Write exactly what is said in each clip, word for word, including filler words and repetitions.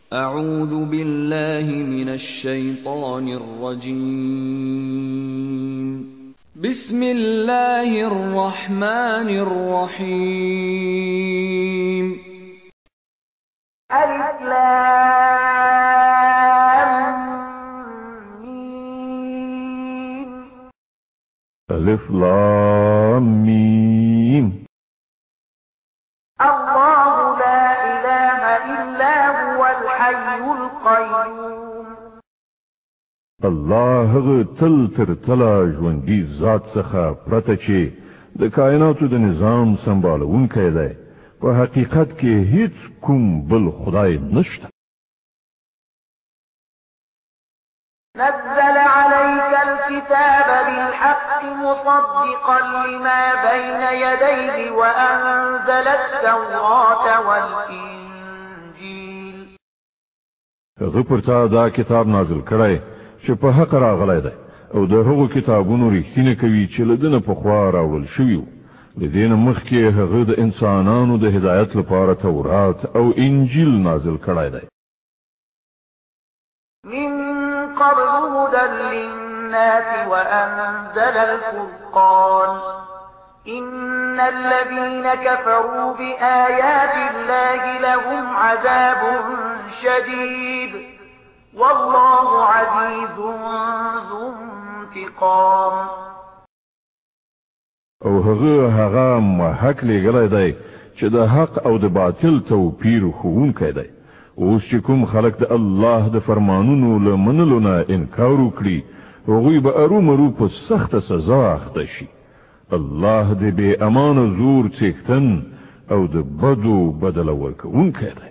أعوذ بالله من الشيطان الرجيم. بسم الله الرحمن الرحيم. ألف لام ميم. ألف لام ميم. الله لا إله إلا هو الحي القيوم. الله غ تل تر تلا ژوندي ذات څخه پرته چې د کائناتو د نظام سمبالونکی دی په حقیقت کې هیڅ کوم بل خدای نشته. نزل عليك الكتاب بالحق مصدقا لما بين يديه وأنزل التوراة والإنجيل. هغه پر تا دا کتاب نازل کړی چې په حق راغلی دی او د هغو کتابونو رښتینه کوي چې له دنه پخوا راوړل شوي وو. د دې نه مخکې هغه د انسانانو د هدایت لپاره تورات او انجیل نازل کړی دی. من قبل هدى للناس وأنزل الفرقان. إن الذين كفروا بآيات الله لهم عذاب شديد والله عزيز ذو انتقام. او هغه هغه محق لګلای دی چې د حق او د باطل توپیر خوونکی دی. اوس چې کوم خلق د الله د فرمانونو له منلو نه انکار وکړي هغوی به ارومرو په سخته سزا اخته شي. الله د بې امانه زور څښتن او د بدو بدله ورکوونکی دی.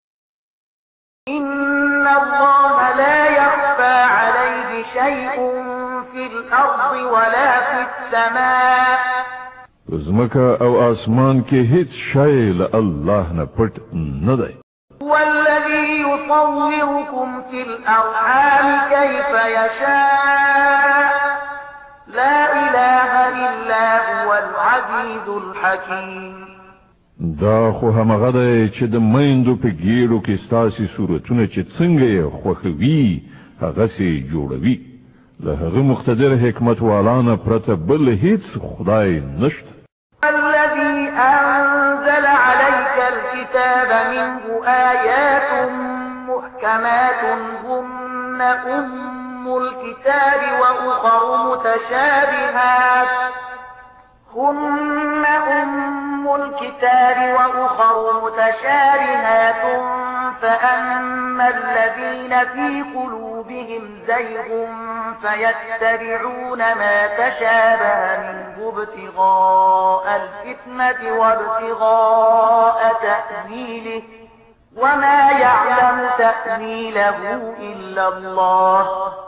إن الله لا يخفى عليه شيء في الأرض ولا في السماء. زمکه او آسمان کې هیڅ شی له الله نه پټ نه دی. هو الذي يصوركم في الأرحام كيف يشاء لا إله إلا هو العزيز الحكيم. دا خو همغه دی چې د میندو په ګیرو کې ستاسې صورتونه چې څنګه یې خوښوي هغسې جوړوي. له هغه مقتدر حکمت والانه پرته بل هیڅ خدای نشته. الذي أنزل عليك الكتاب منه آيات محكمات هن أم الكتاب وأخر متشابهات هن أم الكتاب وأخر متشابهات فأما الذين في قلوبهم زيغ فيتبعون ما تشابه منه ابتغاء الفتنة وابتغاء تأويله وما يعلم تأويله إلا الله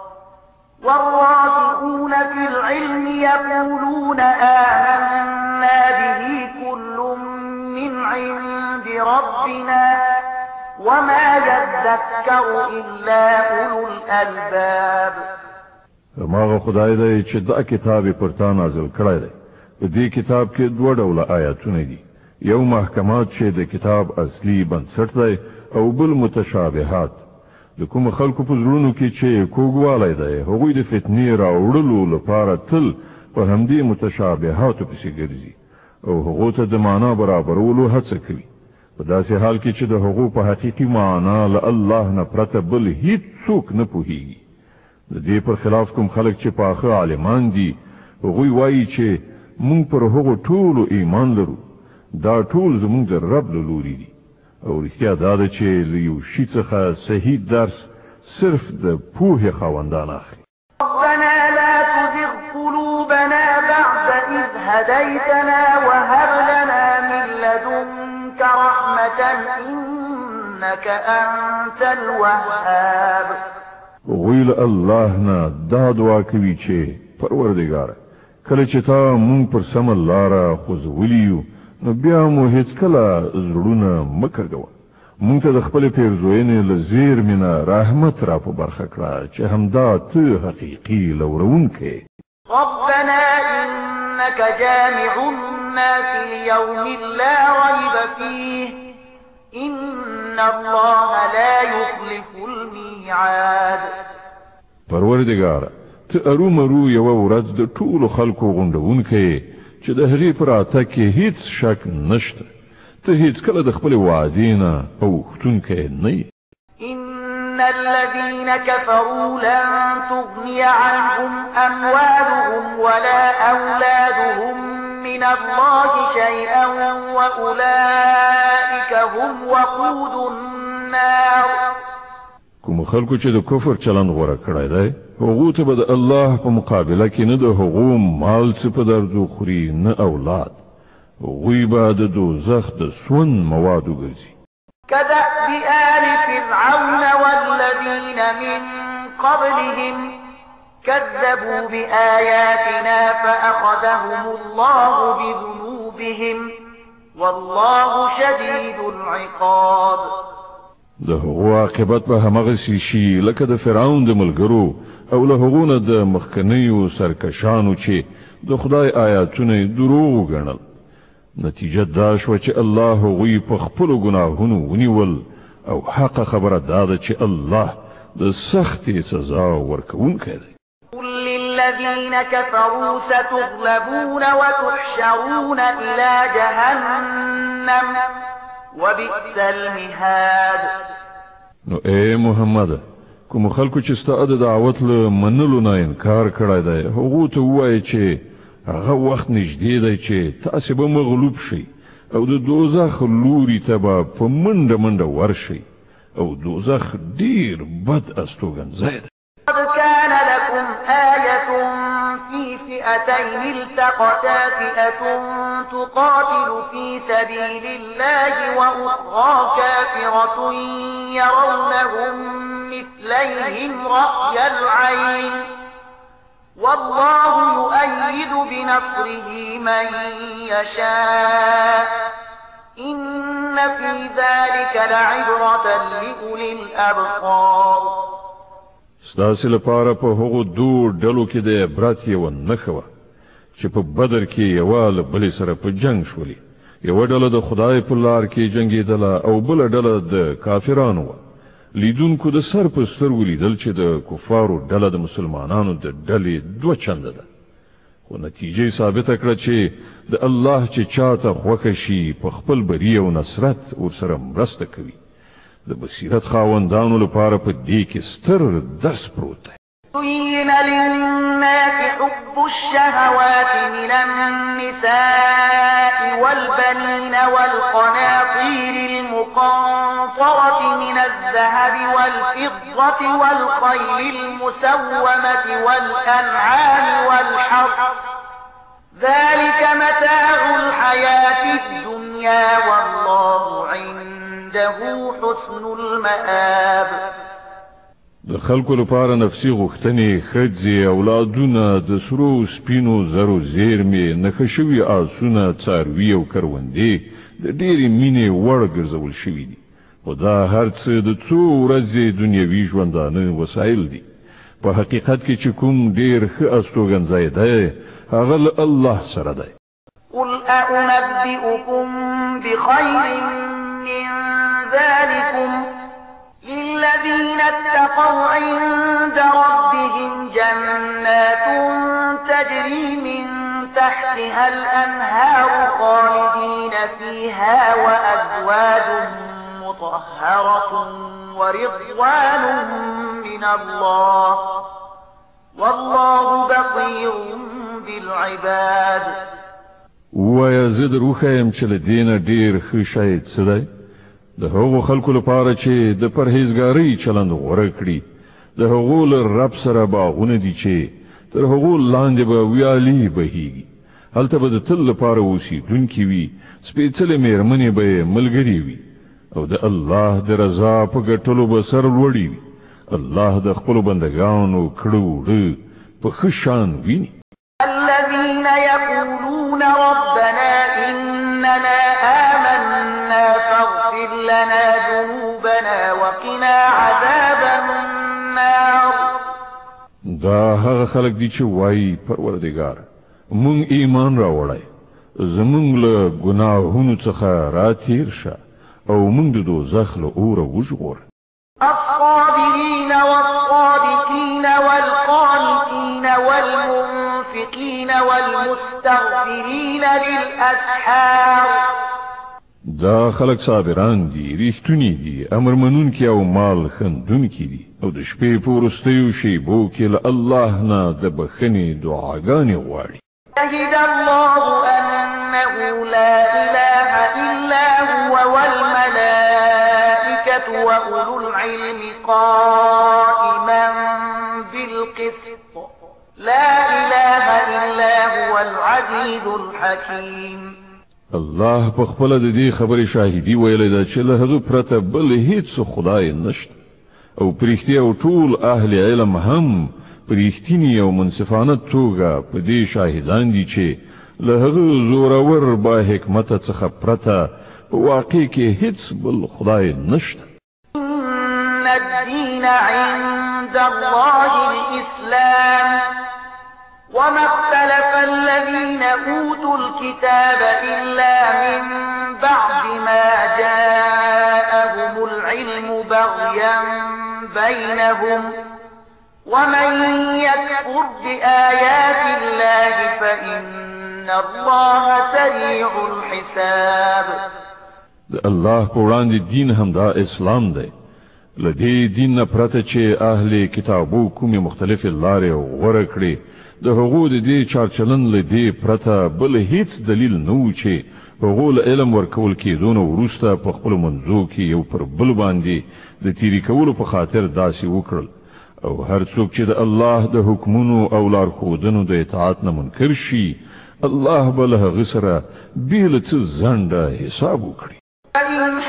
والراسخون في العلم يقولون آمنا به كل من عند ربنا وما يذكر إلا أولو الألباب. ماغه خدای دی چې دا کتاب پر تا نازل کړی دی. په دې کتاب کې دوه ډوله آیاتونه دي. یو محکمات چې د کتاب اصلي بنسټ دی او بل متشابهات. د کوم خلکو په زړونو کې چې کوږوالی دی هغوی د فتنې راوړلو لپاره تل په همدې متشابهاتو پسې ګرځي او هغو ته د معنا برابرولو هڅه کوي. په داسې حال کې چې د هغو په حقیقي معنا له الله نه پرته بل هیڅ څوک نه پوهیږي. د دې پر خلاف کوم خلک چې پاخه عالمان دي هغوی وایي چې مونږ پر هغو ټولو ایمان لرو. دا ټول زمونږ د رب له لوري دي او رښتیا دا ده چې له یو شي څخه صحیح درس صرف د پوهې خاوندان اخلي. ربنا لا تزغ قلوبنا بعد إذ هديتنا وهب لنا من لدنك رحمة إنك أنت الوهاب. ویل الله نه دا دعا کوي چې پروردګار کله چې تا مونږ پر سم لاره خوځولیو نو بیا مو هیڅ کله زړونه مکړګو. مونږ ته د خپل پیرزوینې له زیرمې نه رحمت را په برخه کړه چې همدا ته حقیقي لورونکی. ربنا إنك جامع الناس ليوم لا ريب فيه إن إن الله لا يخلف الميعاد. پروردگار ته ارو مرو یو ورځ د ټولو خلکو غونډونکې چې د هغې پر راته کې هیڅ شک نشته، ته هیڅ کله د خپل وعدې نه اوښتونکی نه یې. إن الذين كفروا لن تغني عنهم أموالهم ولا أولادهم من الله شيئا وأولئك هم وقود النار. کوم خلکو چې د کفر چلند غوره کړی دی هغو ته به د الله په مقابله کې نه د هغو مال څه په دردو خوري نه اولاد، هغوی به د دوزخ د سون موادو ګرځي. كدأب آل فرعون والذين من قبلهم كذبوا بآياتنا فأخذهم الله بذنوبهم والله شديد العقاب. د هغو عاقبت به همغسې شي لکه د فرعون د ملګرو او له هغو نه د مخکنیو سرکشانو چې د خدای آیاتونه یې دروغ وګڼل. نتیجه دا شوه چې الله هغوی په خپلو ګناهونو ونیول او حق خبره دا ده چې الله د سختې سزا ورکوونکی دی. قل للذين كفروا ستغلبون وتحشرون إلى جهنم وبئس المهاد. نو اے محمد کوم خلکو چې ستا د دعوت له منلو نه انکار کړی دی هغو ته ووایه چې هغه وخت نږدې دی چې تاسې به مغلوب شئ او د دوزخ لوري ته به په منډه منډه ورشئ او دوزخ ډیر بد استوګنځی دی. قد كان لكم آية في فئتين التقتا فئة تقاتل في سبيل الله وأخرى كافرة يرونهم مثليهم رأي العين والله يؤيد بنصره من يشاء إن في ذلك لعبرة لأولي الأبصار. ستاسې لپاره په هغو دو ډلو کې د عبرت یوه نښه وه چې په بدر کې یوه له بلې سره په جنګ شولې. یوه ډله د خدای په لار کې جنګېدله او بله ډله د کافرانو وه. لیدونکو د سر په سترګو لیدل چې د کفارو ډله د مسلمانانو د ډلې دوه چنده ده، خو نتیجه ثابته کړه چې د الله چې چاته خوښه شي په خپل بری او نصرت ورسره مرسته کوي. د بصیرت خاوندانو لپاره په دې کې ستر درس پروت دی. زين للناس حب الشهوات من النساء والبنين والقناطير المقنطرة من الذهب والفضة والخيل المسومة والأنعام والحرث ذلك متاع الحياة الدنيا والله عنده حسن المآب. د خلکو لپاره نفسي غوښتنې ښځې اولادونه د سرو سپینو زرو زیرمې نښه شوي آسونه څاروي او کروندې د ډېرې مینې وړ ګرځول شوي دي، خو دا هر څه د څو ورځې دنیوي ژوندانه وسایل دي. په حقیقت کې چې کوم ډېر ښه استوګنځی دی هغه له الله سره دی. قل أنبئكم بخير من ذلكم للذين اتقوا عند ربهم جنات تجري من تحتها الأنهار خالدين فيها وأزواج مطهرة ورضوان من الله والله بصير بالعباد. ويزيد روخایم چې له دینه ډیر ښه شی څه دی؟ د هغو خلکو لپاره چې د پرهیزګارۍ چلند غوره کړي، د هغو له رب سره باغونه دي چې تر هغو لاندې به ویالې بهیږي. هلته به د تل لپاره اوسېدونکي وي، سپېڅلې مېرمنې به یې ملګرې وي او د الله د رضا په ګټلو به سر لوړي وي. الله د خپلو بندګانو کړه وړه په ښه شان ویني. الذين يقولون ربنا إننا آمنا فاغفر لنا ذنوبنا وقنا عذاب النار. دا هغه خلک دي چې وایي پروردګار مونږ ایمان راوړی، زمونږ له ګناهونو څخه راتیر شه او موږ د دوزخ له اوره وژغور. الصابرين والصادقين والقانتين والمنفقين والمستغفرين بالأسحار. دا خلق صابران دي، ریښتونی دي، امر منونکي او مال خندونکي دي، او د شپې په وروستیو شیبو کې له الله نه د بخښنې دعاګانې غواړي. شهد الله أنه لا إله إلا هو والملائكة وأولو العلم قائما بالقسط لا إله إلا هو العزيز الحكيم. الله په خپل د دې خبرې شاهدي ویلې ده چې له هغه پرته بل هیڅ خدای نشته، او پرېختیا او ټول اهل علم هم پرېختینی او منصفانه توګه په دې شاهدان دي چې له هغه زورور با حکمت څخه پرته په واقع کې هیڅ بل خدای نشته. إن الدين عند الله الإسلام وما اختلف الذين أوتوا الكتاب إلا من بعد ما جاءهم العلم بغيا بينهم ومن يكفر بآيات الله فإن الله سريع الحساب. الله په وړاندې دین هم دا اسلام دی. لدې دین نه پرته چې اهل کتابو کومې مختلفې لارې غوره کړي، د هغو د دې چارچلن له دې پرته بل هیڅ دلیل نه و چې هغو له علم ورکول کېدو نه وروسته په خپلو منځو کې یو پر بل باندې د تیري کولو په خاطر داسې وکړل. او هر څوک چې د الله د حکمونو او لارښودنو د اطاعت نه منکر شي، الله به له هغه سره بې له څه ځنډه حساب وکړي. فإن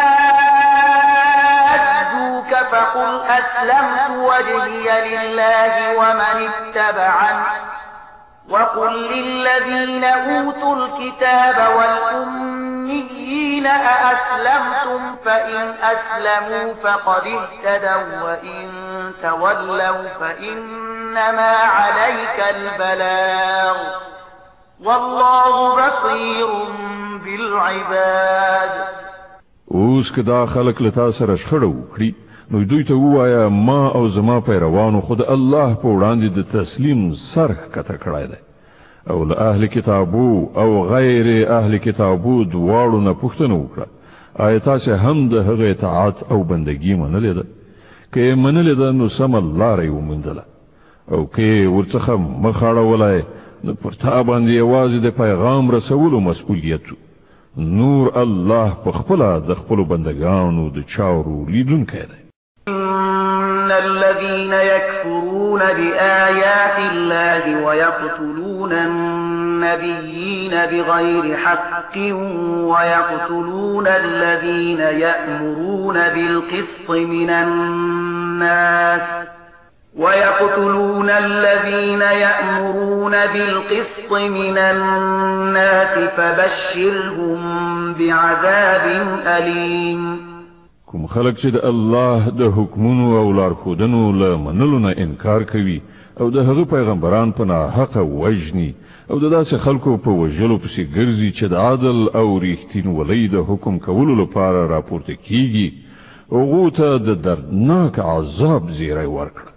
حاجوك فقل أسلمت وجهي لله ومن اتبعني وقل للذين أوتوا الكتاب والأميين أأسلمتم فإن أسلموا فقد اهتدوا وإن تولوا فإنما عليك البلاغ والله بصير بالعباد. اوس که دا خلق لتا سره شخړه وکړي، نو دوی ته ووایه ما او زما پیروانو خود الله په وړاندې د تسلیم سر ښکته کړی دی، او له اهل کتابو او غیر اهل کتابو دواړو نه پوښتنه وکړه آیا تاسې هم د هغه اطاعت او بندګي منلې ده؟ که یې منلې ده نو سمه لاره یې وموندله، او که یې ورڅخه مخ اړولی نو پر تا باندې یوازې د پیغام رسولو مسؤلیت و. نور الله په خپله د خپلو بندګانو د چارو لیدونکی دی. إن الذين يكفرون بآيات الله ويقتلون النبيين بغير حق ويقتلون الذين يأمرون بالقسط من الناس ويقتلون الذين يأمرون بالقسط من الناس فبشرهم بعذاب أليم. کوم خلق چې د الله د حکمونو او لارښودنو له منلو نه انکار کوي او د هغه پیغمبران په ناحقه وژني او د داسې خلکو په وژلو پسې ګرځي چې د عدل او ریښتینولۍ د حکم کولو لپاره راپورته کیږي، هغو ته د دردناک عذاب زیری ورکړه.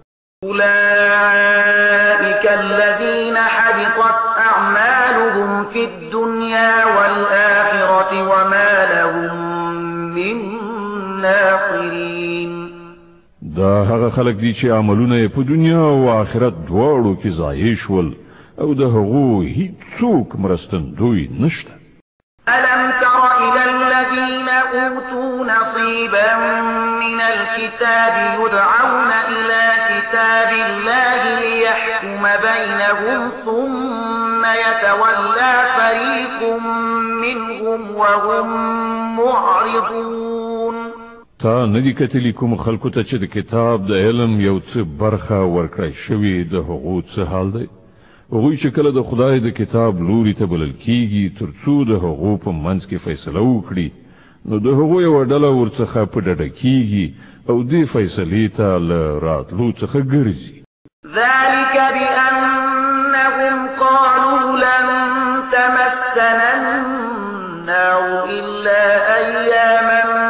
أولئك الذين حبطت أعمالهم في الدنيا والآخرة وما لهم من ناصرين. دا هغه خلق دي چې عملونه په دنیا او آخرت دواړو کې ضایع شول او د هغو هیڅوک مرستندوی نشته. ألم تر إلى الذين أوتوا نصيبا من الكتاب يدعون إلى كتاب الله ليحكم بينهم ثم يتولى فريق منهم وهم معرضون. تا ندی کتلی کوم خلکو ته چې د کتاب د علم یو څه برخه ورکړی شوی د هغو څه حال دی؟ هغوی چې کله د خدای د کتاب لوري ته بلل کیږي ترڅو د هغو په منځ کې فیصله وکړي، نو د هغو یوه ډله ورڅخه په ډډه کیږي او دې فیصلې ته له راتلو څخه ګرځي. ذلك بأنهم قالوا لن تمسنا النار إلا أياما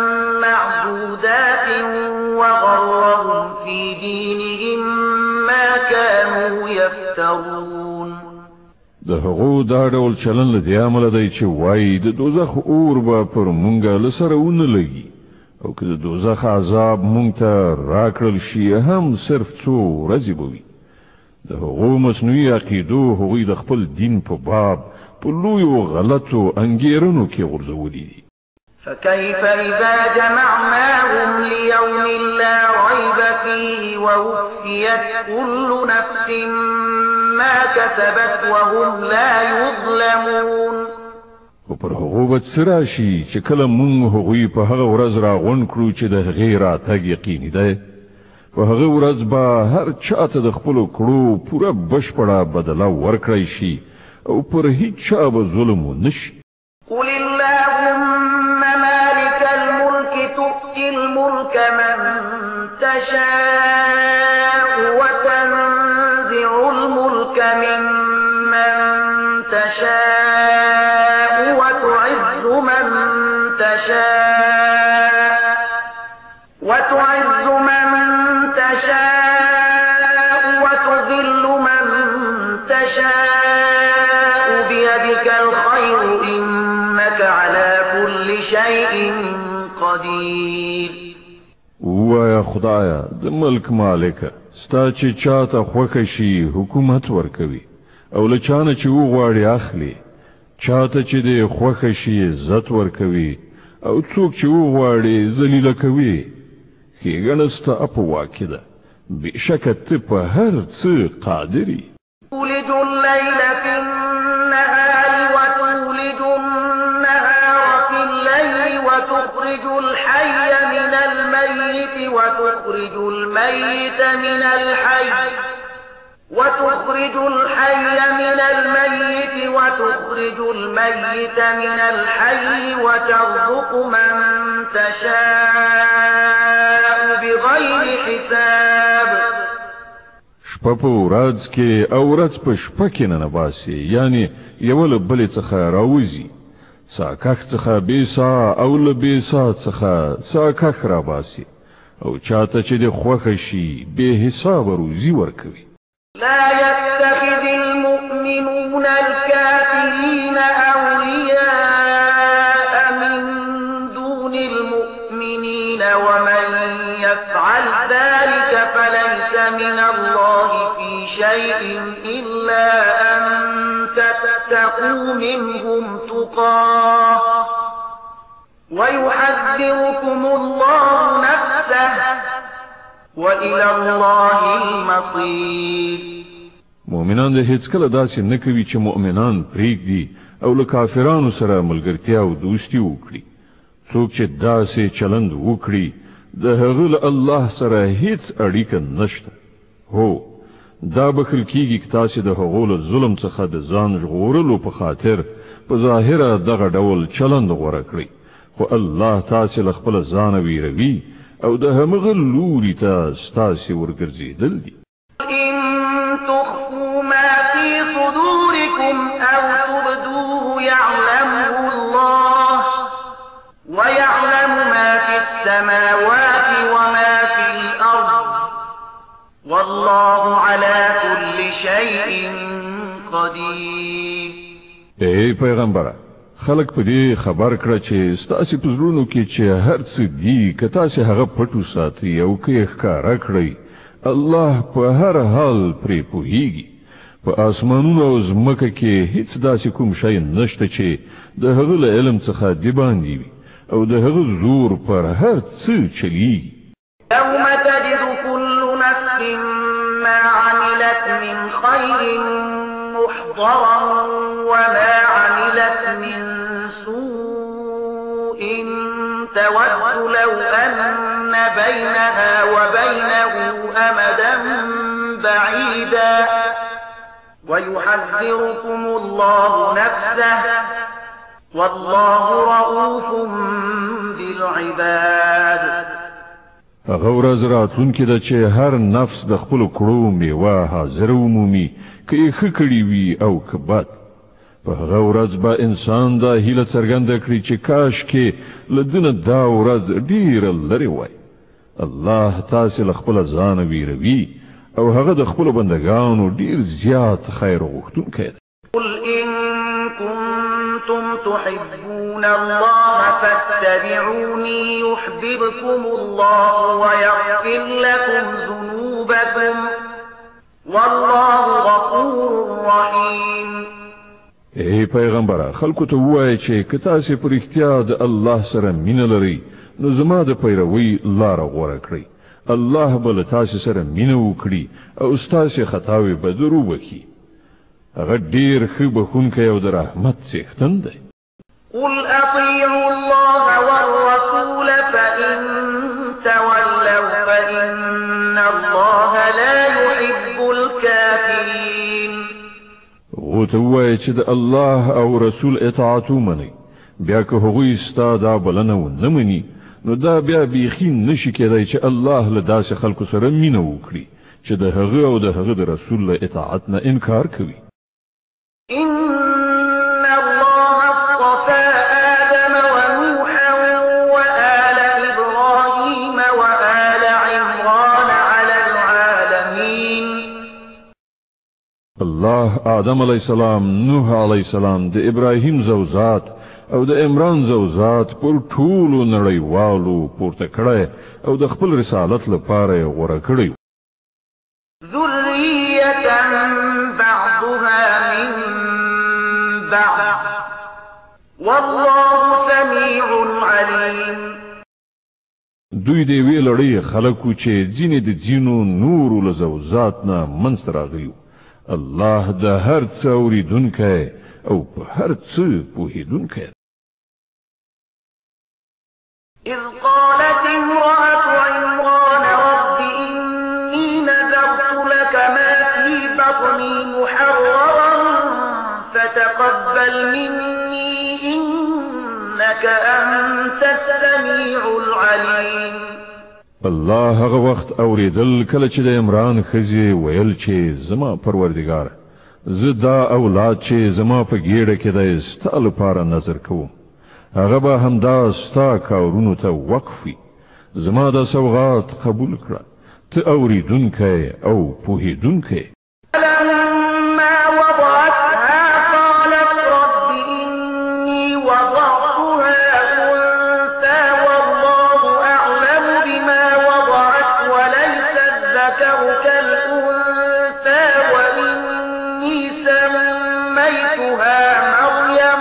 يفترون د هغو دا ډول چلن له دې عمله دی چې وایي د دوزخ اور به پر مونږه له سره ونه لګي او که د دوزخ عذاب مونږ ته راکړل شي هم صرف څو ورځې به وي د هغو مصنوعي عقیدو هغوی د خپل دین په باب په لویو غلطو انګیرنو کې غورځولي دي فكيف إذا جمعناهم ليوم لا ريب فيه ووفيت كل نفس ما كسبت وهم لا يظلمون او پر هغو به څه راشي چې کله مونږ هغوی په هغه ورځ راغونډ کړو چې د هغې راتګ یقیني دی په هغه ورځ به هر چاته د خپلو کړو پوره بشپړه بدله ورکړی شي او پر هیڅ چا به ظلم ونه شي قل اللهم مالك الملك تؤتي الملك من تشاء وتنزع الملك ممن تشاء وتعز من تشاء وتعز من تشاء وتذل من تشاء بيدك الخير إنك على كل شيء قدير وایا خدایا د ملک مالک ستا چې چاته خوښ شي حکومت ورکوي او له چانه چې وغواړي اخلي چاته چې د خوښ شي عزت ورکوي او څوک چې وغواړي ذلیل کوي ښېګڼه ستا په واکه ده بېشکه ته په هر څه قادري تولج الليل في النهار وتولج النهار في الليل وتخرج الحي من الميت وتخرج الميت من الحي وتخرج الحي من الميت وتخرج الميت من الحي وترزق من تشاء بغير حساب شپه په ورځ کې او ورځ په شپه کې نه باسي یعنی یو له بلې څخه راوځي ساکخ څخه بیسا او له بیسا څخه ساکخ را باسي او چاته چې د خوښ شي به حساب روزي ورکوي لا يتخذ المؤمنون الكافرين أولياء من دون المؤمنين ومن يفعل ذلك فليس من الله في شيء إلا أن تتقوا منهم تقاه ويحذركم الله نفسه وإلى الله المصير مؤمنان د هیڅ کله داسې نه کوي چې مؤمنان پرېږدي او له کافرانو سره ملګرتیا او دوستي وکړي څوک چې داسې چلند وکړي د هغه له الله سره هیڅ اړیکه نشته هو دا بخل کیږي چې تاسو د هغو له ظلم څخه د ځان ژغورلو په خاطر په ظاهره دغه ډول چلند غوړه کړی خو الله تاسو له خپل ځان ویروي او د همغه لوري ته ستاسو ورګرځیدل دي إن تخفوا ما في صدوركم أو تبدوه يعلمه الله ويعلم ما في السماوات وما في الأرض والله على كل شيء قدير اے پیغمبره خلق په دې خبر کړه چې ستاسو په زړونو کې چې هر څه دی که تاسو هغه پټو ساتي او کې ښکارا کړی الله په هر حال پرې پوهیږي په اسمانونو او ځمکه کې هیڅ داسې کوم شی نشته چې د هغه له علم څخه دی باندې وي او د هغه زور پر هر څه چلیږي يوم تجد كل نفس ما عملت من خير محضرا وما عملت من سوء تود لو أن بينها وبينه أمدا بعيدا ويحذركم الله نفسه والله رؤوف بالعباد هغه ورځ راتلونکې ده چې هر نفس د خپل کړو میوه حاضر ومومي که یې ښه کړي وي او که بد په هغه ورځ به انسان دا هیله څرګنده کړي چې کاش کې له دنه دا ورځ ډیره لرې وای الله تاسو له خپل ځان ویروي او هغه د خپل بندگانو ډیر زیات خیر غوښتونکی دی. قل إن كنتم تحبون الله فاتبعوني يحببكم الله ويغفر لكم ذنوبكم والله غفور رحيم. ای پیغمبره خلکو ته ووایه چې که تاسې په رښتیا د الله سره مینه لرئ نو زما د پیروۍ لاره غوره کړئ. الله به له تاسې سره مینه وکړي او ستاسې خطاوې به در وبخي. هغه ډېر ښه بخښونکی او د رحمت څښتن دی. قل أطيعوا الله والرسول فإن تولوا فإن الله لا يحب الكافرين. او ته ووایه چې د الله او رسول اطاعت ومنئ بیا که هغوی ستا دا بلنه ونه مني نو دا بیا بیخي نشي کېدی چې الله له داسې خلکو سره مینه وکړي چې د هغه او د هغه د رسول له اطاعت نه انکار کوي. إن الله اصطفى آدم ونوحا وآل إبراهيم وآل عمران على العالمين. الله آدم علیہ السلام، نوح علیہ السلام، د ابراهیم زوجات او د عمران زوجات پر ټولو نړیوالو پورته کړی او د خپل رسالت لپاره یې غوره کړی. ذرية بعضها من بعض والله سميع عليم. دوی د یوې لړۍ خلکو چې ځینې د ځینو نورو له زوجات نه منځته راغلي. الله د هر څه اورېدونکی او په هر څه پوهېدونکی. إذ قالت امرأة عمران رب إني نذرت لك ما في بطني محررا فتقبل مني إنك أنت السميع العليم. الله هغه وخت اوریدل کله چې د عمران ښځې ویل چې زما پروردګار زه دا اولاد چې زما په ګېډه کې دی ستا لپاره نظر کوم، هغه به همدا ستا کارونو ته وقف وي. زما دا سوغات قبول کړه، ته اوریدونکی او پوهېدونکی. فلما وضعتها قالت رب إني وضعتها أنثى والله أعلم بما وضعت وليس الذكر كالأنثى وإني سميتها مريم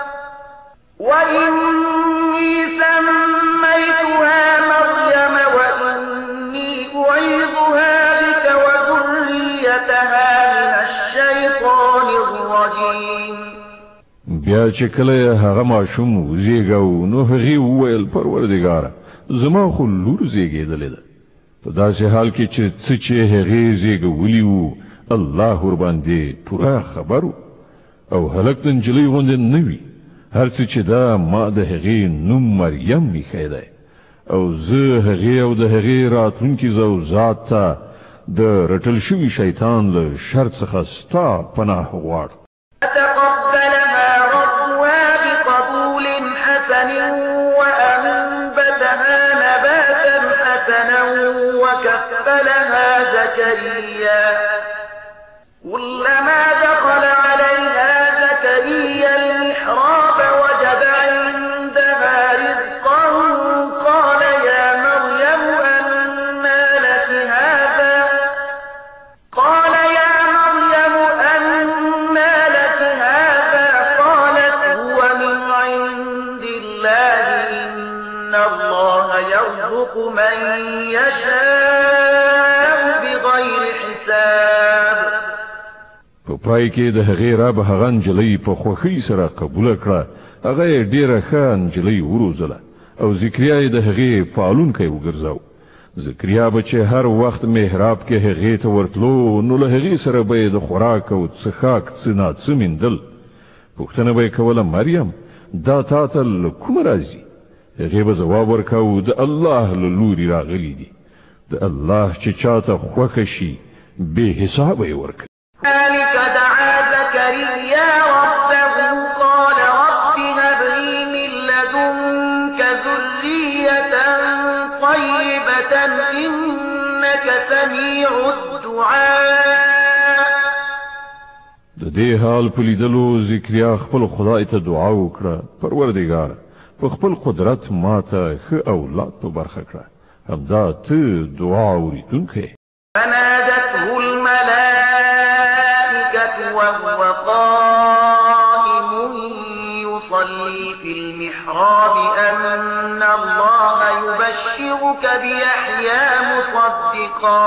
وإني سميتها مريم وإني أعيذها بك وذريتها من الشيطان الرجيم. بیا چې کله هغه ماشوم وزیږاو نو هغې وویل پروردګاره زما خو لور زیږېدلې ده، په داسې حال کې چې څه چې هغې زیږولي وو الله ورباندې پوره خبر و او هلک د نجلۍ غوندې نه وي. هر څه چې دا ما د هغې نوم مریم ایښی دی او زه هغې او د هغې راتلونکي زوجات ته د رټل شوي شیطان له شر څخه ستا پناه غواړم. فتقبلها ربها بقبول حسن وأنبتها نباتا حسنا وكفلها زكريا كلما دخل عليها زكريا المحراب وجد عندها رزقا قال يا مريم أنى لك هذا قال يا مريم أنى لك هذا قالت هو من عند الله إن الله يرزق من يشاء بغير حساب. په پای کې د هغې رب هغه نجلۍ په خوښۍ سره قبوله کړه. هغه یې ډېره ښه نجلۍ وروزله او ذکریا یې د هغې پالونکی وګرځاو. ذکریا به چې هر وخت محراب کې هغې ته ورتلو نو له هغې سره به یې د خوراک او څښاک څه ناڅه میندل. پوښتنه به یې کوله مریم دا تا ته له کومه راځي؟ هغې به ځواب ورکاو د الله له لوري راغلي دي. د الله چې چاته خوښه شي بې حسابه یې ورکوي. ذلك دعا زكريا ربه قال رب هب لي من لدنك ذرية طيبة إنك إنك سميع الدعاء. د دې حال په لیدلو ذکریا خپل خدای ته دعا وکړه، پروردګار په خپل قدرت ماته ښه اولاد په برخه کړه، همدا ته دعا اوریدونکی. فنادته الملائكة وهو قائم يصلي في المحراب أن الله يبشرك بيحيى مصدقا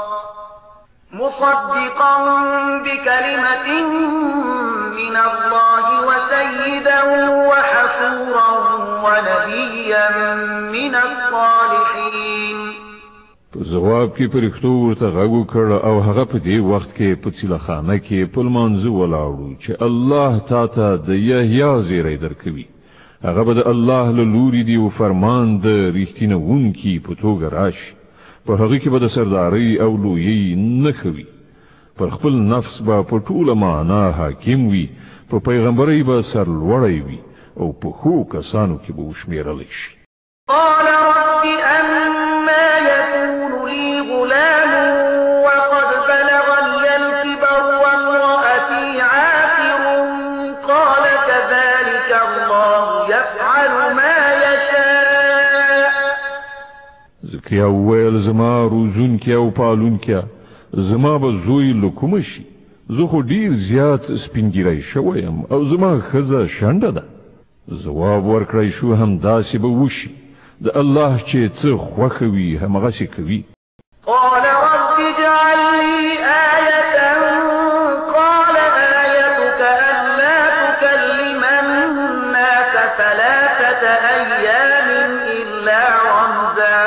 مصدقا بكلمة من الله وسيدا وحصورا ونبيا من الصالحين. په جواب کې پرښتو ورته غږ وکړ او هغه په دې وخت کې په څلخانه کې په لمانځه ولاړو چې الله تا ته د یحیی زیری درکوي. هغه به د الله له لوري دی او فرمان د ریښتینوونکي په توګه راشي. په هغه کې به د سرداري او لویي نه کوي، پر خپل نفس به په ټوله معنا حاکم وي، په پیغمبري به سرلوړی وي او په ښو کسانو کې به وشمېرلی شي. قال رب أما يكون لي غلام وقد بلغني الكبر وامرأتي عاقر قال كذلك الله يفعل ما يشاء. زکریا وویل زما روزونکي او پالونکي زما به زوی له کومه شي، زه خو ډیر زیات سپینګیری شوی یم او زما ښځه شنډه ده. ځواب ورکړی شو همداسې به وشي، د الله چې څه خوښه وي همغسې کوي. قال رب اجعل لي آية قال آيتك ألا تكلم الناس ثلاثة أيام إلا رمزا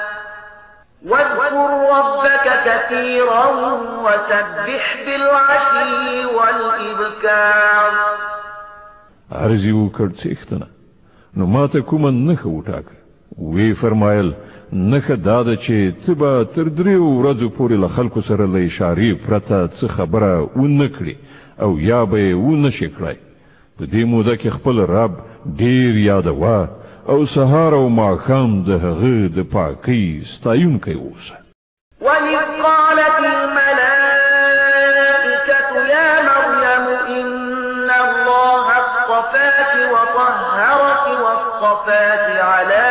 واذكر ربك كثيرا وسبح بالعشي والإبكار. عرضی وکړ څښتنه، نو ماته کومه نښه وټاکه. وی فرمایل نښه دا ده چې ته به تر دریو ورځو پورې له خلکو سره له اشارې پرته څه خبره ونه کړې او یا به یې ونه شې کړی. په دې موده کې خپل رب ډیر یادوه او سهار او ماښام د هغه د پاکۍ ستایونکی اوسه. وَإِذْ قَالَتِ الْمَلَائِكَةُ يَا مَرْيَمُ إِنَّ اللَّهَ اصْطَفَاكِ وَطَهَّرَكِ وَاصْطَفَاكِ عَلَى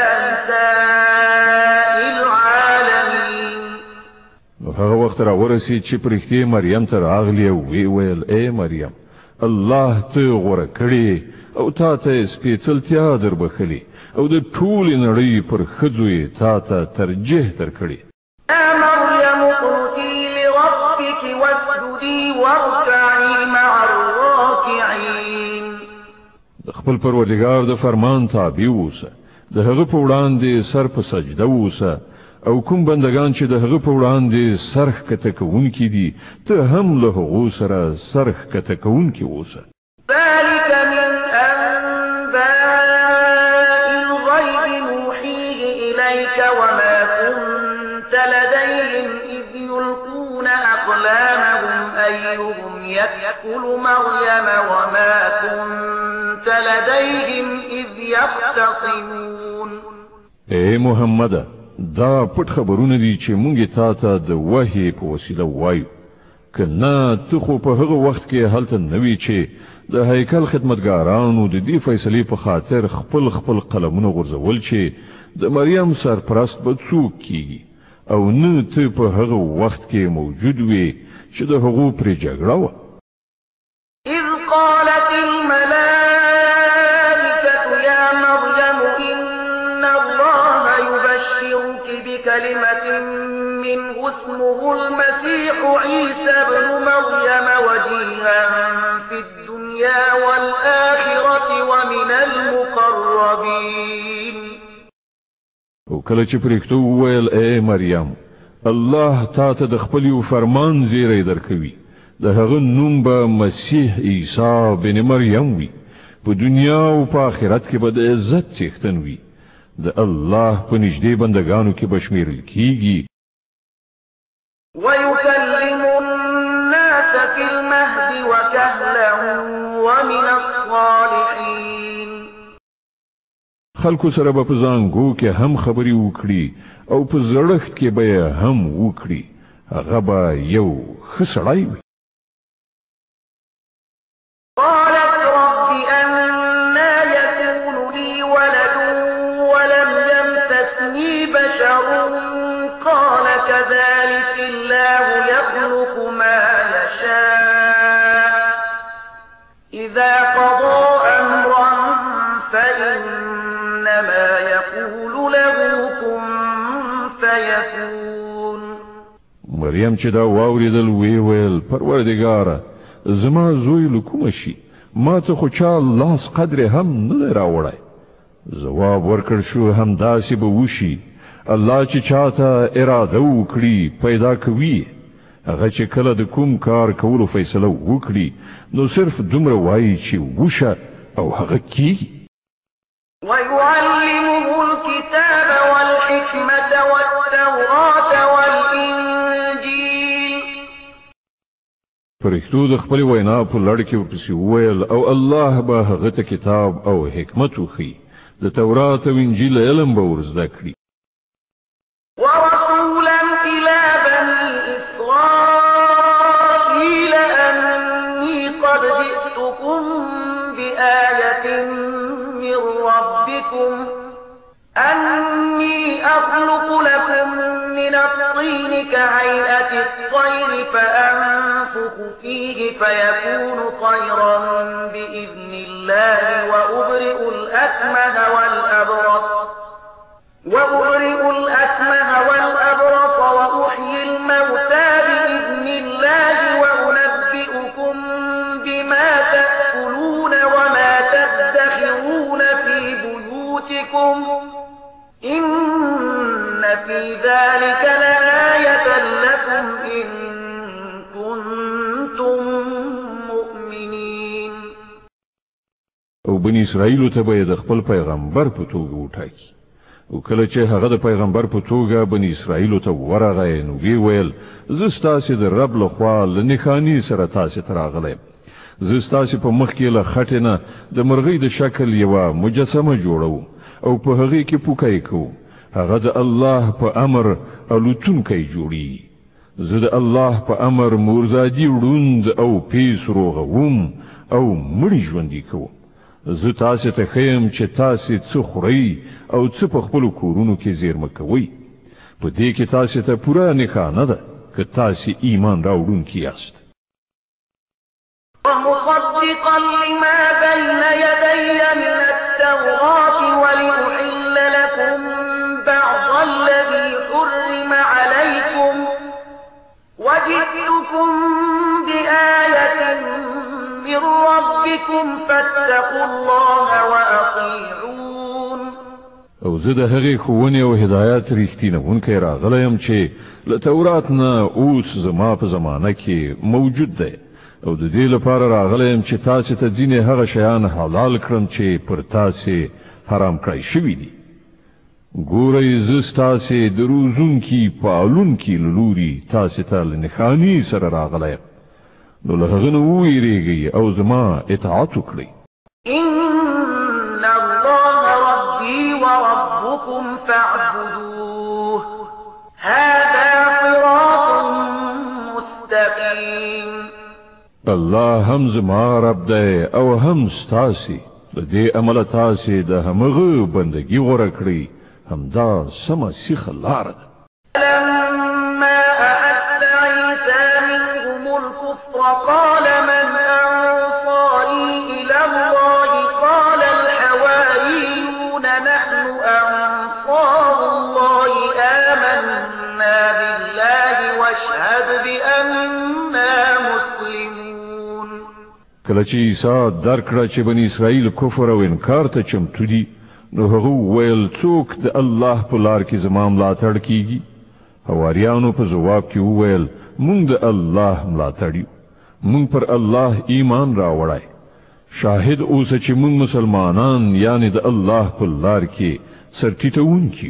نِسَاءِ الْعَالَمِينَ. هغه وخت را ورسید چې پرښتې مریم ته راغلی او وی ویل ای مریم، الله ته غوره کړې او تا ته سپېڅلتیا در بخلي او د ټولې نړۍ پر ښځو یې تا ته ترجیح درکړې. يا مريم اقنتي لربك واسجدي واركعي مع الراكعين. د خپل پروردګار د فرمان تابع اوسه، د هغه په وړاندې سر په سجده اوسه او کوم بندگان چې د هغه په وړاندې سر ښکته کوونکي دي ته هم له هغو سره سر ښکته کوونکي اوسه. ذلك من أنباء الغيب نوحيه إليك وما كنت لديهم إذ يلقون أقلامهم أيهم يكفل مريم وما كنت لديهم إذ يختصمون. اے محمد، دا پټ خبرونه دي چې مونږ تا ته د وحی په وسیله وایو. کنه ته خو په هغه وخت کې هلته نوی چې د هیکل خدمتګارانو د دې فیصلې په خاطر خپل خپل قلمونه غورځول چې د مریم سرپرست به څوک کیږي او نه ته په هغه وخت کې موجود وي چې د هغو پرې جګړه وه. إذ قالت الملائكة يا مريم إن الله يبشرك بكلمة منه اسمه المسيح عيسى بن مريم وجيها في الدنيا والآخرة ومن المقربين. او کله چې پرښتو وویل اے مریم، الله تا ته د خپل یو فرمان زیری درکوي، د هغه نوم به مسیح عیسی بن مریم وي، په دنیا او په آخرت کې به د عزت څښتن وي، د الله په نږدې بندگانو کې به شمیرل کیږي. ويكلم الناس في المهد وكهلا ومن الصالحين. خلکو سره به په زانګو کې هم خبرې وکړي او په زړښت کې به هم وکړي هغه به یو ښه سړی وي. قالت رب أنا يكون لي ولد ولم يمسسني بشر قال كذلك الله يخلق ما يشاء إذا قضى أمرا فإنما يقول له كن فيكون. مریم چې دا واوریدل وی ویل پروردګاره زما زوی لکوم شي ما ته خو چا لاس قدر هم نه راوړای. جواب ورکړ شو هم داسې به وشي الله چې چاته اراده وکړي پیدا کوي هغه چې کله د کوم کار کولو فیصله وکړي نو صرف دومره وایي چې وشه او هغه کیږي. ويعلمه الكتاب والحكمة والتوراة والإنجيل. فرښتو د خپل وینا په لړ کې ورپسې وویل او الله به هغه ته کتاب او حکمت وښيي د تورات او انجیل علم به ور زده کړي. ورسولا إلى بني إسرائيل أني قد جئتكم بآية من ربكم أني أخلق لكم من الطين كهيئة الطير فأنفخ فيه فيكون طيرا بإذن الله وأبرئ الأكمه والأبرص وأبرئ الأكمه والأبرص وأحيي الموتى بإذن الله وأنبئكم بما تأكلون وما تدخرون في بيوتكم إن في ذلك لآية لكم إن كنتم مؤمنين. او بني اسرائیل ته به د خپل پیغمبر په توګه وټاکي او کله چې هغه د پیغمبر په توګه بني اسرائیل ته ورغی نو وی ویل زه ستاسو د رب له خوا له نښانې سره تاسو ته راغلی زه ستاسو په مخ کې له خټې نه د مرغۍ د شکل یوه مجسمه جوړوم او په هغې کې پوکی کوم هغه د الله په امر الوتونکی جوړي زه د الله په امر مورزادي وړوند او پیس روغوم او مړي ژوندي کوم زه تاسو ته ښیم چې تاسو څه خورئ او څه په خپلو کورونو کې زیرمه کوئ په دې کې تاسو ته پوره نښانه ده که تاسو ایمان راوړونکي یاست. ومصدقا لما بين يدي من التوراة ولأحل لكم بعض الذي حرم عليكم وجئتكم بآية من ربكم فاتقوا الله وأطيعون. او زه د هغې ښوونې او هدایت ریښتینونکی راغلی یم چې له تورات نه اوس زما په زمانه کې موجود دی او د دې لپاره راغلی یم چې تاسو ته ځینې هغه شیان حلال کړم چې پر تاسو حرام کړی شوي دي. ګورئ زه ستاسې د روزونکي پالونکي له لوري تاسو ته له نښانې سره راغلی یم نو له هغه نه وویرېږئ او زما اطاعت وکړئ. إن الله ربي وربكم فاعبدوه هذا صراط مستقيم. الله هم زما رب دی او هم ستاسې د دې امله تاسې د همغه بندګي غوره کړئ همدا سمه سیخه لاره ده. لما أحس عيسى منهم الكفر قال من أنصاري إلى الله قال الحواريون نحن أنصار الله آمنا بالله واشهد بأننا مسلمون. کله چې عیسی درکړه چې بني اسرائیل کفر او انکار ته چمتو دي نو هغه ویل څوک د الله په لار کې زما ملاتړ کیږي. حواریانو په جواب کې وویل مونږ د الله ملاتړ یو مونږ پر الله ایمان راوړای شاهد اوسه چې مونږ مسلمانان یعنی د الله په لار کې سرټیټونکي.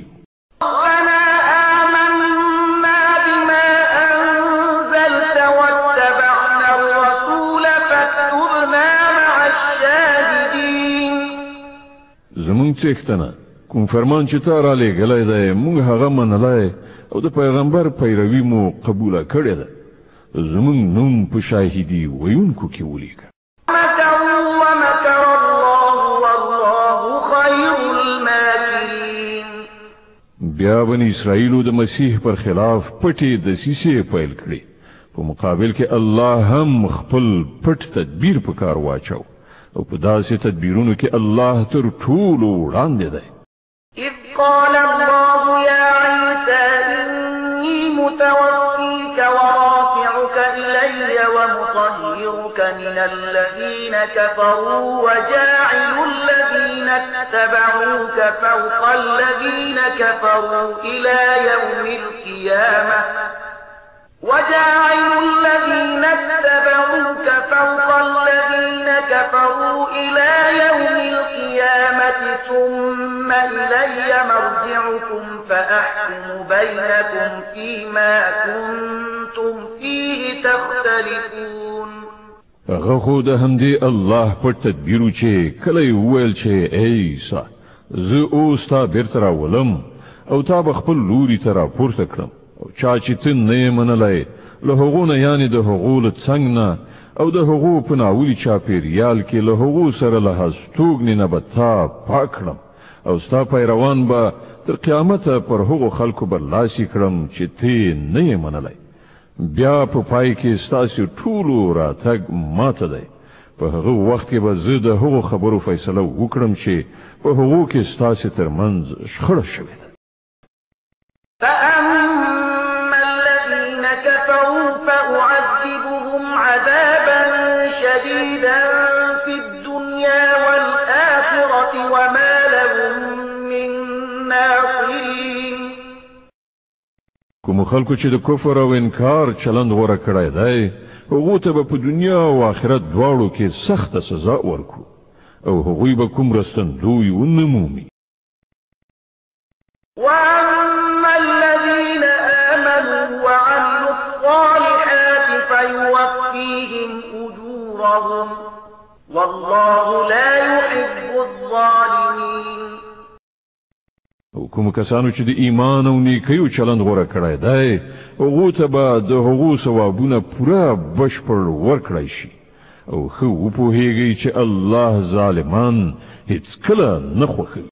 زمون څښتنه کوم فرمان چې تا را لېږلی دی موږ هغه منلی او د پیغمبر پیروي مو قبوله کړې ده زموږ نوم په شاهدي ویونکو کې ولیکه مكروا ومكر الله والله خير الماكرين. بیا بني اسرائیلو د مسیح پر خلاف پټې دسیسې پیل کړې په مقابل کې الله هم خپل پټ تدبیر په کار واچو او په داسې تدبیرونو کې الله تر ټولو وړاندې دی. إذ قال الله يا عيسى إني متوفيك ورافعك إلي ومطهرك من الذين كفروا وجاعل الذين اتبعوك فوق الذين كفروا إلى يوم القيامة وجاعل الذين اتبعوك فوق الذين كفروا إلى يوم القيامة ثم إلي مرجعكم فأحكم بينكم فيما كنتم فيه تختلفون. هغه خو د همدې الله په تدبیرو چې کله یې وویل چې ای عیسی زه اوس تا بیرته راولم او تا به خپل لوري ته راپورته کړم او چا چې ته نه یې منلی له هغو نه یعنې د هغو له څنګ نه او د هغو په ناولي چاپېریال کې له هغو سره له هستوګنې نه به تا پاک کړم او ستا پیروان به تر قیامته پر هغو خلکو برلاسي کړم چې ته نه یې منلی بیا په پای کې ستاسې ټولو راتګ ماته دی په هغه وخت کې به زه د هغو خبرو فیصله وکړم چې په هغو کې ستاسې ترمنځ شخړه شوې ده. فأما الذين كفروا فأعذبهم عذابا شديدا في الدنيا والآخرة وما لهم من ناصرين. کوم خلکو چې د کفر او انکار چلند غوړه کړی دی هغو ته به په دنیا او آخرت دواړو کې سخته سزا ورکړو او هغوی به کوم رستندوی ونه مومي. وأما الذين آمنوا وعملوا الصالحات فيوفيهم أجورهم والله لا يحب الظالمين. او کوم کسانو چې د ایمان او نیکیو چلند غوړه کړی دی هغو ته به د هغو ثوابونه پوره بشپړ ورکړی شي او ښه وپوهیږئ چې الله ظالمان هیڅکله نه خوښوي.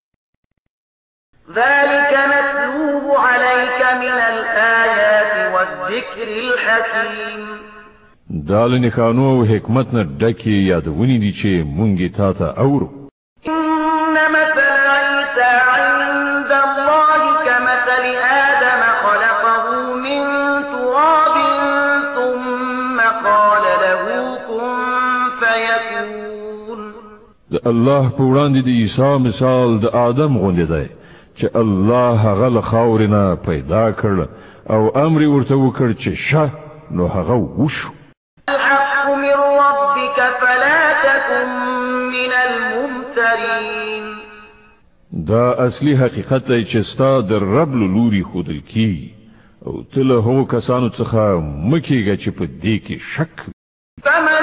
ذلك نتلوه عليك من الآيات والذكر الحكيم. دا له نښانو او حکمت نه ډکې یادونې دي چې مونږ یې تا ته اورو. إن مثل عيسى عند الله كمثل آدم خلقه من تراب ثم قال له كن فيكون. د الله په وړاندې د عیسی مثال د آدم غوندې دی چې الله هغه له خاورې نه پیدا کړ او امر ورته وکړ چې شه نو هغه وشو. الحق من ربك فلا تكن من الممترين. دا اصلي حقیقت دی چې ستا د رب له لوري ښودل کیږي او ته له هغو کسانو څخه مه کېږه چې په دې کې شک. فمن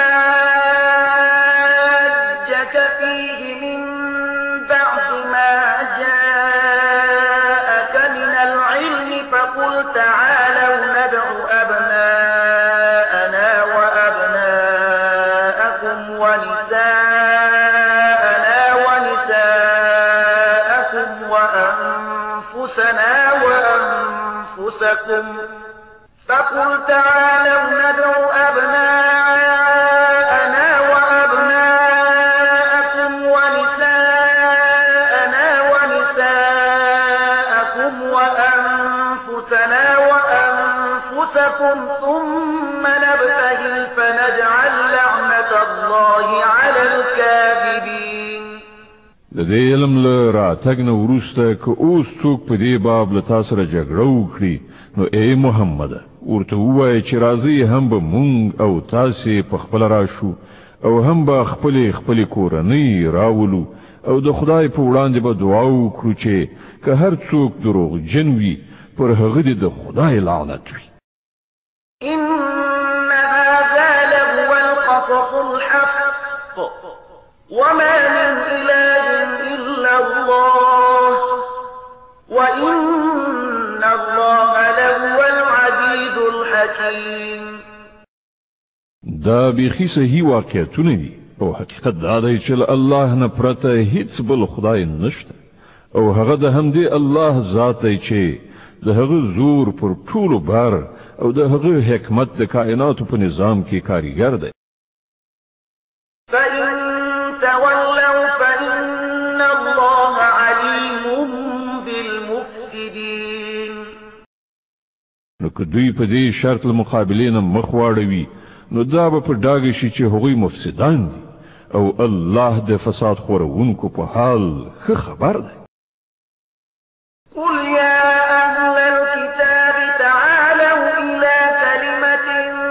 حاجك فيه من بعد ما جاءك من العلم فقل تعالوا ندع أبناءنا وأبناءكم ونساءنا ونساءكم وأنفسنا وأنفسكم فقل تعالوا ندع أبناءنا وأبناءكم ونساءنا ونساءكم وأنفسنا وأنفسكم ثم نبتهل فنجعل لعنة الله على الكاذبين. د دې علم له راتګ نه وروسته که اوس څوک په دې باب له تا سره جګړه وکړي نو ای محمده ورته ووایه چې راځئ هم به مونږ او تاسې په خپله راشو او هم به خپلې خپلې کورنۍ راولو او د خدای په وړاندې به دعا وکړو چې که هر څوک دروغجن وي پر هغه دې د خدای لعنت وي. إن هذا لهو القصص الحق وما من إله إلا الله وإن الله لهو العزيز الحكيم. دا بیخي صحیح واقعیتونه دي او حقیقت دا دی چې الله نه پرته هیڅ بل خدای نشته او هغه د همدې الله ذات دی چې د هغه زور پر ټولو بار او د هغه حکمت د کائنات په نظام کې کاریګر دی. فإن تولوا فإن الله عليم بالمفسدين. نو که دوی په دې شرط المقابلین مخ واړوي نو دا به په ډاګه شي چې هغوی مفسدان دي او الله د فساد خورونکو په حال ښه خبر دی. قل يا أهل الكتاب تعالوا إلى كلمة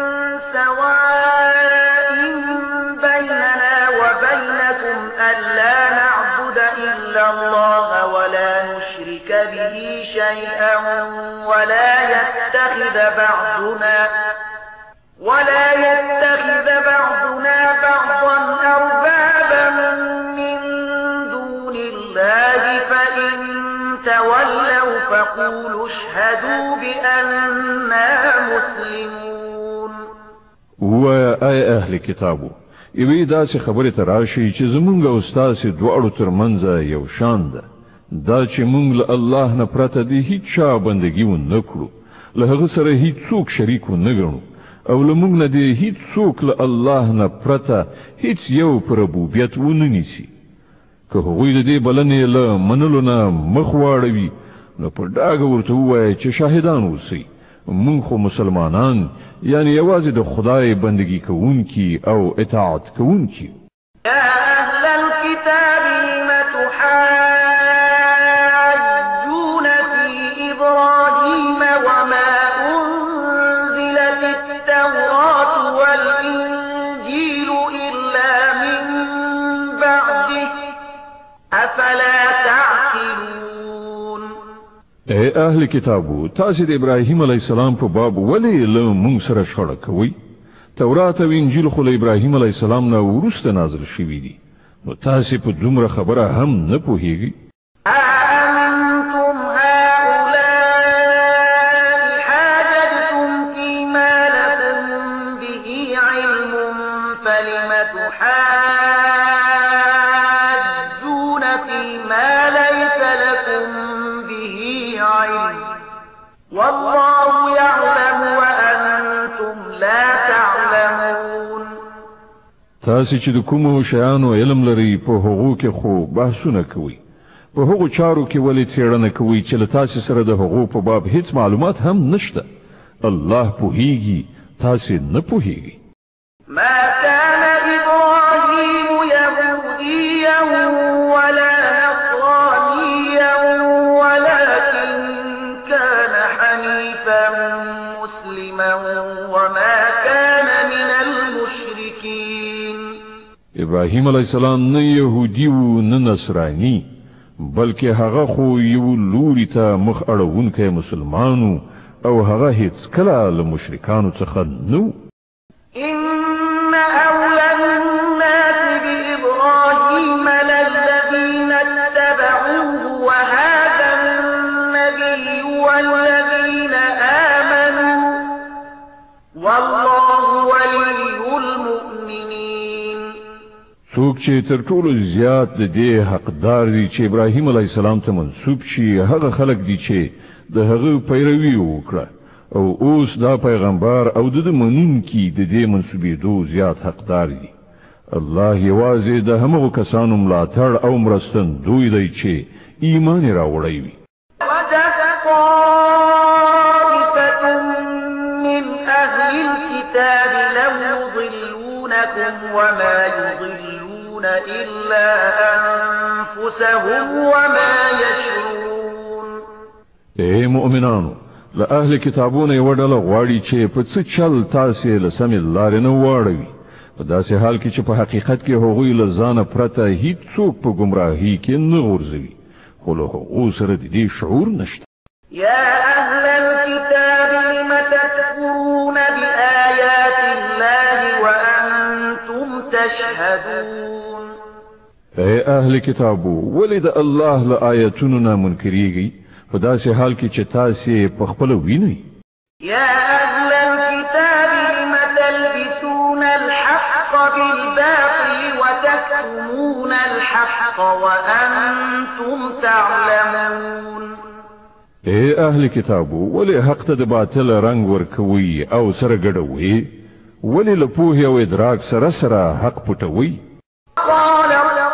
سواء بيننا وبينكم ألا نعبد إلا الله ولا نشرك به شيئا ولا يتخذ بعضنا ولا يتخذ بعضنا بعضا أربابا من دون الله فإن تولوا فقولوا اشهدوا بأننا مسلمون. وأي أهل كتابو یوې داسې خبرې ته راشي چې زمونږ او ستاسې دواړو ترمنځ یو شان ده دا چې مونږ له الله نه پرته د هیڅ چا بندګي ونه کړو له هغه سره هیڅ څوک شریک ونه ګڼو او له موږ نه د هیڅ څوک له الله نه پرته هیڅ یو په ربوبیت ونه نیسي. که هغوی د دې بلنې له منلو نه مخ واړوي نو په ډاګه ورته ووایه چې شاهدان اوسئ مونږ خو مسلمانان یعنی یوازې د خدای بندگی کوونکي او اطاعت کوونکي. يا أهل الكتاب لم تحاجون في إبراهيم وما أنزلت التوراة والإنجيل إلا من بعده أفلا تعقلون. اے اهل کتابو تاسو د ابراهیم علی السلام په باب ولې له موږ سره شړه کوي؟ تورات او انجیل خو له ابراهیم علی السلام نه وروسته نازل شوي دي نو تاسو په دومره خبره هم نه پوهیږئ. أأنتم هؤلاء حاججتم فيما لكم به علم فلم تحاجون فيما ليس لكم به علم والله يعلم وأنتم لا تعلمون. تاسو چې د کومو شیانو علم لري په هغو کې خو بحثونه کوي په هغو چارو کې ولې څېړنه کوي چې له تاسو سره د هغو په باب هیڅ معلومات هم نشته. الله پوهیږي تاسو نه پوهیږئ. ما كان إبراهيم يهوديا ولا نصرانيا ولكن كان حنيفا مسلما وما كان من المشركين. ابراهیم علیه السلام نه يهودي و نه نصراني بلکې هغه خو یو لوري ته مخ اړوونکی مسلمانو او هغه هیڅ کله له مشرکانو څخه نو. إن أولى الناس بإبراهيم للذين اتبعوه وهذا النبي والذين آمنوا والله ولي المؤمنين. څوک چې تر ټولو زیات د دې حقدار دي چې ابراهیم علیه السلام ته منسوب شي هغه خلک دي چې د هغه پیروي وکړه او اوس دا پیغمبر او د منونکي د دې منسوبېدو زیات حقدار دي. الله یوازې د همغو کسانو ملاتړ او مرستندوی دی چې ایمان یې راوړی وي. طائفة من أهل الكتاب لو يضلونكم وما يضلون إلا أنفسهم وما يشعرون. اے مؤمنانو له اهل کتابونو یو ډله غواړي چې په څه چل تاسو له سمې لارې نه واړوي په داسې حال کې چې په حقیقت کې هغوی له ځانه پرته هیڅ څوک په ګمراهۍ کې نه غورځوي خو له هغو سره د دې شعور نشته. يا أهل الكتاب لم تكفرون بآيات الله وأنتم تشهدون. اے اهل کتابو ولې د الله له آیتونو نه منکریږئ په داسې حال کې چې تاسو په خپل وینئ. يا أهل الكتاب لم تلبسون الحق بالباطل وتكتمون الحق وأنتم تعلمون. اے اهل کتابو ولی حق ته د باطل رنگ ورکوي او سره ګډوي، ولی له پوهې او ادراک سره سره حق پټوي. قال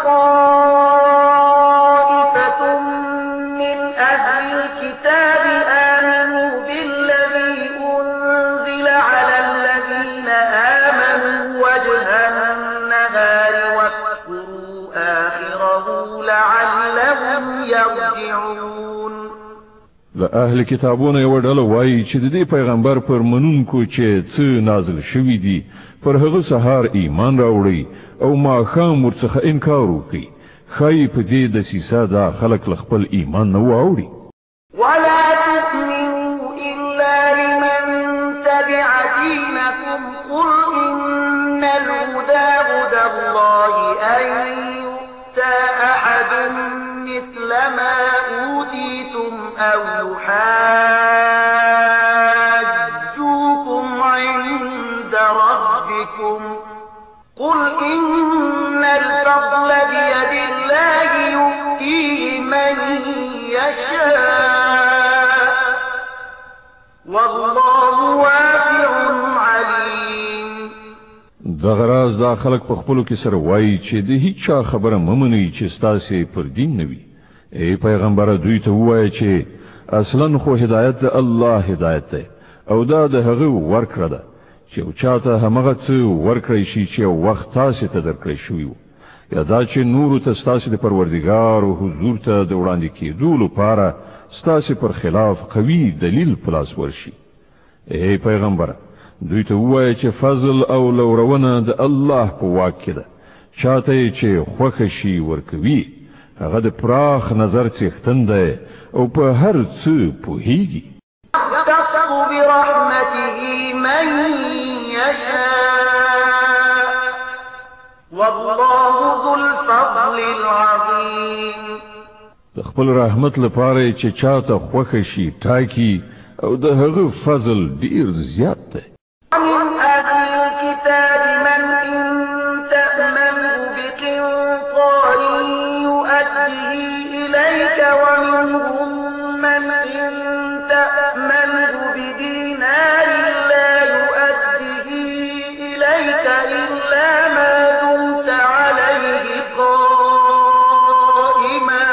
طائفة من أهل الكتاب آمنوا بالذي أنزل على الذين آمنوا وجه النهار واكفروا آخره لعلهم يرجعون. له اهل کتابونه یو ډله وایي چې د دې پیغمبر پر منونکو چې څه نازل شوی دي پر هغه سهار ایمان راوړي او ماښام ورڅخه انکار وکړي، ښایي په دې دسیسه دا خلک له خپل ایمان نه واوړي. ولا تؤمنوا إلا لمن تبع دينكم قل إن الهدى هدى الله أن يؤتى أحد مثل ما أوتيتم أو يحاجوكم عند ربكم قل إن الفضل بيد الله يؤتيه من يشاء والله واسع عليم. دغه راز دا خلک په خپلو کې سره وایي چې د هیڅ چا خبره مه منئ چې ستاسې پر دین نه وي. ای پیغمبره دوی ته ووایه چې اصلا خو هدایت د الله هدایت دی او دا د هغه ورکړه ده چې یو چاته همغه څه ورکړی شي چې یو وخت تاسې ته درکړی شوي وو، یا دا چې نورو ته ستاسې د پروردګار او حضور ته د وړاندې کېدو لپاره ستاسې پر خلاف قوي دلیل په لاس ورشي. ای پیغمبره دوی ته ووایه چې فضل او لورونه د الله په واک کې ده، چاته یې چې خوښه شي ورکوي، هغه د پراخ نظر څښتن دی او په هر څه پوهیږي. يختص برحمته من يشاء والله ذو الفضل العظيم. د خپل رحمت لپاره چې چاته خوښه شي ټاکي او د هغه فضل ډیر زیات دی. ومن أهل الكتاب من إن تأمنه بقنطار يؤديه إليك ومنهم من إن تأمنه بدينار لا يؤديه إليك إلا ما دمت عليه قائما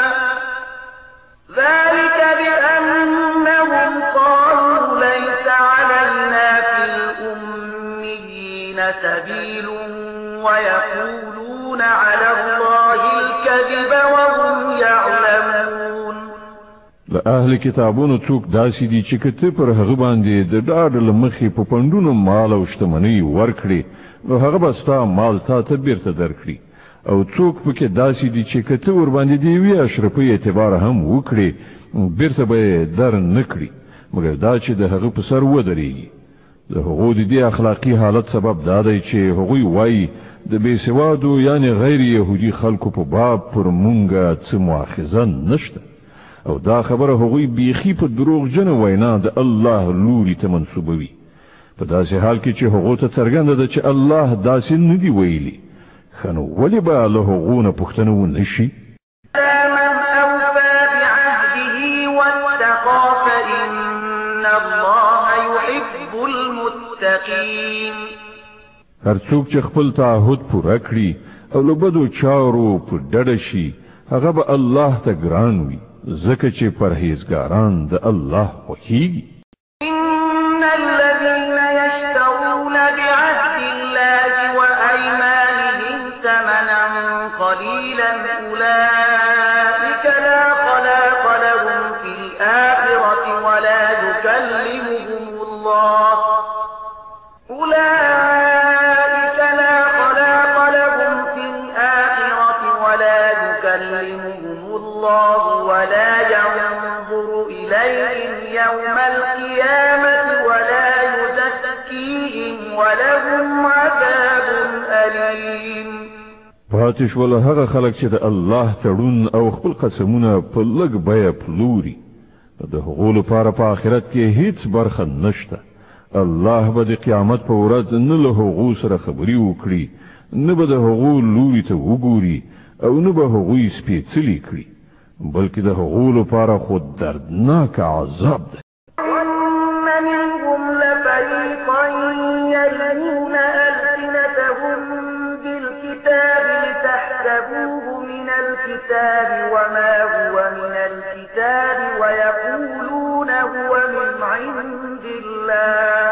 ذلك بأنهم قالوا ليس علينا في الأميين سبيل ويقولون على الله الكذب وهم يعلمون. له اهل کتابونو څوک داسې دي چې کته پر هغه باندې د ډاډ لمخې په پندونو مال او شتمنۍ ورکړي نو هغه به ستا مال تا ته بیرته درکړي، او څوک پکې داسې دي چې کته ور باندې دی وی اشرفي اعتبار هم وکړي بیرته به در نکړي مګر دا چې د هغه په سر ودرېږي. د هغو د دې اخلاقی حالت سبب دا دی چې هغوی وایي د بېسوادو یعنی غیر یهودي خلکو په باب پر مونږه څه مؤاخذه نشته، او دا خبره هغوی بیخي په دروغجنه وینا د الله لوري ته منسوبوي، په داسې حال کې چې هغو ته څرګنده ده چې الله داسې نه دی ویلي. ښه نو ولې به له هغو نه پوښتنه ونه شي؟ من أوفى بعهده واتقى فإن الله يحب المتقين. هر څوک چې خپل تعهد پوره کړي او له بدو چارو په ډډه شي هغه به الله ته ګران وي، ځکه چې پرهیزګاران د الله خوښیږي. إن الذين يشترون بعهد الله وأيمانهم ثمنا قليلا أولئك لا خلاق لهم في الآخرة ولا يكلمهم الله أولئك لا خلاق لهم في الآخرة ولا يكلمهم الله ولا ينظر إليهم يوم القيامة ولا يزكيهم ولهم عذاب أليم. پاتش ولا هغه خلک چې د الله تړون او خپل قسمونه په لګ بیا پلوري، د هغو لپاره په آخرت کې هیڅ برخه نشته. الله به د قیامت په ورځ نه له هغو سره خبرې وکړي، نه به د هغو لوري ته وګوري او نه به هغوی سپېڅلي کړي، بلکې د هغو لپاره خو دردناک عذاب دی. وَإِنَّ مِنْهُمْ لَفَرِيقًا يَلْوُونَ أَلْسِنَتَهُم بِالْكِتَابِ لِتَحْسَبُوهُ مِنَ الْكِتَابِ وَمَا هُوَ مِنَ الْكِتَابِ وَيَقُولُونَ هُوَ مِنْ عِندِ اللَّهِ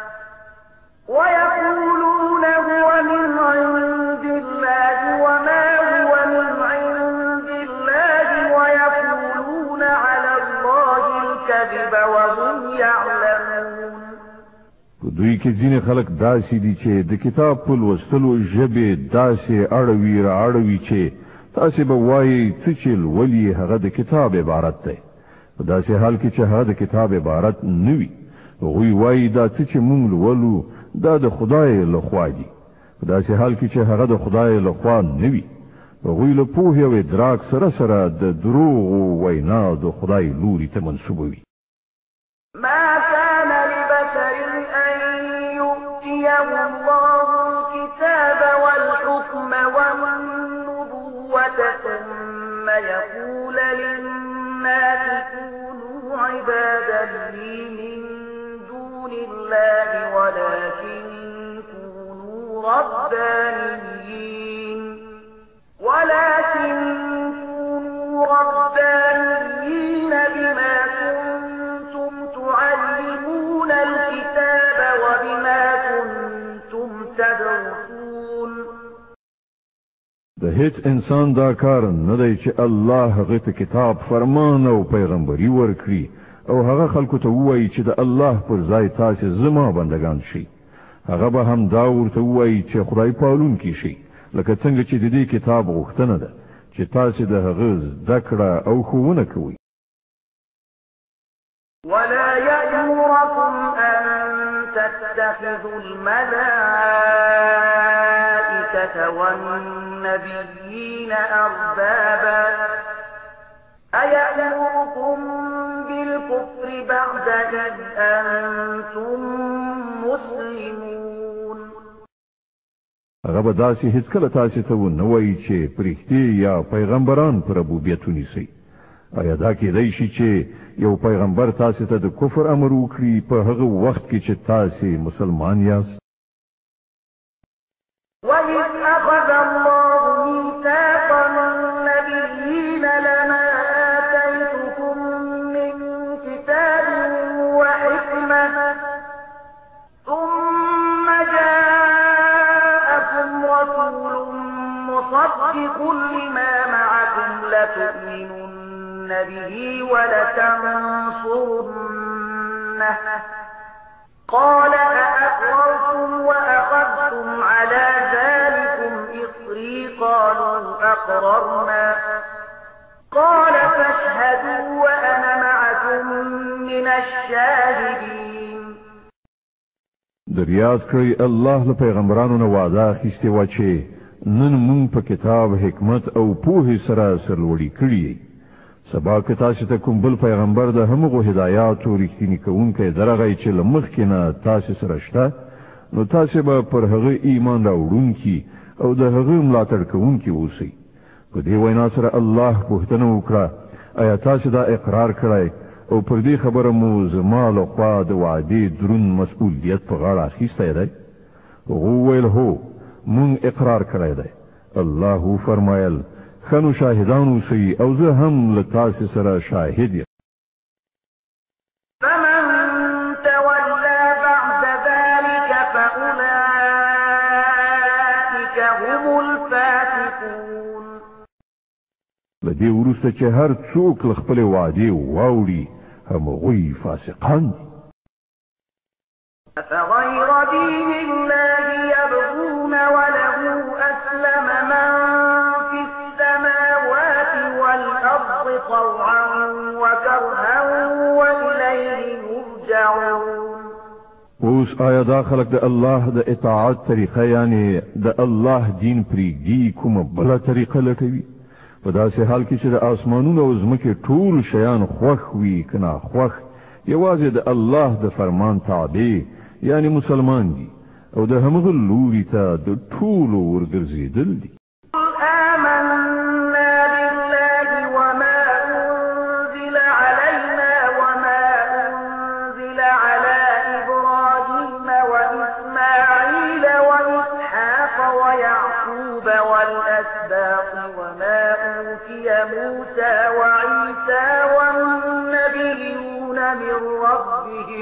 وَيَقُولُونَ هُوَ مِنْ عِندِ اللَّهِ وَمَا هُوَ مِنْ عِندِ اللَّهِ وَيَقُولُونَ عَلَى اللَّهِ الْكَذِبَ وَهُمْ يَعْلَمُونَ. په دوی کې ځینې خلک داسې دي چې د کتاب په لوستلو ژبې داسې اړوي را اړوي چې تاسې به وایي څه چې لولي هغه د کتاب عبارت دی، په داسې حال کې چې هغه د کتاب عبارت نه وي. هغوی وایي دا څه چې موږ لولو دا د خدای لخوا دي، په داسې حال کې چې هغه د خدای لخوا نه وي. هغوی له پوهې او ادراک سره سره د دروغو وینا د خدای لوري ته منسوبوي. ما كان لبشر أن يؤتيه الله الكتاب والحكم والنبوة ثم يقول للناس كونوا عبادا لي من دون الله ولكن كونوا ربانيين ولكن كونوا ربانيين بما كنتم تعلمون الكتاب وبما كنتم تدرسون. د هیڅ انسان دا کار نه دی چې الله هغه ته کتاب فرمان او پیغمبري ورکړي او هغه خلکو ته وایي چې د الله پر ځای تاسې زما بندگان شي. هغه به هم دا ورته وایي چې خدای پالونکي شي، لکه څنګه چې د دې کتاب غوښتنه ده چې تاسې د هغه زده کړه او ښوونه کوئ. ولا يأمركم أن تتخذوا الملائكة والنبيين أربابا أيأمركم بالكفر بعد إذ أنتم مسلمون. هغه به داسې هیڅکله تاسې ته ونه وایي چې پرښتې یا پیغمبران په ربوبیت ونیسئ. آیا دا کېدای شي چې یو پیغمبر تاسې ته د کفر امر وکړي په هغه وخت کې چې تاسې مسلمان یاست؟ وَإِذْ أَخَذَ اللَّهُ مِيثَاقَ النَّبِيِّينَ لَمَا آتَيْتُكُم مِّن كِتَابٍ وَحِكْمَةٍ ثُمَّ جَاءَكُمْ رَسُولٌ مُّصَدِّقٌ لِّمَا مَعَكُمْ لَتُؤْمِنُنَّ بِهِ وَلَتَنصُرُنَّهُ قال أأقررتم وأخذتم على ذلكم إصري قالوا أقررنا قال فاشهدوا وأنا معكم من الشاهدين. دریاد کړی الله له پیغمبرانو نه وعده اخیستې وه چې نن مونږ په کتاب حکمت او پوهې سره سرلوړي کړي. سبا که تاسو ته کوم بل پیغمبر د همغو هدایاتو رښتینی کوونکی درغی چې له مخکې نه تاسو سره شته، نو تاسو به پر هغه ایمان راوړونکي او د هغه ملاتړ کوونکي اوسئ. په دې وینا سره الله پوښتنه وکړه آیا تاسو دا اقرار کړی او پر دې خبره مو زما له خوا د وعدې دروند مسؤلیت په غاړه اخیستی دی؟ هغو وویل هو مونږ اقرار کړی دی. الله فرمایل خنو شاهدان اوسئ او زه هم له تاسو سره شاهد یم. فمن تولى بعد ذلك فأولئك هم الفاسقون. له دې وروسته چې هر څوک له خپلې وعدې واوړي همغوی فاسقان دي. أفغير دين الله يبغون وله أسلم من في السماوات والأرض طوعا وكرها وإليه يرجعون. اوس آیا دا خلق د الله د اطاعت طریقه یعنی د الله دین پریږدي کومه بله طریقه لټوي؟ په داسې حال کې چې د آسمانونو او ځمکې ټول شیان خوښ وي که ناخوښ یوازې د الله د فرمان تابع یعنی مسلمان دي او د همغه لوري ته د ټولو ورګرځېدل دي. موسى وعيسى والنبيون من ربهم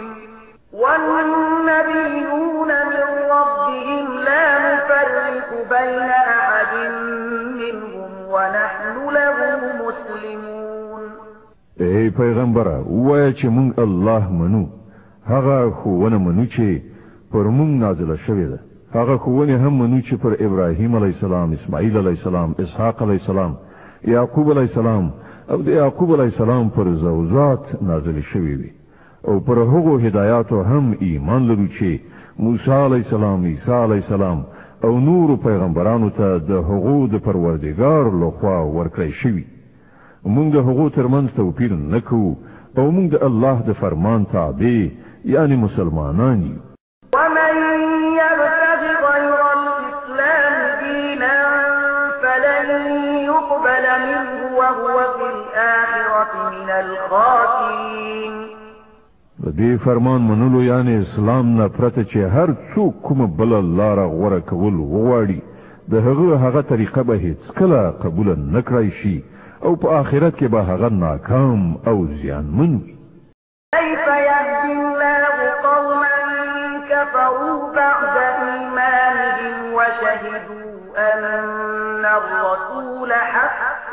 والنبيون من ربهم لا نفرق بين أحد منهم ونحن له مسلمون. ای پیغمبره وایه چې مونږ الله منو، هغه ښوونه منو چې پر مونږ نازله شوې ده، هغه ښوونې هم منو چې پر ابراهیم علیه السلام، اسماعیل علیه السلام، اسحاق علیه السلام، یعقوب علیه السلام او د یعقوب علیه السلام پر زوجات نازل شوی وي، او پر هغو هدایاتو هم ایمان لرو چې موسی علیه السلام، عیسی علیه السلام او نور پیغمبرانو ته د هغو د پروردګار لخوا ورکړی شوی. موږ د هغو ترمنځ توپیر نه کوو او موږ د الله د فرمان تابع یعنی مسلمانان یو. ومن يبتغ غير الإسلام دينا فلن يقبل منه وهو في الآخرة من الخاسرين. د دې فرمان منلو یعنی اسلام نه پرته چې هر څوک کومه بل لاره غوره کول وغواړي د هغه هغه طریقه به هیڅ کله قبول نه کړی شي او په آخرت کې به هغه ناکام او زیانمن وي. كيف يهدي الله قوما كفروا بعد إيمانهم وشهدوا أن الرسول حق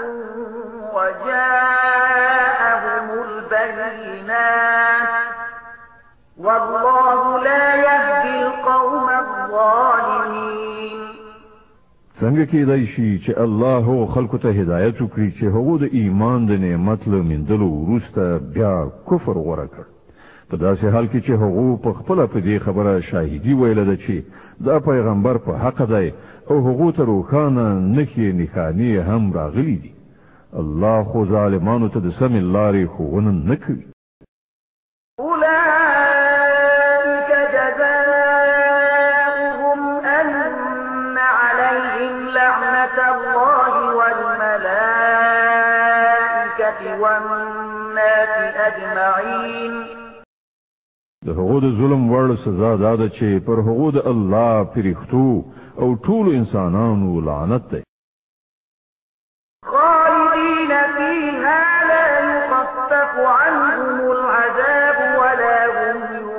وجاءهم البينات والله لا يهدي القوم الظالمين. څنګه کېدای شي چې الله خلکو ته هدایت وکړي چې هغه د ایمان د نعمت له موندلو وروسته بیا کفر غوره کړ، په داسې حال کې چې هغه په خپل په دې خبره شاهدي ویل ده چې دا پیغمبر په حق دی او هغه ته روښانه نښې نښانې هم راغلي دي. الله خو ظالمانو ته د سمې لارې ښوونه نه کوي. أولئك جزاؤهم أن عليهم لعنة الله والملائكة والناس أجمعين. د هغو د ظلم وړ سزا دا ده چې پر هغو د الله فرښتو او ټولو انسانانو لعنت دی. خالدين فيها لا يخفف عنهم العذاب ولا هم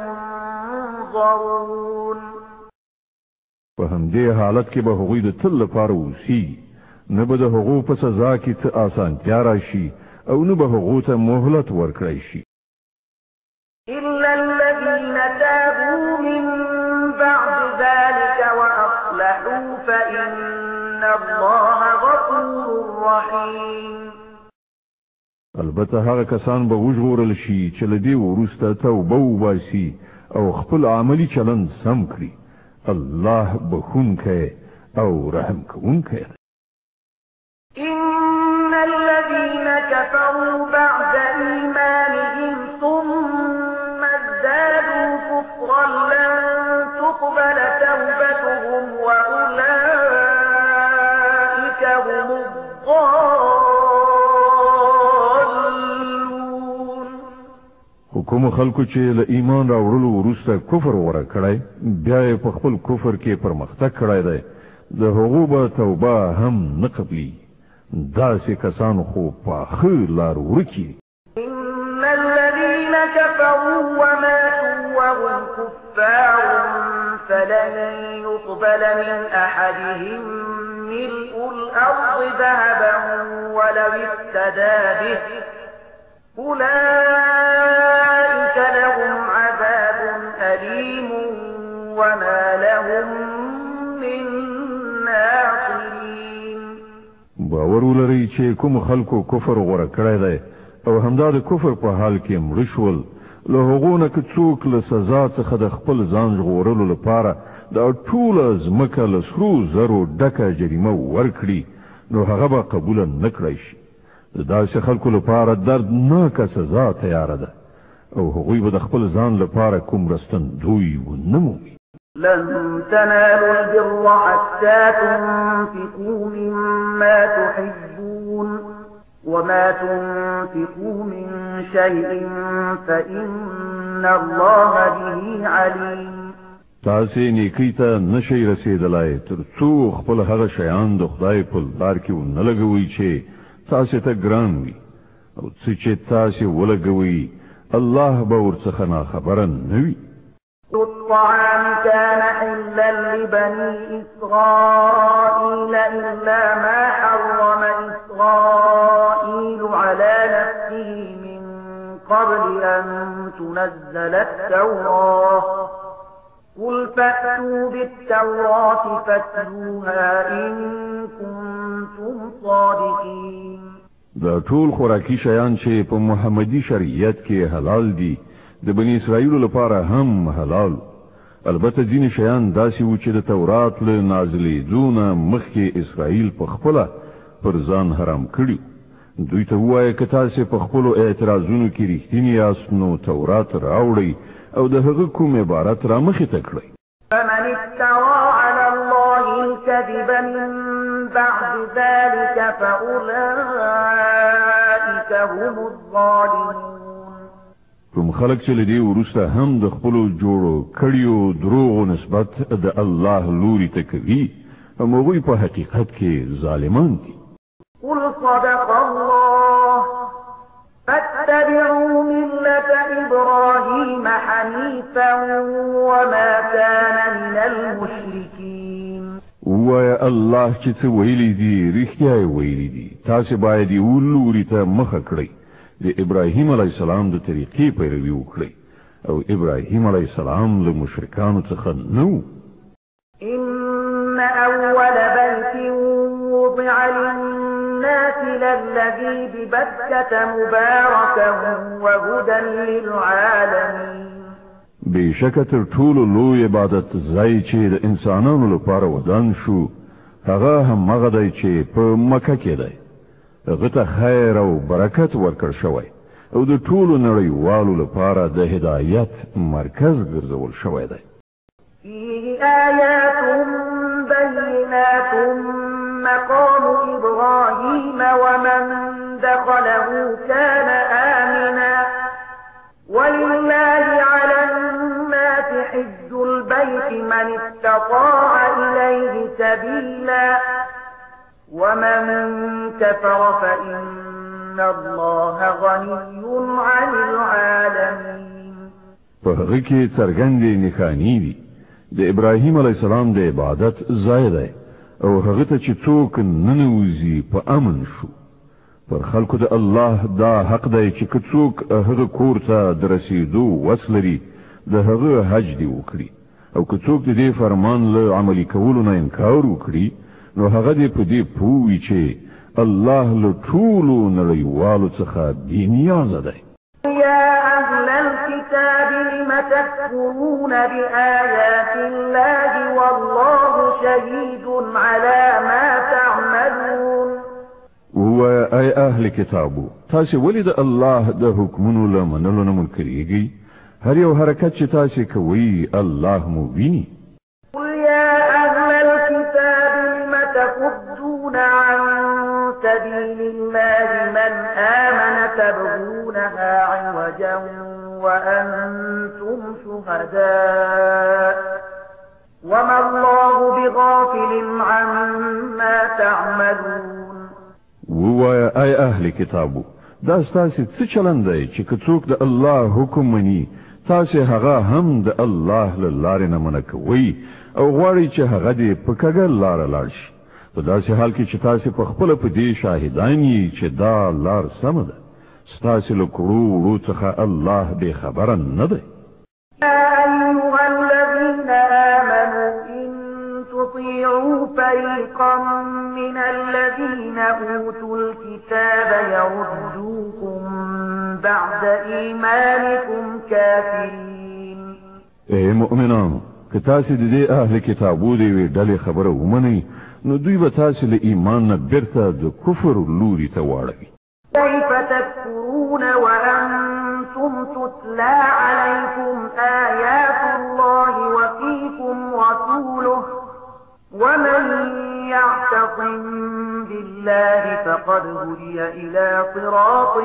ينظرون. په همدې حالت کې به هغوی د تل لپاره اوسي، نه به د هغو په سزا کې څه اسانتیا راشي او نه به هغو ته مهلت ورکړی شي. إلا الذين تابوا من بعد ذلك وأصلحوا فإن الله غفور رحيم. البته هغه کسان به وژغورل شي چې له دې وروسته توبه وباسي او خپل عملی چلند سم کړي. الله بخونکی او رحم کوونکی. إن الذين كفروا بعد إيمانهم ثم ازدادوا كفرا لن تقبل توبتهم وأولئك هم الضالون. حکومت خلکو چې له ایمان راوړلو وروسته کفر وره کړی بیا په خپل کفر کې پرمختګ کړی دی د هغو به توبه هم نه قبلي. داسې کسان خو پاخه لار ورکي. إن الذين كفروا وماتوا وهم كفار فلن يقبل من أحدهم ملء الأرض ذهبا ولو افتدى به أولئك لهم عذاب أليم وما لهم من ناصرين. باور ولرئ چې کوم خلکو کفر غوره کړی دی او همدا د کفر په حال کې مړه شول، له هغو نه که څوک له سزا څخه د خپل ځان ژغورلو لپاره دا ټوله ځمکه له سرو زرو ډکه جریمه ورکړي نو هغه به قبول نه کړی شي. د داسې خلکو لپاره دردناکه سزا تیاره ده او هغوی به د خپل ځان لپاره کوم رستندوی ونه مومي. لن تنالوا البر حتى تنفقوا مما تحبون وما تنفقوا من شيء فإن الله به عليم. تاسې نیکی ته نشئ رسېدلی تر څو خپل هغه شیان د خدای په لار کې ونه لګوئ چې تاسې ته ګران وي او څه چې تاسې ولګوئ الله به ورڅخه ناخبره نه وي. الطعام كان حلا لبني إسرائيل إلا ما حرم إسرائيل على نفسه من قبل أن تنزل التوراة قل فأتوا بالتوراة فاتلوها إن كنتم صادقين. دا ټول خوراکي شیان چې په محمدي شریعت کې حلال دي د بنی اسرائیل لپاره هم حلال. البته ځینې شیان داسې وو چې د تورات له نازلېدو نه مخکې اسرائیل په خپله پر ځان حرام کړي. دوی ته ووایه که تاسې په خپلو اعتراضونو کې رښتیني یاست نو تورات راوړئ او د هغه کوم عبارت را مخې ته کړئ. فمن افترى على الله الكذب من بعد ذلك فأولئك هم الظالمون. کوم خلک چې له دې وروسته هم د خپلو جوړو کړیو دروغو نسبت د الله لوري ته کوي هم هغوی په حقیقت کې ظالمان دي. قل صدق الله فاتبعوا ملة إبراهيم حنيفا وما كان من المشركين. ووایه الله چې څه ویلي دي رښتیا یې ویلي دي. تاسې باید یې ولوري ته مخه کړئ د ابراهیم علیه السلام د طریقې پیروي وکړئ او ابراهیم علیه السلام له مشرکانو څخه نه و. إن أول بيت وضع للناس للذي ببكة مباركا وهدى للعالمين. بېشکه تر ټولو لوی عبادت ځای چې د انسانانو لپاره ودان شو هغه همغه دی چې په مکه کې دی. هغه ته خیر او برکت ورکړ شوی او د ټولو نړیوالو لپاره د هدایت مرکز ګرځول شوی دی. فيه آيات بينات مقام إبراهيم ومن دخله كان آمنا ولله على الناس حج البيت من استطاع إليه سبيلا ومن كفر فإن الله غني عن العالمين. په هغه کې څرګندې نښانې دي د ابراهیم علیه السلام د عبادت ځای دی او هغه ته چې څوک ننوځي په امن شو. پر خلکو د الله دا حق دی چې که څوک هغه کور ته د رسېدو وس لري د هغه حج دې وکړي او که څوک د دې فرمان له عملي کولو نه انکار وکړي نو هغه دې په دې پوه وي چې الله له ټولو نړیوالو څخه بېنیازه دی. يا أهل الكتاب لم تكفرون بآيات الله والله شهيد على ما تعملون. ووایه ای اهل کتابو تاسې ولې د الله د حکمونو له منلو نه منکرېږئ؟ هر یو حرکت چې تاسې کوئ الله مو ویني. قل يا أهل الكتاب لم تصدون عن سبيل الله من آمن تبغونها عوجا وأنتم شهداء وما الله بغافل عما تعملون. ووایه ای اهل کتابو دا ستاسې څه چلند دی چې که څوک د الله حکم مني تاسې هغه هم د الله له لارې نه منع کوئ او غواړئ چې هغه دې په کږه لاره لاړ شي په داسې حال کې چې تاسې په خپله په دې شاهدان یې چې دا لار سمه ده. ستاسې له کړو وړو څخه الله بې خبره نه دی. يا أيها الذين آمنوا إن تطيعوا فريقا من الذين أوتوا الكتاب يردوكم بعد إيمانكم كافرين. اے مؤمنانو که تاسې د دې اهل کتابو د یوې ډلې خبره ومنئ نو دوی به تاسې له ایمان نه بیرته د کفر لوري ته واړوي. كيف تكفرون وأنتم تتلى عليكم آيات الله وفيكم رسوله ومن يعتصم بالله فقد هدي إلى صراط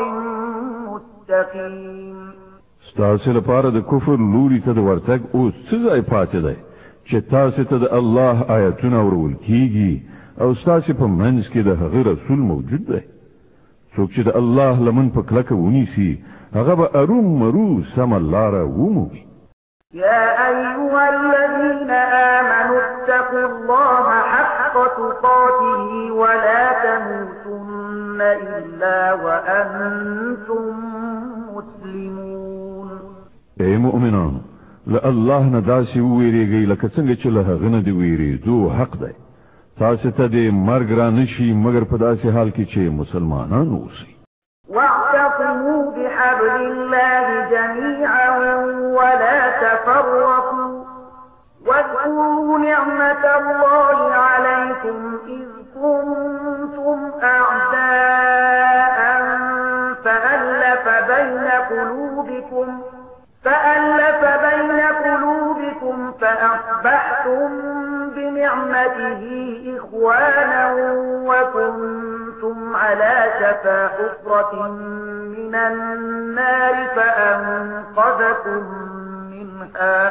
مستقيم. ستاسې لپاره د کفر لوري ته د ورتګ اوس څه ځای پاتې دی چې تاسې ته د الله آیتونه اورول کیږي او ستاسې په منځ کې د هغه رسول موجود دی. څوک چې د الله لمن په کلکه ونیسي هغه به اروم مرو سمه لاره ومومي. يا أيها الذين آمنوا اتقوا الله حق تقاته ولا تموتن إلا وأنتم مسلمون. اے مؤمنان له الله نه داسې وویریږئ لکه څنګه چې له هغه نه د ویرېدو حق دی. تاسې ته د مرګ را نشي مګر په داسې حال کې چې مسلمانان اوسئ. واعتصموا بحبل الله جميعا ولا تفرقوا واذكروا نعمة الله عليكم إذ كنتم أعداء فألف بين قلوبكم فألف بين قلوبكم فأصبحتم بنعمته إخوانا وكنتم على شفا حفرة من النار فأنقذكم منها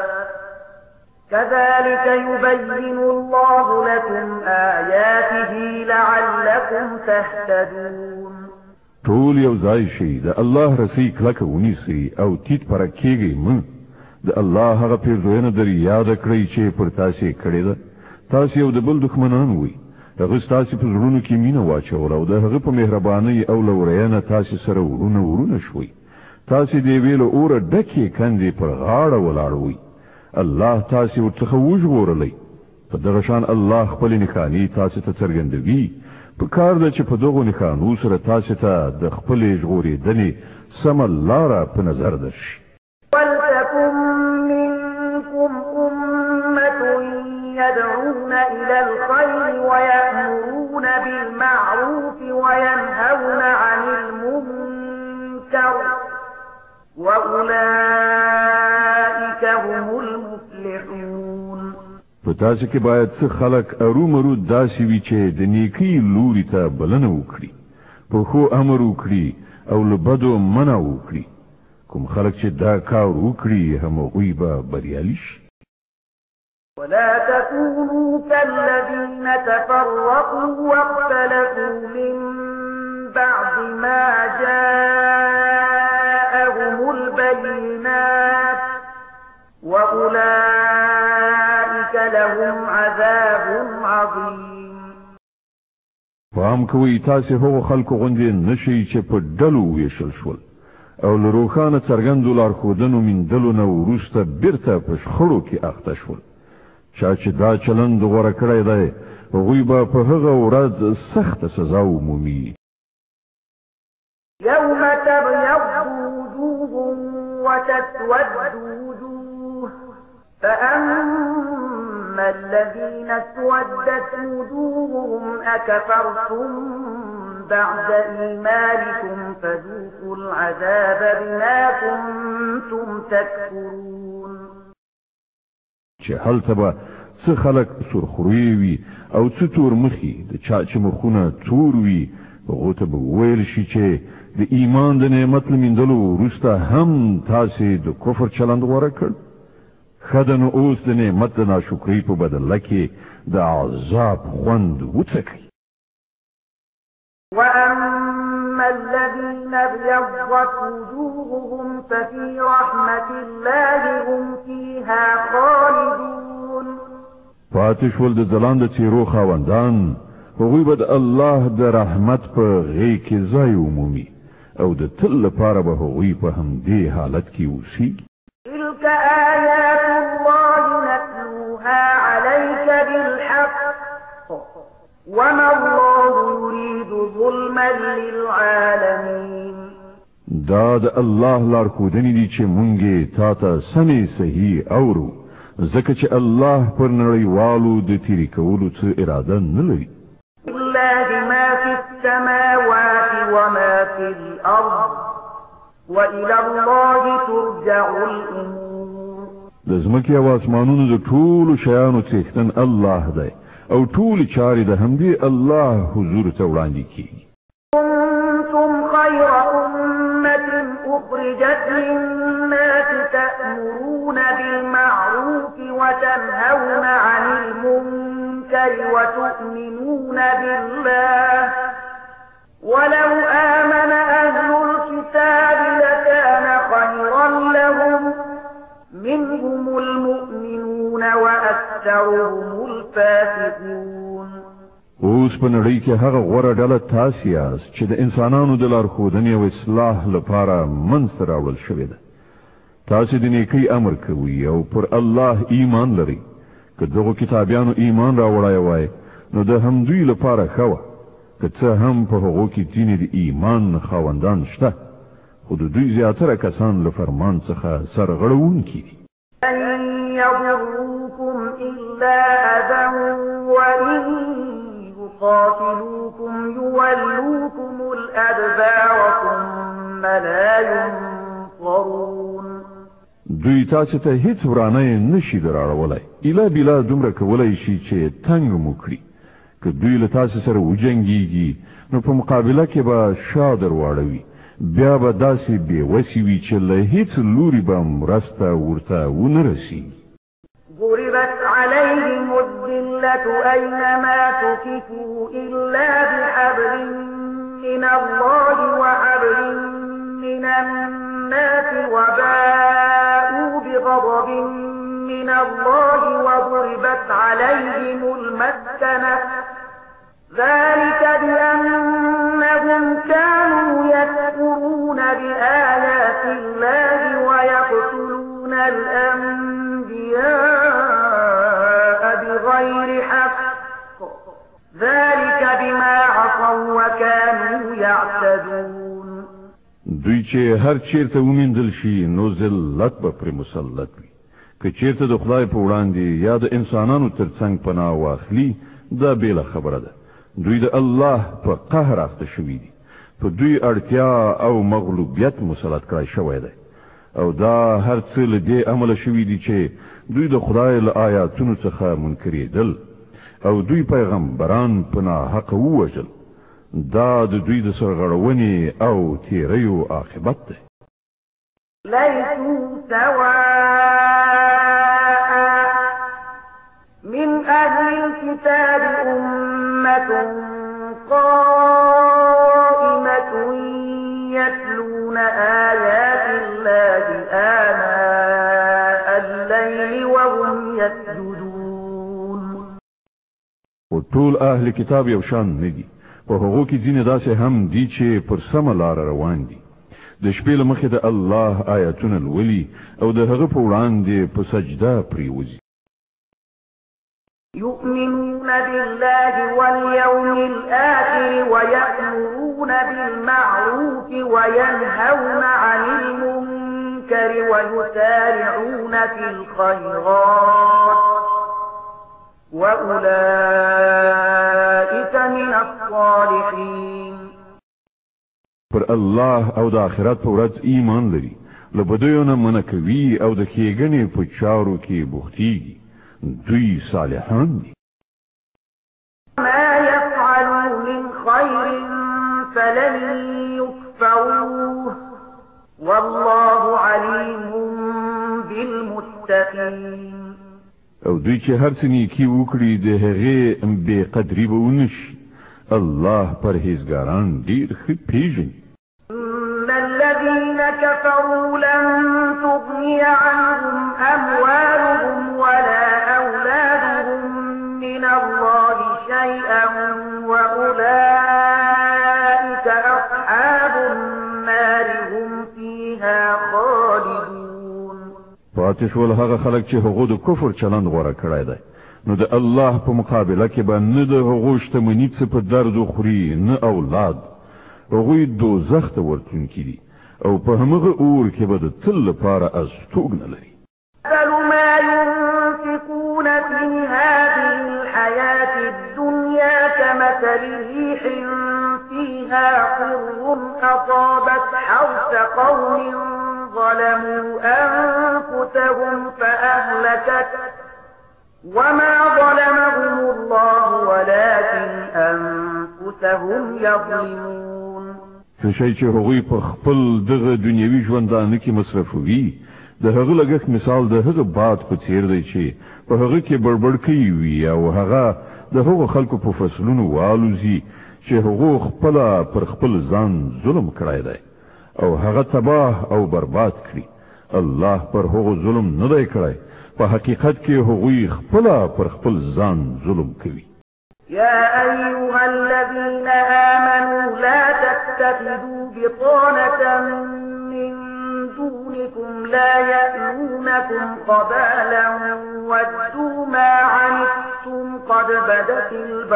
كذلك يبين الله لكم آياته لعلكم تهتدون. ټول یو ځای شي د الله رسی کلکه ونیسي او تیت پر کېږي من د الله هغه پیرزوینه در یاد کړئ چې پر تاسې کړې ده. تاسې یو د بل دښمنان وئ. هغه ستاسې په زړونو کې مینه واچوله او د هغه په مهربانۍ او لورینه تاسې سره ورونه ورونه شوئ. تاسې د یوې له اوره ډکې کندې پر غاړه ولاړوئ. الله تاسې ورڅخه وژغورلی. په دغه شان الله خپلې نښانې تاسې ته څرګندوي. په کار ده چې په دغو نښانو سره تاسې ته د خپلې ژغورېدنې سمه لاره په نظر درشي. ولتكن منكم أمة يدعون إلى الخير ويأمرون بالمعروف وينهون عن المنكر وأولئك هم المفلحون. په تاسې کې باید څه خلک ارومرو داسې وي چې د نیکۍ لوري ته بلنه وکړي، په ښو امر وکړي او له بدو منع وکړي. کوم خلک چې دا کار وکړي همغوی به بریالي شي. ولا تكونوا كالذين تفرقوا واختلفوا من بعد ما جاءهم البينات وأولئك لهم عذاب عظيم. فهم کوي تاسې هغو خلکو غوندې نشئ چې په ډلو ویشل شول او له روښانه څرګندو لارښودنو میندلو نه وروسته بیرته په شخړو کې اخته شول. چا چې دا چلند غوره کړی دی هغوی به په هغه ورځ سخته سزا ومومي. يوم تبيض وجوه وتسود وجوه فأما الذين اسودت وجوههم أكفرتم بعد إيمانكم فذوقوا العذاب بما كنتم تكفرون. چې هلته به څه خلک سرخوروي وي او څه تور مخي د چا چې مخونه تور وي هغو ته به وویل شي چې د ایمان د نعمت له میندلو وروسته هم تاسې د کفر چلند غوره کړ. ښه ده نو اوس د نعمت د ناشکرۍ په بدله کې د عذاب خوند وڅکئ. وأما الذين ابيضت وجوههم ففي رحمة الله هم فيها خالدون. پاتې شول د ځلانده څېرو خاوندان هغوی به د الله د رحمت په غېږ کې ځای ومومي او د تل لپاره به هغوی په همدې حالت کې اوسیږي. تلك آيات الله نتلوها عليك بالحق وما الله يريد ظلما للعالمين. دا د الله لارښودنې دي چې مونږ تا ته سمې صحیح اورو ځکه چې الله پر نړیوالو د تیری کولو څه اراده نه لري. لله ما في السماوات وما في الأرض وإلى الله ترجع الأمور. د ځمکې او اسمانونو د ټولو شیانو څښتن الله دی او ټول چارې د همدې الله حضور ته وړاندې کیږي. كنتم خير أمة أخرجت للناس تأمرون بالمعروف وتنهون عن المنكر وتؤمنون بالله ولو آمن أهل الكتاب لكان خيرا لهم منهم المؤمنون وأكثرهم الفاسقون. اوس په نړۍ کې هغه غوره ډله تاسې یاست چې د انسانانو د لارښودنې او اصلاح لپاره منځته راوړل شوې ده. تاسې د نیکۍ امر کوئ او پر الله ایمان لرئ. که دغو کتابیانو ایمان راوړی وای نو د همدوی لپاره ښه وه، که څه هم په هغو کې ځینې د ایمان خاوندان شته، خو د دوی زیاتره کسان له فرمان څخه سرغړونکي دي. لن يضروكم إلا أذى وإن يقاتلوكم يولوكم الأدبار ثم لا ينصرون. دوی تاسو ته هیڅ ورانه نشي دراړولای، اله بلا دومره کولای شي چې تنگ مو کړي. که دوی له تاسو سره وجنګیږي نو په مقابله کې به شا درواړوي، بیا به داسې بې وسې وي چې له هیڅ لوري به مرسته ورته ونه رسیږي. ضربت عليهم الذلة أينما تكفوا إلا بحبل من الله وحبل من الناس وباءوا بغضب من الله وضربت عليهم المسكنة ذلك بأنهم كانوا يكفرون بآيات الله ويقتلون الأنبياء بغير حق ذلك بما عصوا وكانوا يعتدون. دوی چې هر چیرته ومندل شي نو ذلت به پر مسلط وي. که چیرته د خدای په وړاندې یا د انسانانو ترڅنګ پناه واخلي دا بیله خبره ده. دوی د الله په قهر اخته شوي دي، په دوی اړتیا او مغلوبیت مسلط کړی شوی دی، او دا هر څه له دې امله شوي دي چې دوی د خدای له آیاتونو څخه منکرېدل او دوی پیغمبران په ناحقه ووژل. دا د دوی د سرغړونې او تیریو عاقبت دی. ليسوا سواء من أهل الكتاب أمة قائمة يتلون آيات الله آناء الليل وهم يسجدون. وطول أهل كتاب يوشان ندي په هغو کې ځینې داسې هم دي چې پر سمه لاره روان دي، د شپې له مخې د الله آیاتونه لولي او د هغه په وړاندې په سجده پریوځي. يؤمنون بالله واليوم الآخر ويأمرون بالمعروف وينهون عن المنكر ويسارعون في الخيرات وأولئك من الصالحين. پر الله او د آخرت په ورځ ایمان لري، له بدیو نه منع کوي او د ښېګڼې په چارو کې بوختېږي. دوی صالحان دي. ما يفعلوا من خير فلن يكفروه والله عليم بالمتقين. او دوی چې هر څه نیکي وکړي د هغې بې قدري به ونشي. الله پرهیزګاران ډېر ښه پېژني. إن الذين كفروا لن تغني عنهم أموالهم ولا أولادهم من الله شيئا وأولئك أصحاب النار هم فيها خالدون. پاتې شول هغه خلک چې هغو د کفر چلند غوره کړی دی، نو د الله په مقابله کې به نه د هغو شتمني څه په درد وخوري نه اولاد. هغوی دوزخ ته ورتلونکي دي او په همغه اور کې به د تل لپاره استوګنه لري. مثل ما كمثل ريح فيها صر أصابت حرث قوم ظلموا أنفسهم فأهلكت وما ظلمهم الله ولكن أنفسهم يظلمون. څه شی چې هغوی په خپل دغه دنیوي ژوندانه کې مصرفوي د هغه لګښت مثال د هغه باد په څیر دی چې په هغه کې بړبړ کوي وي او هغه د هغو خلکو په فصلونو والوزي چې هغو خپل پر خپل ځان ظلم کړی دی او هغه تباه او برباد کړي. الله پر هغو ظلم نه دی کړی، په حقیقت کې هغوی خپل پر خپل ځان ظلم کوي. يا أيها الذين آمنوا لا تتخذوا بطانة من دونكم لا يألونكم خبالا ودوا ما عنتم قد بدت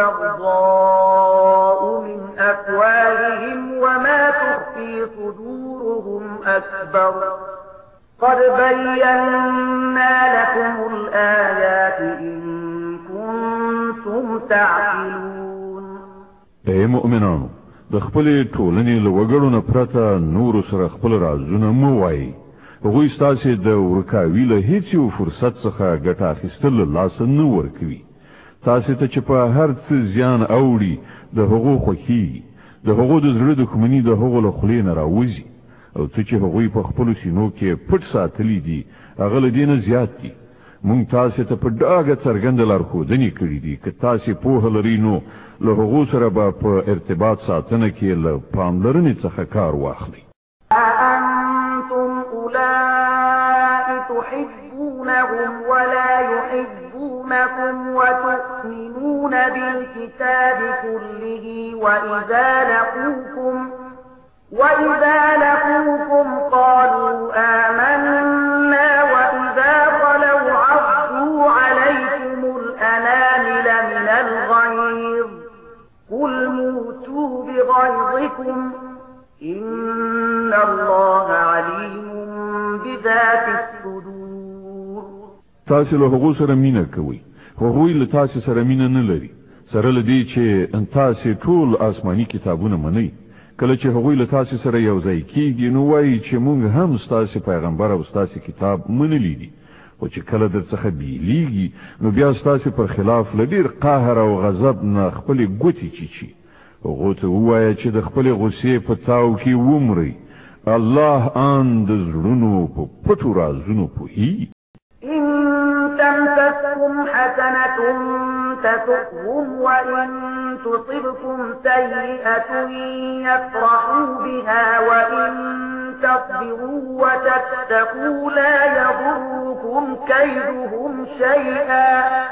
البغضاء من أفواههم وما تخفي صدورهم أكبر قد بينا لكم الآيات إن كنتم تعقلون. اے مؤمنانو، د خپل ټولنې له وګړو نه پرته نور سره خپل رازونه مو وایي. هغوی ستاسې د ورکاوي له هیڅ یو فرصت څخه ګټه اخیستل له لاسه نه ورکوي. تاسې ته چې په هر څه زیان اوړي د هغو خوښېږي، د هغو د زړه دښمني د هغو له خولې نه راوځي او څه چې هغوی په خپلو سینو کې پټ ساتلي دي هغه له دې نه زیات دي. مونږ تاسې ته په ډاګه څرګنده لارښودنې کړي دي. که تاسې پوهه لرئ نو له هغو سره به په ارتباط ساتنه کې له پاملرنې څخه کار واخلئ. أأنتم أولئك تحبونهم ولا يحبونكم وتؤمنون بالكتاب كله وإذا لقوكم وإذا لقوكم قالوا آمنا وإذا خلوا عضوا عليكم الأنامل من الغيظ قل موتوا بغيظكم إن الله عليم بذات الصدور. تاسو له هغو سره مینه کوئ، هغوی له تاسو سره مینه نه لري، سره له دې چې تاسو ټول آسماني کتابونه منئ. کله چې هغوی له تاسو سره یو ځای کېږي نو وایي چې موږ هم ستاسو پیغمبر او ستاسو کتاب منلی دي، خو چې کله درڅخه بیلیږي نو بیا ستاسو پر خلاف له ډېر قهر او غضب نه خپلې ګوتې چیچي. هغو ته ووایه چې د خپلې غصې په تاو کې ومرئ. الله آن د زړونو په پټو رازونو پوهېږي. إن تمسسكم حسنة تسؤهم وإن تصبكم سيئة يفرحوا بها وإن تصبروا وتتقوا لا يضركم كيدهم شيئا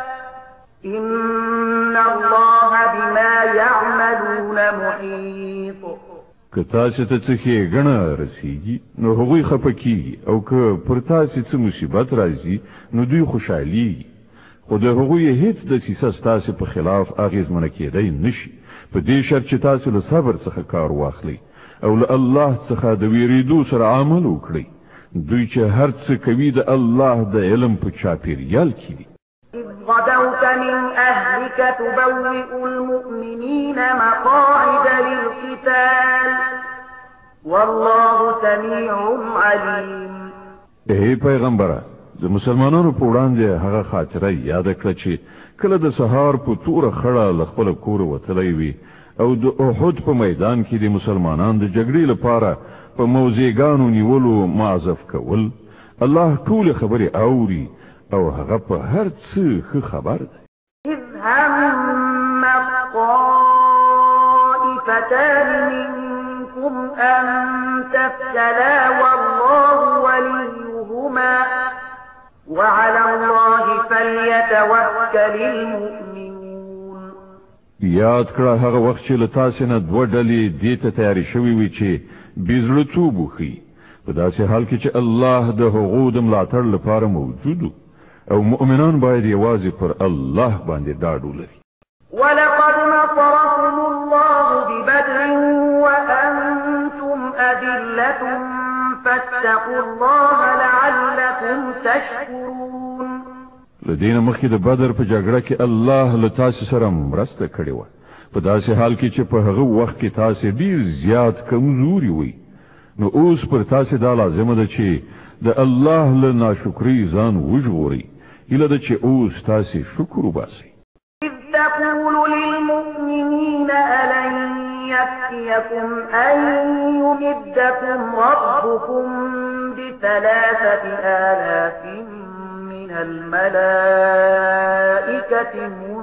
إن الله بما يعملون محيط. که تاسو ته څه ښېګڼه رسیږي نو هغوی خفه کېږي او که پر تاسو څه مصیبت راځي نو دوی خوشحالیږي، خو د هغوی هیڅ دسیسه ستاسو په خلاف اغېزمنه کېدی نشي، په دې شرط چې تاسو له صبر څخه کار واخلئ او له الله څخه د ویرېدو سره عمل وکړئ. دوی چې هر څه کوي د الله د علم په چاپېریال کې دي. إذ غدوت من أهلك تبوئ المؤمنين مقاعد للقتال والله سميع عليم. اے پیغمبره، د مسلمانانو په وړاندې هغه خاطره یاد کړه چې کله د سهار په توره خړه له خپل کور وتلی وي او د احد په میدان کې د مسلمانانو د جګړې لپاره په موضعګانو نیولو معذف کول. الله ټول خبرې اوري او هغه په هر څه ښه خبر دی. إذ هم الطائفتان منكم أن تفشلا والله وليهما وعلى الله فليتوكل المؤمنون. یاد کړه هغه وخت چې له تاسو نه دوه ډلې دې ته تیاری شوي وي چې بېزړهتوب وښیي، په داسې حال کې چې الله د هغو د ملاتړ لپاره موجود و او مؤمنان باید یوازې پر الله باندې ډاډ ولري. ولقد نصركم الله ببدر وأنتم أذلة فاتقوا الله لعلكم تشكرون. لدينا مخکې د بدر په جګړه کې الله له تاسو سره مرسته کړې وه، په داسې حال کې چې په هغه وخت کې تاسو ډیر زیات کمزوري وي نو اوس پر تاسو دا لازم ده چې د الله له ناشکری ځان وژغوري اله ده چې اوس تاسو شکر وباسئ إذ تقول للمؤمنين ألن يكفيكم أن يمدكم ربكم بثلاثة آلاف من الملائكة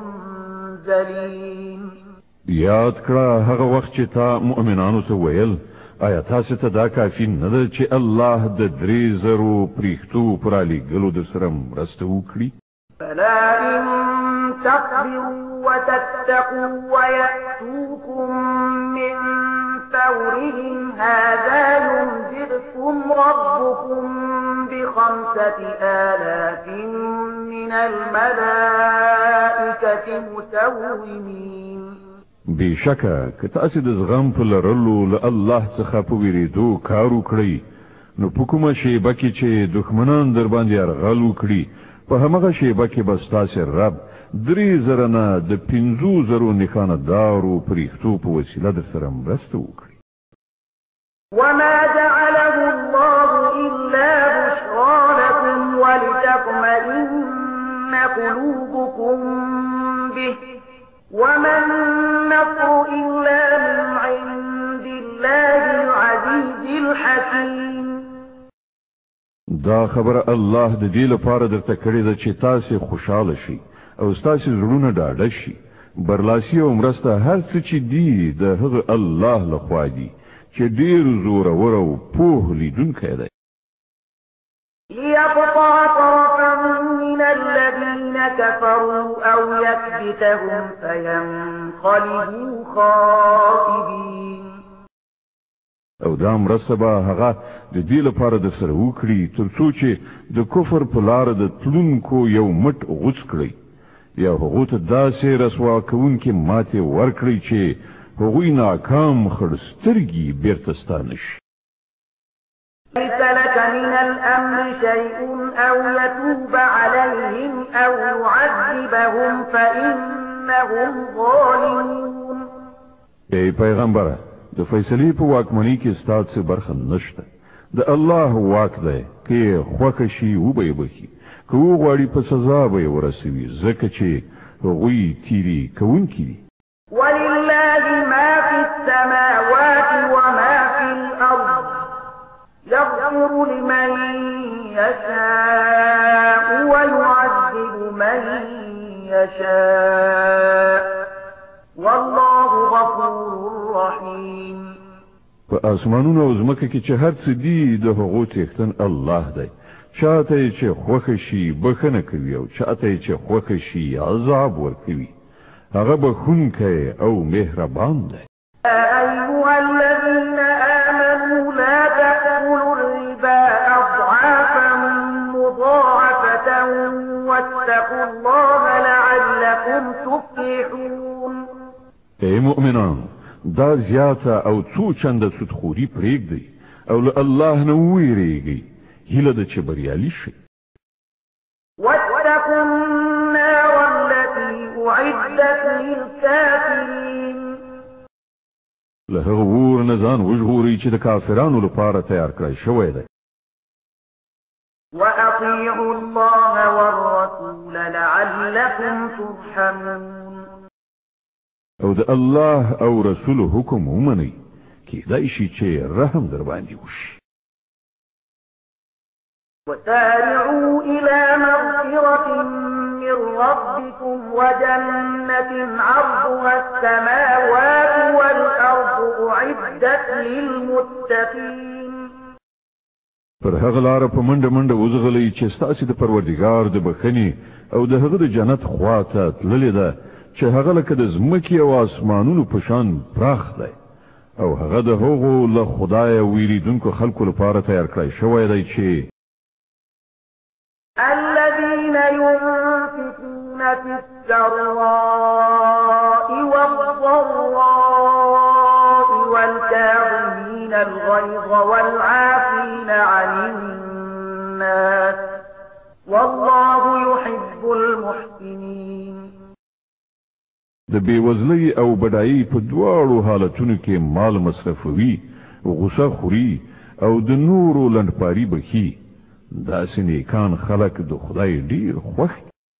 منزلين یاد کړه هغه وخت چې تا مؤمنانو ته ویل آیا تاسو ته دا کافي نه ده چې الله د درې زرو پریختو پر علی ګلو د سره مرسته وکړي فلا إن تصبروا وتتقوا ويأتوكم من فورهم هذا يمددكم ربكم بخمسة آلاف من الملائكة مسومين بشکه که تاسو د زغم په لرلو له الله څخه په ویریدو کار وکړئ نو په کومه شیبه کې چې دښمنان در باندې یرغل وکړي په همغه شیبه کې به ستاسو رب درې زره نه د پنځو زرو نښانه دارو پریختو په وسیله در سره مرسته وکړي وما جعله الله إلا بشرى لكم ولتطمئن قلوبكم به وما النصر إلا من عند الله العزيز الحكيم دا خبره الله د دې لپاره درته کړې ده چې تاسو خوشاله شئ او تاسو زړونه ډاډه شي برلاسي او مرسته هر څه چې دی د هغه الله لخوا دی چې ډیر زور او پوه لیدونکی دی ليقطع طرفا من الذين كفروا أو يكبتهم فينقلبوا خائبين او دا مرسته به هغه د دې لپاره د سره وکړي تر څو چې د کفر په لار د تلونکو یو مټ غوڅ کړي یا هغه ته داسې رسوا کوونکې ماته ورکړي چې هغوی ناکام خړسترګي بیرته ستانه شي ليس لك من الأمر شيء أو يتوب عليهم أو يعذبهم فإنهم ظالمون ای پیغمبره د فیصلې په واکمنۍ کې ستاسو برخه نشته د الله واک دی کې خوښ شي او به بخي که غواړي په سزا به ورسوي ځکه چې هغوی تیری کوونکي دي ولله ما في السماوات وما في الأرض يغفر لمن يشاء ويعذب من يشاء والله غفور رحيم په اسمانونو او ځمکه کې چې هر څه دي د هغو څښتن الله دی چاته چې خوښ شي بخنه کوي او چاته چې خوښ شي عذاب ورکوي هغه بخونکی او مهربان دی أيها الذين آمنوا لا تأكلوا الربا أضعافا مضاعفة واتقوا الله لعلكم تفلحون ای مؤمنان دا زیاته او څو چنده سودخوري پرېږدئ او له الله نه وویریږئ هیله ده چې بریالي شئ واتقوا النار التي أعدت للكافرين له هغه اور نه ځان وژغورئ چې د کافرانو لپاره تیار کړی شوی دی وأطيعوا الله والرسول لعلكم ترحمون او د الله او رسول حکم ومنئ کېدای شي چې رحم در باندې وشي وسارعوا إلى مغفرة من ربكم وجنة عرضها السماوات والأرض أعدت للمتقين پر هغه لار په منډه منډه وزغلئ چې ستاسو د پروردګار د بخښنې او د هغه د جنت خوا ته تللې ده چې هغه لکه د ځمکې او اسمانونو په شان پراخ دی او هغه د هغو له خدای ویریدونکو خلکو لپاره تیار کړی شوی دی چې الذين ينفقون في السراء والضراء والكاظمين الغيظ والعافين عن الناس والله يحب المحسنين د بېوزلۍ او بډایۍ په دواړو حالتونو کې مال مصرفوي، غوسه خوري او د نورو لنډپاري بخي. داسې نیکان خلک د خدای ډیر خوښ.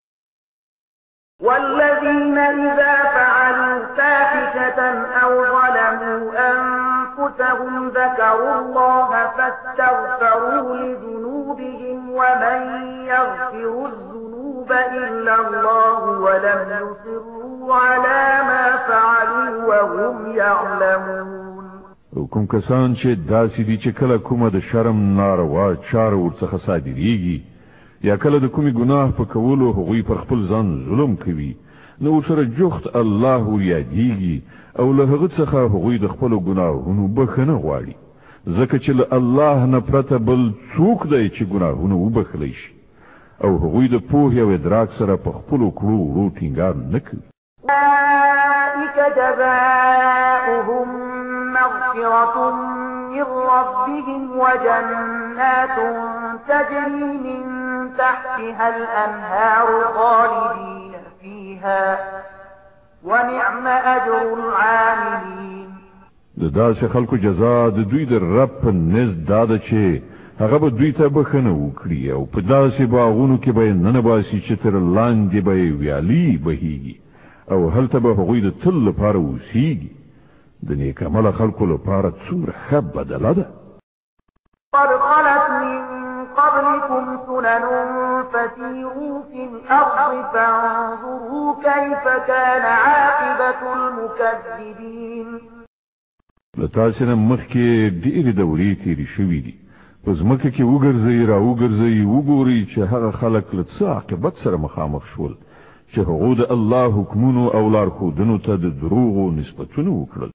والذين إذا فعلوا فاحشة أو ظلموا أنفسهم ذكروا الله فاستغفروا لذنوبهم ومن يغفر الذنوب إلا الله ولم يصروا على ما فعلوا وهم يعلمون. کوم کسان چې داسې دي چې کله کومه د شرم ناروا چاره ورڅخه صادریږي یا کله د کومې ګناه په کولو هغوی پر خپل ځان ظلم کوي، نو ورسره جفت الله وريادیږي او له هغه څخه هغوی د خپلو ګناهونو بخښنه غواړي، ځکه چې له الله نه پرته بل څوک دی چې ګناهونه وبخلی شي، او هغوی د پوهې او ادراک سره په خپلو کړو وړو ټینګار نه کوي. أولئك جزاؤهم مغفرة من ربهم وجنات تجري من تحتها الأنهار خالدين فيها ونعم أجر العاملين. د داسې خلکو جزا د دوی د رب په نزد دا ده چې هغه به دوی ته بخښنه وکړي او په داسې باغونو کې به یې ننباسي چې تر لاندې به یې ویالې بهیږي او هلته به هغوی د تل لپاره اوسیږي. د نیک عمله خلکو لپاره څومره ښه بدله ده. قد خلت من قبلكم سنن فسيروا في الأرض فانظروا كيف كان عاقبة المكذبين. له تاسې نه مخکې ډېرې دورې تېرې شوي دي، په ځمکه کې وګرځئ را وګرځئ وګورئ چې هغه خلک له څه عاقبت سره مخامخ شول چې هغو د الله حکمونو او لارښودنو ته د دروغو نسبتونه وکړل.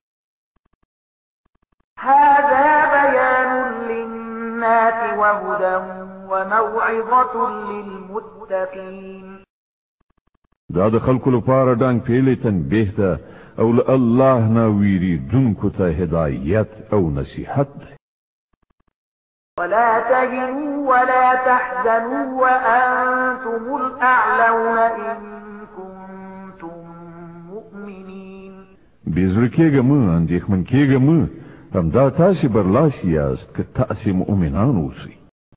هذا بيان للناس وهدى وموعظة للمتقين. دا د خلکو لپاره ډانګ پیلې تنبیه ده او له الله نه ویریدونکو ته هدایت او نصیحت ده. ولا تهنوا ولا تحزنوا وأنتم الأعلون إن كنتم مؤمنين. بیزر کېږه مه، اندېښمن کېږه مه، همدا تاسې برلاسی یاست که تاسې مؤمنان اوسئ.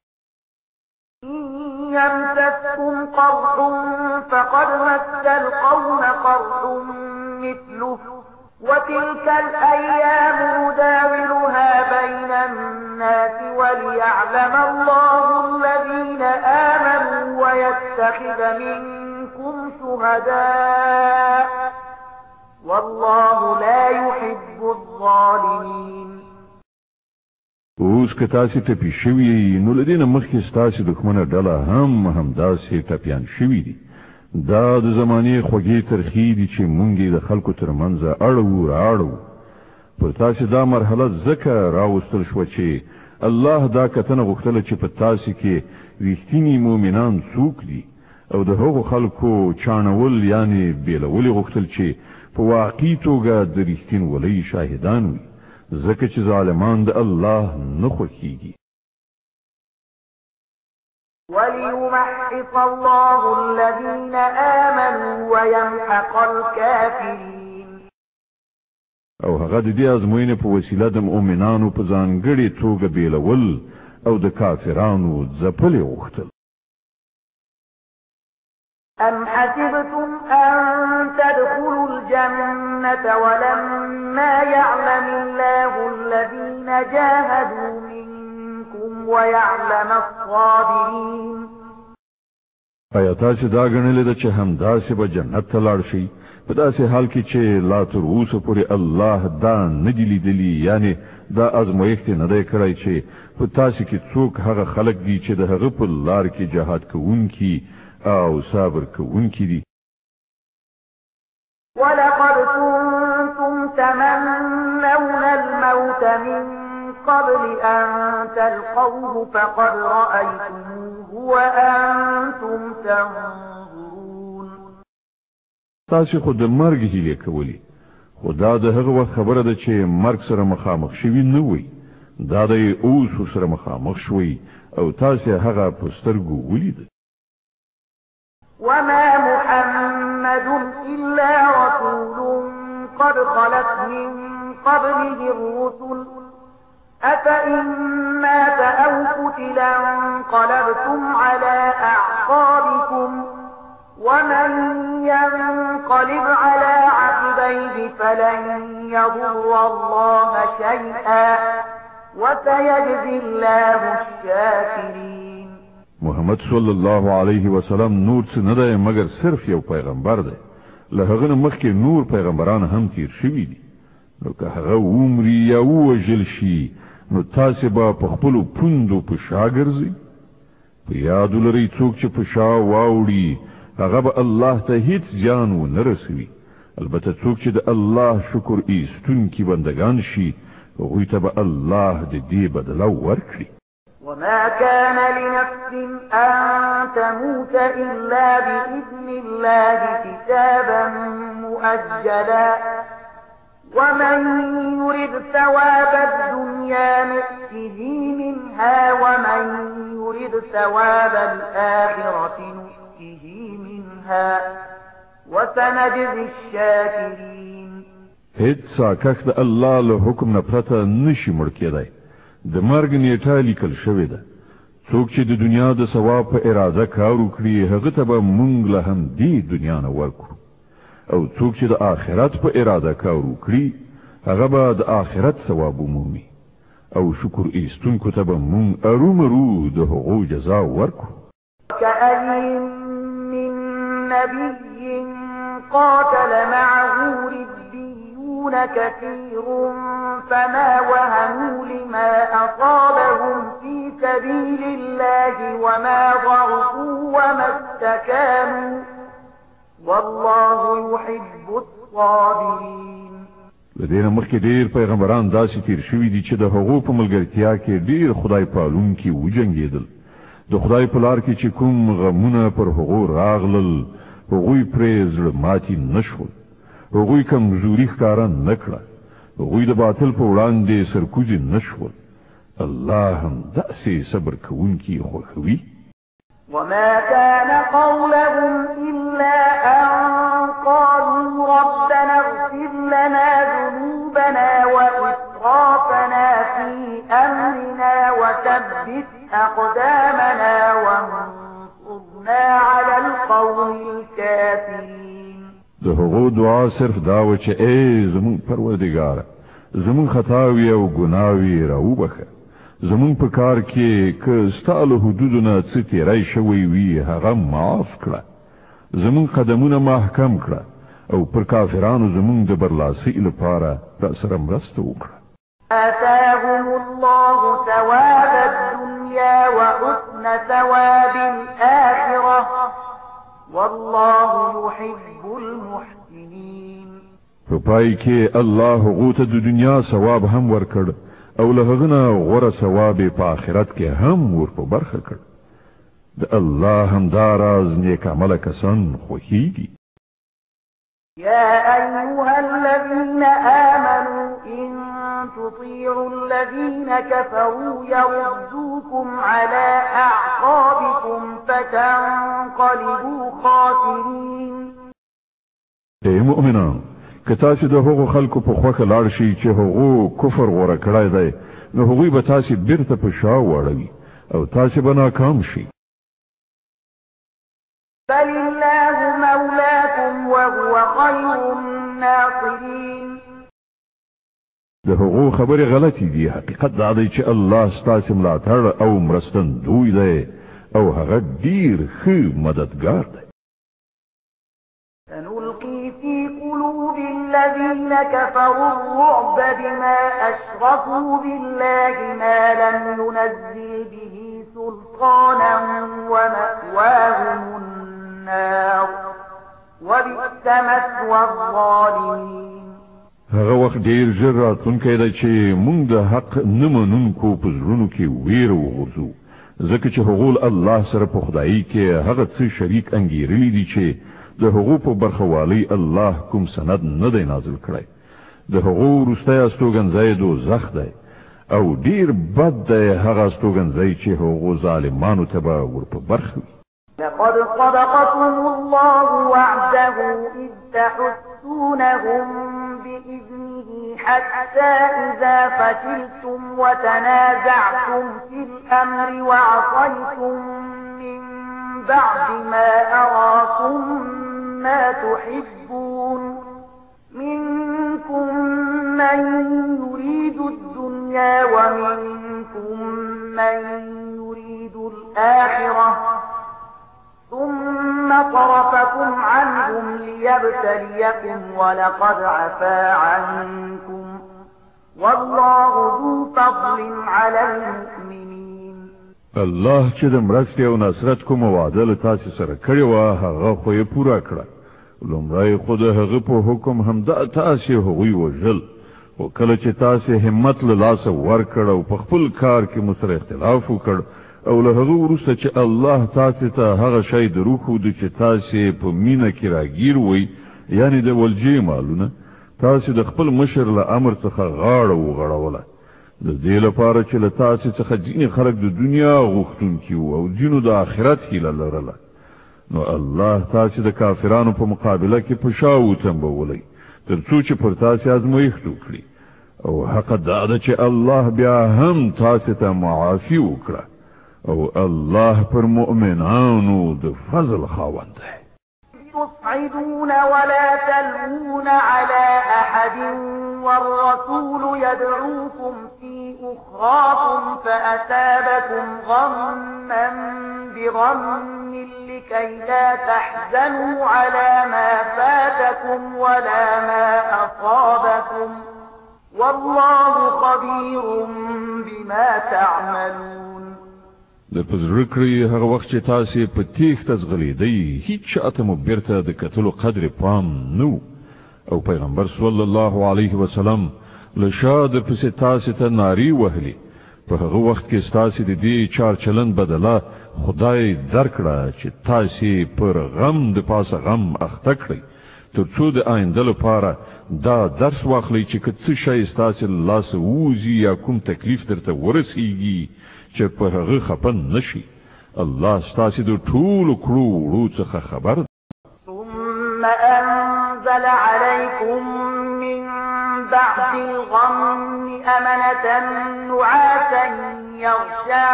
إن يمسسكم قرح فقد مس القوم قرح مثله وتلك الأيام نداولها بين الناس وليعلم الله الذين آمنوا ويتخذ منكم شهداء والله لا يحب الظالمين. اوس که تاسې ټپي شوي نو له دې نه مخکې ستاسې دښمنه ډله هم همداسې ټپیان شوي دي. دا د زمانې خوږې ترخې دي چې مونږ یې د خلکو ترمنځ اړوو رااړوو. پر تاسې دا مرحله ځکه راوستل شوه چې الله دا کتنه غوښتله چې په تاسې کې رښتیني مؤمنان څوک دي او د هغو خلکو چاڼول یعنې بېلول یې غوښتل چې په واقعي توګه د رښتینولۍ شاهدان وي، ځکه چې ظالمان د الله نه خوښیږي. وليمحص الله الذين آمنوا ويمحق الكافرين. او هغه د دې ازموینې په وسیله د مؤمنانو په ځانګړې توګه بیلول او د کافرانو ځپل یې غوښتل. أم حسبتم أن تدخلوا الجنة ولما يعلم الله الذين جاهدوا منكم ويعلم الصابرين. ایا تاسو دا غنلې ده چې همداسې به جنت ته لاړ شئ په داسې حال کې چې لا تر اوسه پورې الله دا نه دي لیدلي، یعنی دا ازمایښت نه دی کړی چې په تاسو کې څوک هغه خلک دي چې د هغه په لار کې جهاد کوونکي او صبر کوونکي دي. ولقد كنتم تمنون الموت من قبل أن تلقوه فقد رأيتموه وأنتم تنظرون. تاسو خو د مرګ هیله کولی، خو دا د هغه وخت خبره ده چې مرګ سره مخامخ شوي نه وي. دا د اوس سره مخامخ شوي او تاسو هغه په سترګو ولید. وما محمد إلا رسول قد خلت من قبله الرسل أفإن مات أو قتل انقلبتم على أعقابكم ومن ينقلب على عقبيه فلن يضر الله شيئا وسيجزي الله الشاكرين. محمد صلی الله علیه وسلم نور څه نه دی مګر صرف یو پیغمبر دی. له هغه نه مخکې نور پیغمبران هم تیر شوي دي. نو که هغه ومري یا ووژل شي نو تاسې به په خپلو پوندو په شا ګرځئ. په یاد ولرئ څوک چې په شا واوړي هغه به الله ته هیڅ زیان ونه رسوي. البته څوک چې د الله شکر ایستونکي بندگان شي هغوی ته به الله د دې بدله ورکړي. وما كان لنفس أن تموت إلا بإذن الله كتابا مؤجلا ومن يرد ثواب الدنيا نؤته منها ومن يرد ثواب الآخرة نؤته منها وسنجزي الشاكرين. هیڅ ساکښ د الله له حکم نه پرته نشي مړ کېدی. د مرګ نیټه لیکل شوې ده. څوک چې د دنیا د ثواب په اراده کار وکړي هغه ته به موږ له همدې دنیا نه ورکړو، او څوک چې د آخرت په اراده کار وکړي هغه به د آخرت ثواب ومومي، او شکر ایستونکو ته به موږ ارومرو د هغو جزا ورکړو. كأين من نبي قاتل معه ربيون كثير فما وهنوا لما أصابهم في سبيل الله وما ضعفوا وما استكانوا والله يحب الصابرين. لدينا مخکې ډیر پیغمبران داسې تیر شوي دي چې د هغو په ملګرتیا کې ډیر خدای پالونکي وجنګېدل. د خدای په لار کې چې کوم غمونه پر هغو راغلل هغوی پرې زړه ماتي نه شول، هغوی کمزوري ښکاره نه کړه، هغوی د باطل په وړاندې سرکوزي نه شول. الله هم داسې صبر کوونکي خوښوي. وما كان قولهم إلا أن قالوا ربنا اغفر لنا ذنوبنا وإسرافنا في أمرنا وثبت أقدامنا وانصرنا على القوم الكافرين. د هغو دعا صرف دا و چې ای زمون پروردګار زمون خطاوی او ګناوی راوبخه، زمون په کار کې که ستاله حدودونه څه تیرای شوی وي هغه معاف کړه، زمون قدمونه محکم کړه او پر کافرانو زمون د برلاسي لپاره را سره مرسته وکړه. آتاهم الله ثواب الدنيا وحسن ثواب الآخرة والله يحب المحسنين. په پای کې الله هغو ته د دنیا ثواب هم ورکړ او له هغه نه غوره ثواب په آخرت کې هم ور په برخه کړ. د الله همدا راز نیک عمله کسان خوښیږي. يا أيها الذين آمنوا إن تطيعوا الذين كفروا يردوكم على أعقابكم فتنقلبوا خاسرين. اے مؤمنان، که تاسو د هغو خلکو په خوښه لاړ شئ چې هغو کفر غوره کړی دی نو هغوی به تاسې بیرته په شا واړوي او تاسې به ناکام شئ. بل الله مولاكم وهو خير الناصرين. د هغو خبرې غلطې دي. حقیقت دا دی چې الله ستاسې ملاتړ او مرستندوی دی او هغه ډیر ښه مددگار دی. سنلقي في قلوب الذين كفروا الرعب بما أشركوا بالله ما لم ينزل به سلطانا ومأواهم النار وبئس مثوى الظالمين. هغه وخت ډیر ژر راتلونکی دی چې موږ د حق نه منونکو په زړونو کې ویره وغورځو، ځکه چې هغوی الله سره په خدایي کې هغه څه شریک انګیرلي دي چې د هغو په برخوالي الله کوم سند نه دی نازل کړی. د هغو وروستی استوګنځی دوزخ دی او ډیر بد دی هغه استوګنځی چې هغو ظالمانو ته به ور په برخه وي. لقد صدقكم الله وعده إذ تحسونهم بإذنه حتى إذا فشلتم وتنازعتم في الأمر وعصيتم من بعد ما أراكم ما تحبون منكم من يريد الدنيا ومنكم من يريد الآخرة ثم صرفكم عنهم ليبتليكم ولقد عفا عنكم والله ذو فضل على المؤمنين. الله چې د مرستې او نصرت کوم وعده له تاسو سره کړې وه هغه خو یې پوره کړه. لومړی خو د هغه په حکم همدا تاسې هغوی وژل خو کله چې تاسې همت له لاسه ورکړ او په خپل کار کې مو سره اختلاف وکړ او له هغه وروسته چې الله تاسې ته هغه شی دروښود چې تاسې په مینه کې راګیر وئ یعنې د ولجې مالونه تاسې د خپل مشر له امر څخه غاړه وغړوله د دې لپاره چې له تاسې څخه ځینې خلک د دنیا غوښتونکي وو او ځینو د آخرت هیله لرله نو الله تاسې د کافرانو په مقابله کې په شا وتنبولی تر څو چې پر تاسې ازمایښت وکړي او حق دا ده چې الله بیا هم تاسې ته معافي وکړه او الله پر مؤمنانو د فضل خاوند دی. تصعدون ولا تلوون على أحد والرسول يدعوكم في أخراكم فأثابكم غما بغم لكي لا تحزنوا على ما فاتكم ولا ما أصابكم والله خبير بما تعملون. د پزړه کړی هغه وخت چې تاسې په تیښته ځغلېدئ هیڅ چاته مو بیرته د کتلو قدر پام نه او پیغمبر صلی الله علیه وسلم له شا درپسې تاسې ته نارې وهلې په هغه وخت کې ستاسې د دې چار چلند بدله خدای درکړه چې تاسې پر غم د پاسه غم اخته کړئ تر څو د آینده لپاره دا درس واخلئ چې که څه شی ستاسې له لاسه ووځي یا کوم تکلیف درته ورسیږي چې په هغه خپن نشي الله ستاسې د ټولو کړو وړو څخه خبر ده. ثم أنزل عليكم من بعد الغم أمنة نعاسا يغشى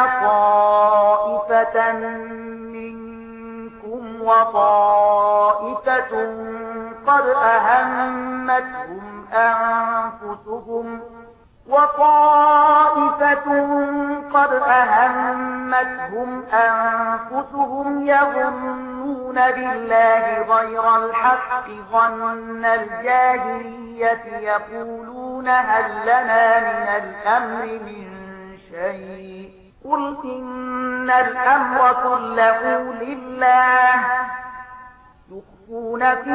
طائفة منكم وطائفة قد أهمتهم أنفسهم وطائفة قد أهمتهم أنفسهم يظنون بالله غير الحق ظن الجاهلية يقولون هل لنا من الأمر من شيء قل إن الأمر كله لله يخفون في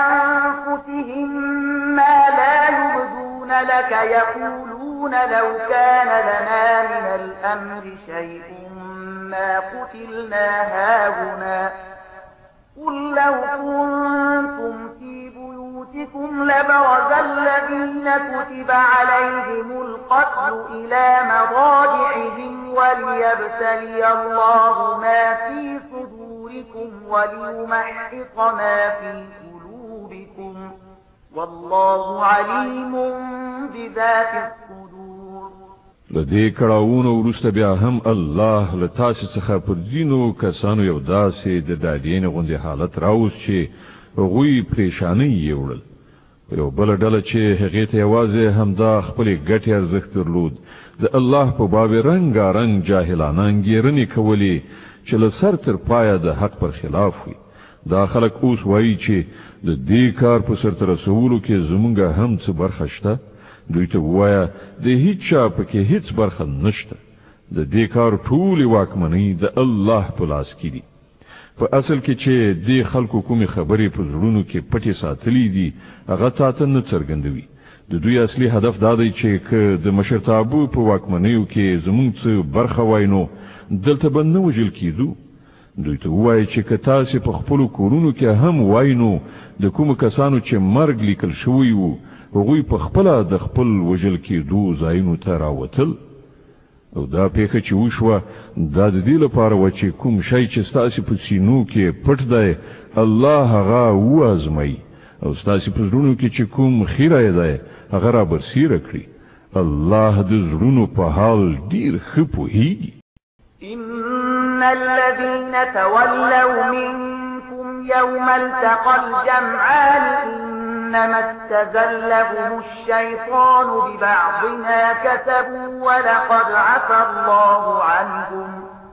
أنفسهم ما لا يبدون لك يقولون لو كان لنا من الأمر شيء ما قتلنا هاهنا قل لو كنتم في بيوتكم لبرز الذين كتب عليهم القتل إلى مضاجعهم وليبتلي الله ما في صدوركم وليمحص ما في قلوبكم والله عليم بذات الصدور. لدې کړهونو وروسته بیا هم الله له تاسو څخه پر ځینو کسانو یو داسې د دادین غوندې حالت راوست چې هغوی پریشانۍ یې وړل یو بل ډله چې هغې ته یوازې همدا خپلې ګټې ارزښت درلود د الله په باب رنګارنګ جاهلانه انګېرنې کولې چې له سر تر پایه د حق پر خلاف وي دا خلک اوس وایي چې د دې کار په سرته رسولو کې زمونږ هم څه برخه شته دوی ته ووایه د هیڅ چا پکې هیڅ برخه نشته د دې کار ټولې واکمنۍ د الله په لاس کې دي په اصل کې چې دې خلکو کومې خبرې په زړونو کې پټې ساتلې دي هغه تاته نه څرګندوي د دوی اصلي هدف دا دی چې که د مشرتابه په واکمنیو کې زمونږ څه برخه وای نو دلته به نه وژل کېدو دوی ته ووایي چې که تاسې په خپلو کورونو کې هم وای نو د کومو کسانو چې مرګ لیکل شوی وو هغوی په خپله د خپل وژل کېدو ځایونو ته راوتل او دا پیښه چې وشوه دا د دې لپاره وه چې کوم شی چې ستاسې په سینو کې پټ دی الله هغه وازموي او ستاسو په زړونو کې چې کوم خیره ده هغه را برسیره کړي. الله د زړونو په حال ډیر ښه پوهیږي. إن الذين تولوا منكم يوم التقى الجمعان إنما استزلهم الشيطان ببعض ما كسبوا ولقد عفى الله عنهم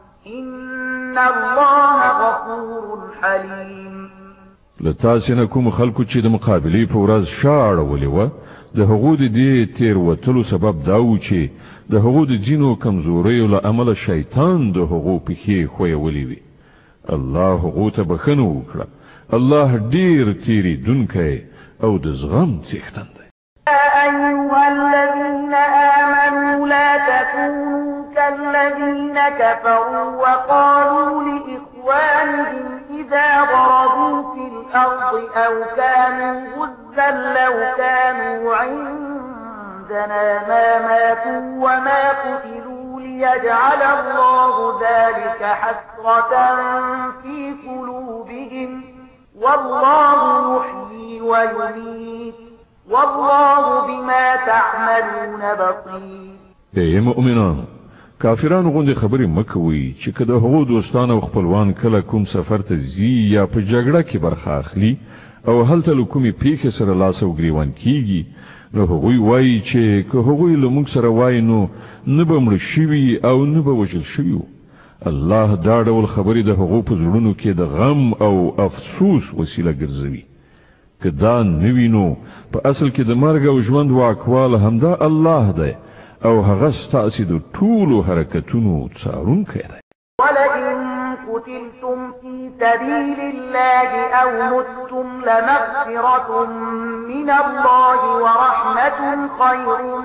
إن الله غفور حليم. لتاسې نه کوم خلکو چې د مقابلې په ورځ شاړه ولې وه د هغو د دې تېروتلو سبب دا و چې د هغو د ځینو کمزوریو له امله شیطان د هغو پښې ښویولې وي. الله هغو ته بښنه وکړه. الله ډېر تېرېدونکی او د زغم څښتن دی. يا أيها الذين آمنوا لا تكونوا كالذين كفروا وقالوا لإخوانهم إذا ضربوا في الأرض أو كانوا غزا لو كانوا عندنا ما ماتوا وما قتلوا ليجعل الله ذلك حسرة في قلوبهم والله يحيي ويميت والله بما تعملون بصير. ای مؤمنان کافرانو غوندې خبرې مکوي چې کله هغو دوستان او خپلوان کله کوم سفر ته ځي یا په جګړه کې برخه اخلي او هلته له کومې پیښې سره لاس او ګریوان کیږي نو هغوی وایي چې که هغوی له موږ سره وایي نو نه به مړه شوي او نه به وژل شوي وو. الله دا ډول خبرې د هغو په زړونو کې د غم او افسوس وسیله ګرځوي. که دا نه وي نو په اصل کې د مرګ او ژوند واکواله همدا الله دی او هغه ستاسو د ټولو حرکتونو څارونکی دی. ولئن قتلتم في سبيل الله أو متم لمغفرة من الله ورحمة خير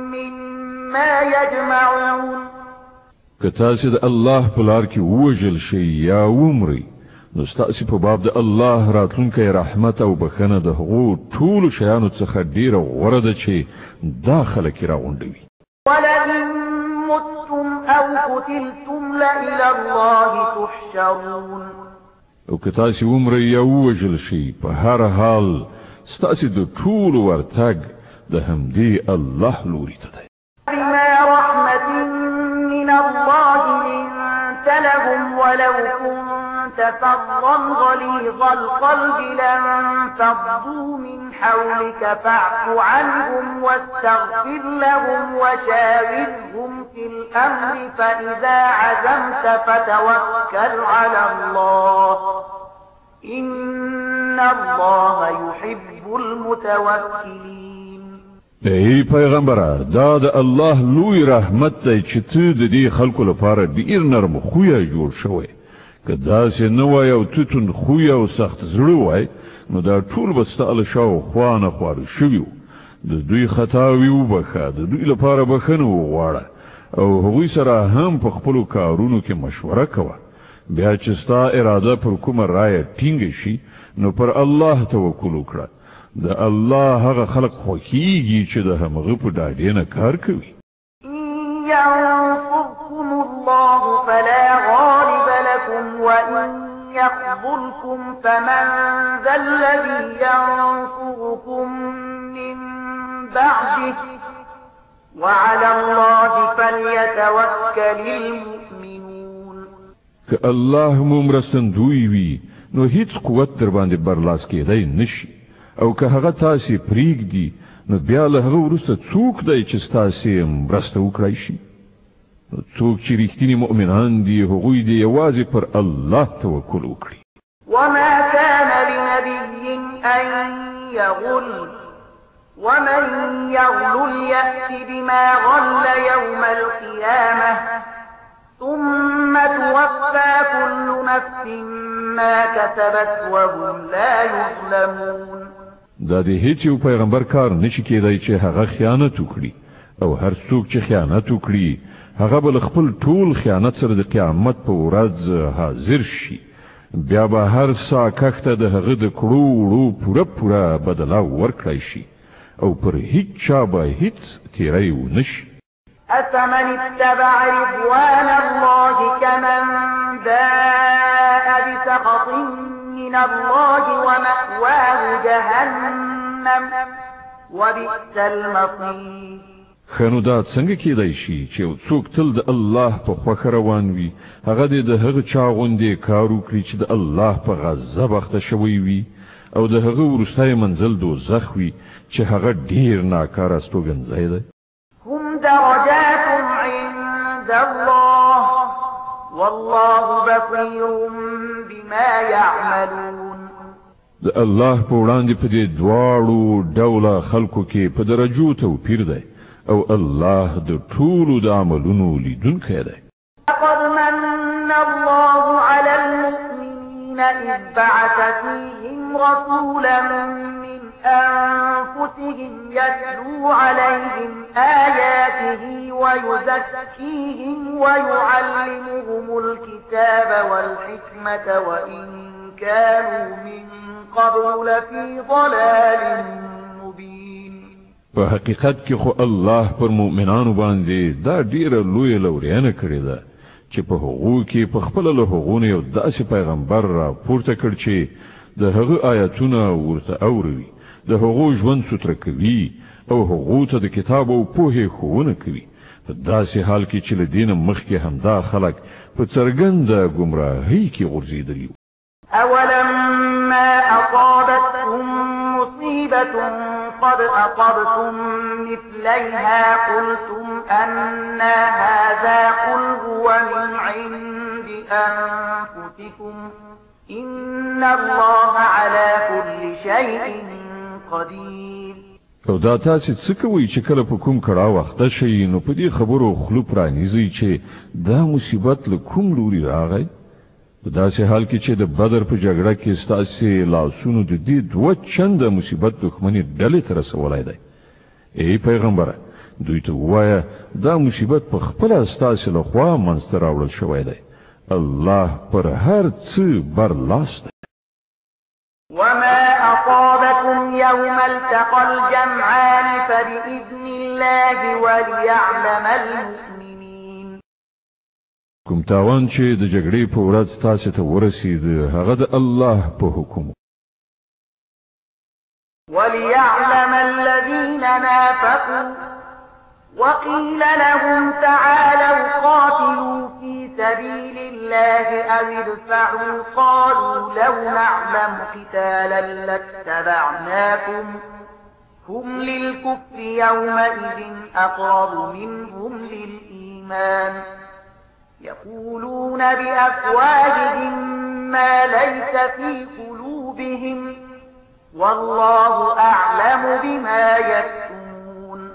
مما يجمعون. که تاسو د الله په لار کې ووژل شئ یا ومرئ نو ستاسو په باب د الله راتلونکی رحمت او بخښنه د هغو ټولو شیانو څخه ډیره غوره ده چې دا خلک یې راغونډوي. ولئن متم أو قتلتم لإلى الله تحشرون. او که تاسو ومرئ یا ووژل شئ په هر حال ستاسو د ټولو ورتګ د همدې الله لوري ته دی. بما رحمة من الله لنت لهم ولو كنت فظا غليظ القلب لانفضوا من حولك فاعف عنهم واستغفر لهم وشاورهم في الأمر فإذا عزمت فتوكل على الله إن الله يحب المتوكلين. ای پیغمبره دا د الله لوی رحمت دی چې ته د دې خلکو لپاره ډیر نرم خویه جوړ شوی. که داسې نه وای او ته توند خویه او سخت زړه وای نو دا ټول به ستا له شاوخوا نه خواره شوي وو. د دوی خطاوې وبخښه، د دوی لپاره بښنه وغواړه او هغوی سره هم په خپلو کارونو کې مشوره کوه. بیا چې ستا اراده پر کومه رایه ټینګه شي نو پر الله توکل وکړه. د الله هغه خلق خوښیږي چې د همغه په ډاډې نه کار کوي. ينصركم الله فلا غالب لكم وإن يخذلكم فمن ذا الذي ينصركم من بعده وعلى الله فليتوكل المؤمنون. که الله مو مرستندوی وي نو هیڅ قوت در باندې برلاس کېدای نشي او که هغه تاسو پریږدي نو بیا له هغه وروسته څوک دی چې تاسو مرسته وکړای شي؟ څوک چې رښتینی مؤمنان دي هغوی دي یوازې پر الله توکل وکړي. وما كان لنبي أن يغل ومن يغل يأت بما غل يوم القيامة ثم توفى كل نفس ما كسبت وهم لا يظلمون. دا د هیڅ یو پیغمبر کار نشي کېدای چې هغه خیانت وکړي او هر څوک چې خیانت وکړي هغه بل خپل ټول خیانت سره د قیامت په ورځ حاضر شي. بیا به هر سا کښته د هغه د کړو وړو پوره پوره بدله ورکړی شي او پر هیڅ چا به هیڅ تیری ونشي. أفمن اتبع رضوان الله كمن باء بسخط من من الله ومأواه جهنم وبئس المصير. خنو دا څنګه کېدای شي چې یو څوک تل د الله په خوښه روان وي، هغه د هغه چا غوندې کار وکړي چې د الله په غضب اخته شوی وي، او د هغه وروستی منزل دوزخ وي چې هغه ډیر ناکاره استوګنځی دی. هم درجات عند الله والله بصير بما يعملون. د الله په وړاندې په دې دواړو ډوله خلکو کې په درجو توپیر دی، او الله د ټولو د عملونو لیدونکی دی. لقد من الله على المؤمنين إذ بعث فيهم رسولا من أنفسهم يتلو عليهم آياته ويزكيهم ويعلمهم الكتاب والحكمة وإن كانوا من قبل لفي ضلال مبين. په حقیقت کې خو الله پر مؤمنانو باندې دا ډیره لویه لورینه کړې ده چې په هغو کې په خپل له هغونه یو داسې پیغمبر را پورته کړ چې د هغه آیاتونه ورته اوري، د هغو ژوند ستر کوي او هغو ته د کتاب او پوهې ښوونه کوي، په داسې حال کې چې له دینه مخکې همدا خلک په څرګنده ګمراهۍ کې غورځېدلي. أولما أصابتهم مصيبة قد أصبتم مثليها قلتم أنى هذا قل هو من عند أنفسكم إن الله على كل شيء قدير. او دا تاسې څه کوئ چې کله په کوم کړاو اخته شئ نو په دې خبرو خوله پرانیزئ چې دا مصیبت له کوم لوري راغی؟ په داسې حال کې چې د بدر په جګړه کې ستاسې لاسونو د دې دوه چنده مصیبت دښمني ډلې ته رسولی دی. ای پیغمبره، دوی ته ووایه دا مصیبت په خپله ستاسې له خوا منځته راوړل شوی دی. الله پر هر څه برلاس دی. وما أصابكم يوم التقى الجمعان فبإذن الله وليعلم المؤمنين. کوم تاوان چې د جګړې په ورځ تاسو ته ورسید هغه د الله په حکم. وليعلم الذين نافقوا وقيل لهم تعالوا قاتلوا في سبيل الله أو ادفعوا قالوا لو نعلم قتالا لاتبعناكم هم للكفر يومئذ أقرب منهم للإيمان يقولون بأفواههم ما ليس في قلوبهم والله أعلم بما يكتمون.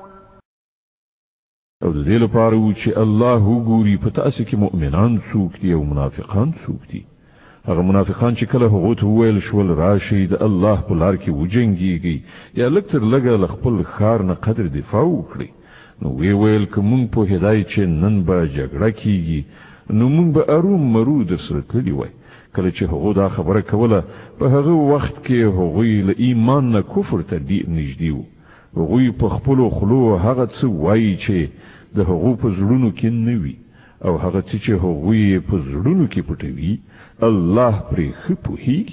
او د دې لپاره و چې الله وګوري په تاسو کې مؤمنان څوک دي او منافقان څوک دي. هغه منافقان چې کله هغه ته ویل شول راشي د الله په لار کې وجنګيږي یا لکتر لګه خپل خار نه قدر دفاع وکړي، نو وی ویل کوم په هدايه چې نن به جګړه کیږي نو موږ به اروم مرو در سره تللی وای. کله چې هغه دا خبره کوله په هغه وخت کې هغه له ایمان نه کفر ته دی نږدې وو. هغه په خپل خلو هغه څه وایي چې د هغه په زړونو کې نه وي او هغه څه چې هغه په زړونو کې پټوي الله پرې ښه پوهیږي.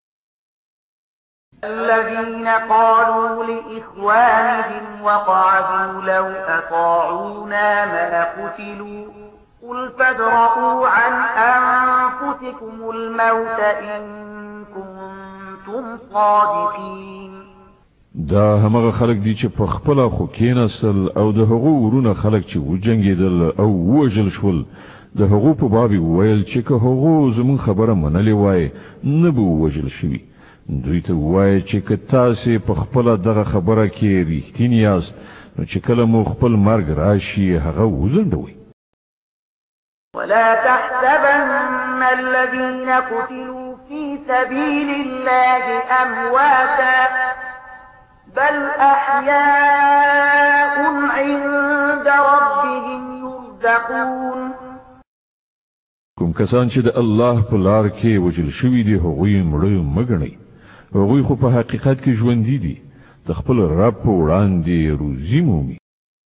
الذين قالوا لإخوانهم وقعدوا لو أطاعونا ما قتلوا قل فادرءوا عن أنفسكم الموت إن كنتم صادقين. دا همغه خلک دي چې په خپل خو کېناستل او د هغو ورونه خلک چې وجنګېدل او وژل شول د هغو په باب ویل چې که هغو زمون خبره منلې وای نه به وژل شوي. دوی ته وایي چې که تاسې په خپله دغه خبره کې ریښتیني یاست نو چې کله مو خپل مرګ راشي هغه وځنډوئ. ولا تحسبن الذين قتلوا في سبيل الله أمواتا بل أحياء عند ربهم يرزقون. کوم کسان چې د الله په لار کې وجل شوي دي هغوی مړه مګنئ، هغوی خو په حقیقت کې ژوندي دي، د خپل رب په وړاندې روزي مومي.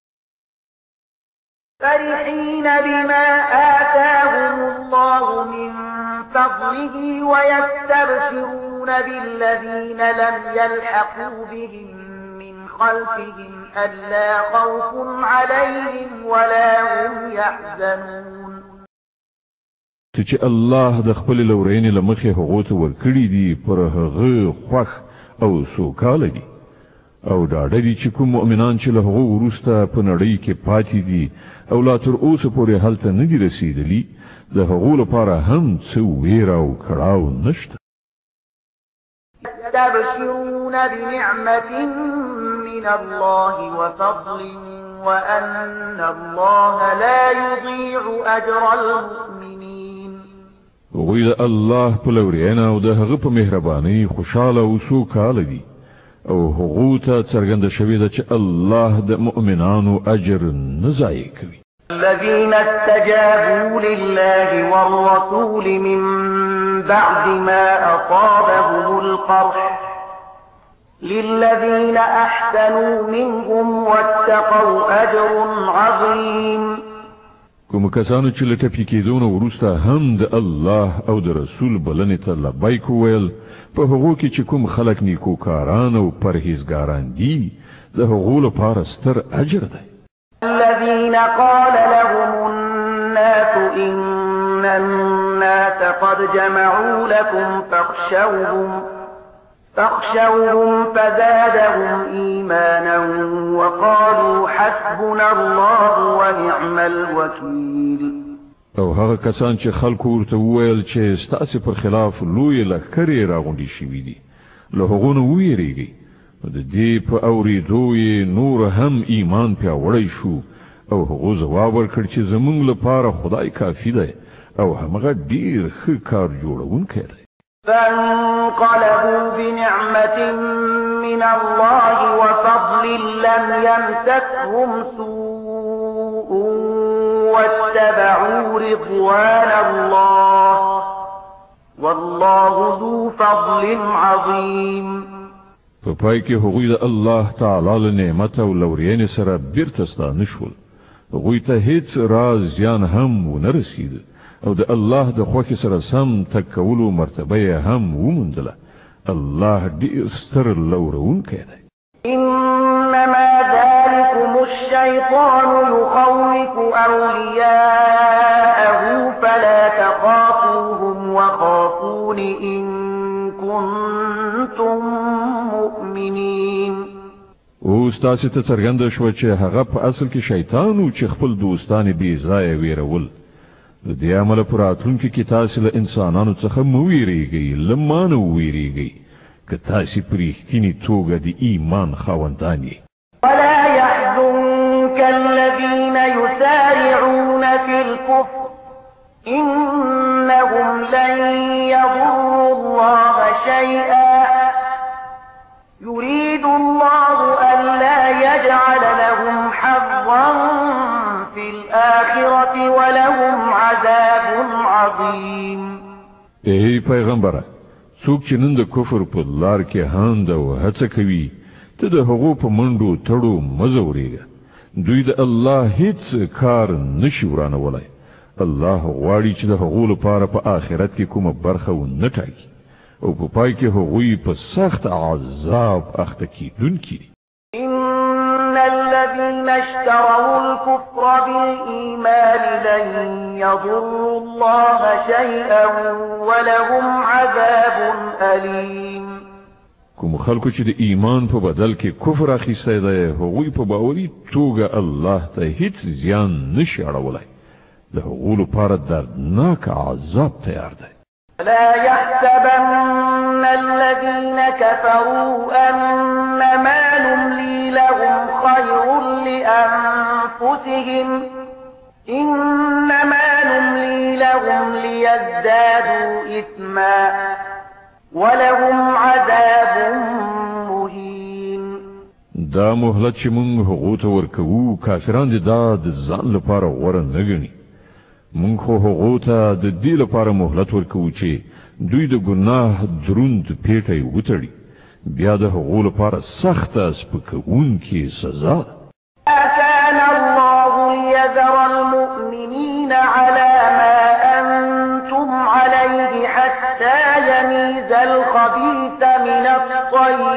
فرحين بما آتاهم الله من فضله ويستبشرون بالذين لم يلحقوا بهم من خلفهم ألا خوف عليهم ولا هم يحزنون. چې الله د خپل لورینې لمخې هغو ته ورکړي دي پر هغه خوښ او سوکاله دي او ډاډه دي چې کوم مؤمنان چې له هغو وروسته په نړۍ کې پاتې دي او لا تر اوسه پورې هلته نه دي رسېدلي د هغو لپاره هم څه ویره او کړاو نشته. يستبشرون بنعمة من الله وفضل وأن الله لا يضيع أجر المؤمنين. وغير الله په لورینه او د هغه په مهرباني خوشاله او سوکاله دي او هغو ته څرګنده شوې ده چې الله د مؤمنانو اجر نه ضایع کوي. الذين استجابوا لله والرسول من بعد ما أصابهم القرح للذين أحسنوا منهم واتقوا أجر عظيم. کوم کسانو چې له ټپي کېدو نه وروسته هم د الله او د رسول بلنې ته لبیک وویل په هغو کې چې کوم خلک نیکوکاران او پرهیزګاران دي د هغو لپاره ستر اجر دی. الذين قال لهم الناس إن الناس قد جمعوا لكم فاخشوهم فاخشوهم فزادهم إيمانا وقالوا حسبنا الله ونعم الوكيل. او هغه کسان چې خلکو ورته وویل چې ستاسې پر خلاف لوی لښکرې راغونډې شوي دي له هغو نه وویریږئ. د دې په اورېدو یې نور هم ایمان پیاوړی شو او هغو ځواب ورکړ چې زموږ لپاره خدای کافي دی او همغه ډېر ښه کار جوړونکی دی. فانقلبوا بنعمة من الله وفضل لم يمسسهم سوء واتبعوا رضوان الله والله ذو فضل عظيم. په پای کې هغوی د الله تعالی له نعمت او لورینې سره بیرته ستانه شول. هغوی ته هیڅ راز زیان هم ونه رسید او د الله د خوښې سره سم تګ کولو مرتبه یې هم وموندله. الله ډېر ستر لورونکی دی. إنما ذلكم الشيطان يخوف أولياءه فلا تخافوهم وخافون إن كنتم مؤمنين. اوس تاسو ته څرګنده شوه چې هغه په اصل کې شیطان و چې خپل دوستان بې ځایه ویرول. د دې عمله په راتلونکي کې تاسو له انسانانو څخه مه ویریږئ، له ما نه وویریږئ که تاسو په رښتینې توګه د ایمان خاوندان یئ. ولا يحزنك الذين يسارعون في الكفر إنهم لن يضروا الله شيئا يريد الله ألا يجعل لهم حظا في الآخرة ولهم عذاب عظيم. ای پیغمبره، څوک چې نن د کفر په لار کې هاند او هڅه کوي ته د هغو په منډو تړو مه ځورېږه. دوی د الله هیڅ کار نشي ورانولی. الله غواړي چې د هغو لپاره په آخرت کې کومه برخه ونه ټاکي او په پای کې هغوی په سخت عذاب اخته کیدونکي دي. إن الذين اشتروا الكفر بالإيمان لن يضروا الله شيئا ولهم عذاب أليم. کوم خلکو چې د ایمان په بدل کې کفر اخیستی دی هغوی په باوري توګه الله ته هیڅ زیان نشي اړولی. د هغو لپاره دردناک عذاب تیار دی. لا يحسبن الذين كفروا أنما نملي لهم خير لأنفسهم إنما نملي لهم ليزدادوا إثما ولهم عذاب مهين. دا مهلت چې موږ هغو ته ورکوو کافران دي دا د ځان لپاره غوره نه ګڼي. موږ خو هغو ته د دې لپاره مهلت ورکوو چې دوی د ګناه دروند پیټی وتړي. بیا د هغو لپاره سخته سپکوونکې سزا ده. كان الله ليذر المؤمنين على ما أنتم عليه حتى يميز الخبيث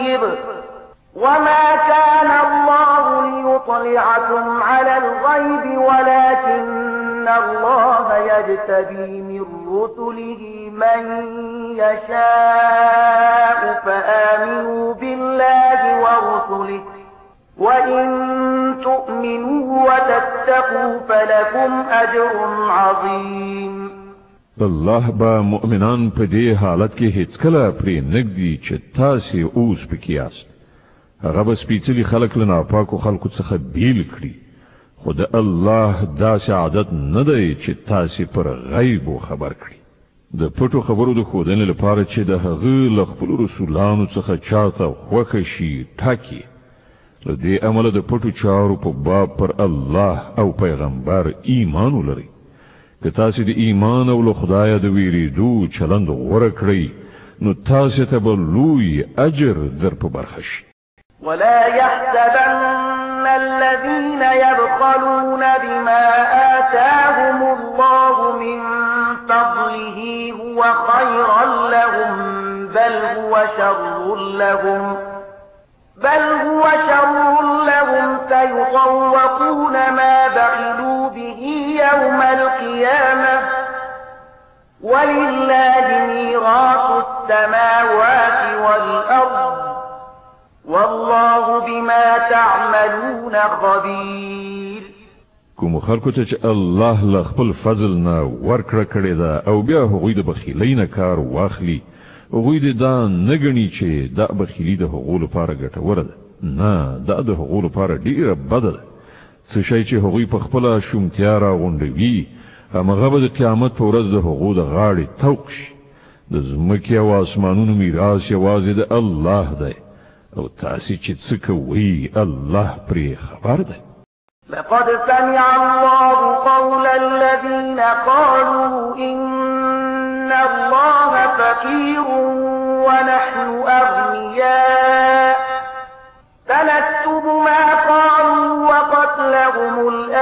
الغيب وما كان الله ليطلعكم على الغيب ولكن الله يجتبي من رسله من يشاء فآمنوا بالله ورسله وإن تؤمنوا وتتقوا فلكم أجر عظيم. الله با مؤمنان په دې حالت کې هیڅ کله پرې نګدي چې تاسو اوس پکې یاست. هغه به سپېڅلي خلک له ناپاکو خلکو څخه بیل کړي، خو د الله داسې عادت نه دی چې تاسو پر غیب خبر کړي. د پټو خبرو د ښودنې لپاره چې د هغه له خپلو رسولانو څخه چاته خوښه شي ټاکي. له دې امله د پټو چارو په باب پر الله او پیغمبر ایمان ولرئ. که تاسو د ایمان او له خدای د ویریدو چلند غوره کړئ نو تاسو ته به لوی اجر در په برخه شي. ولا يحسبن الذين يبخلون بما آتاهم الله من فضله هو خيرا لهم بل هو شر لهم بل هو شر لهم سيطوقون ما بخلوا به يوم القيامة ولله ميراث السماوات والأرض والله بما تعملون خبير. کوم خلکو ته چې الله له خپل فضل نه ورکړه کړی دا او بیا هغوی د بخیلۍ نه کار واخلي، هغوی د دا نه ګڼي چې دا بخیلي د هغو لپاره ګټوره ده. نه، دا د هغو لپاره ډیره بده ده. څه شی چې هغوی په خپله شومتیا راغونډوي همغه به د قیامت په ورځ د هغو د غاړې توق شي. د ځمکې او اسمانونو میراث یوازې د الله دی او تاسو چې څه کوئ الله پرې خبر دی. لقد سمع الله قول الذين قالوا إن الله فقير ونحن أغنياء فنكتب ما قالوا وقتلهم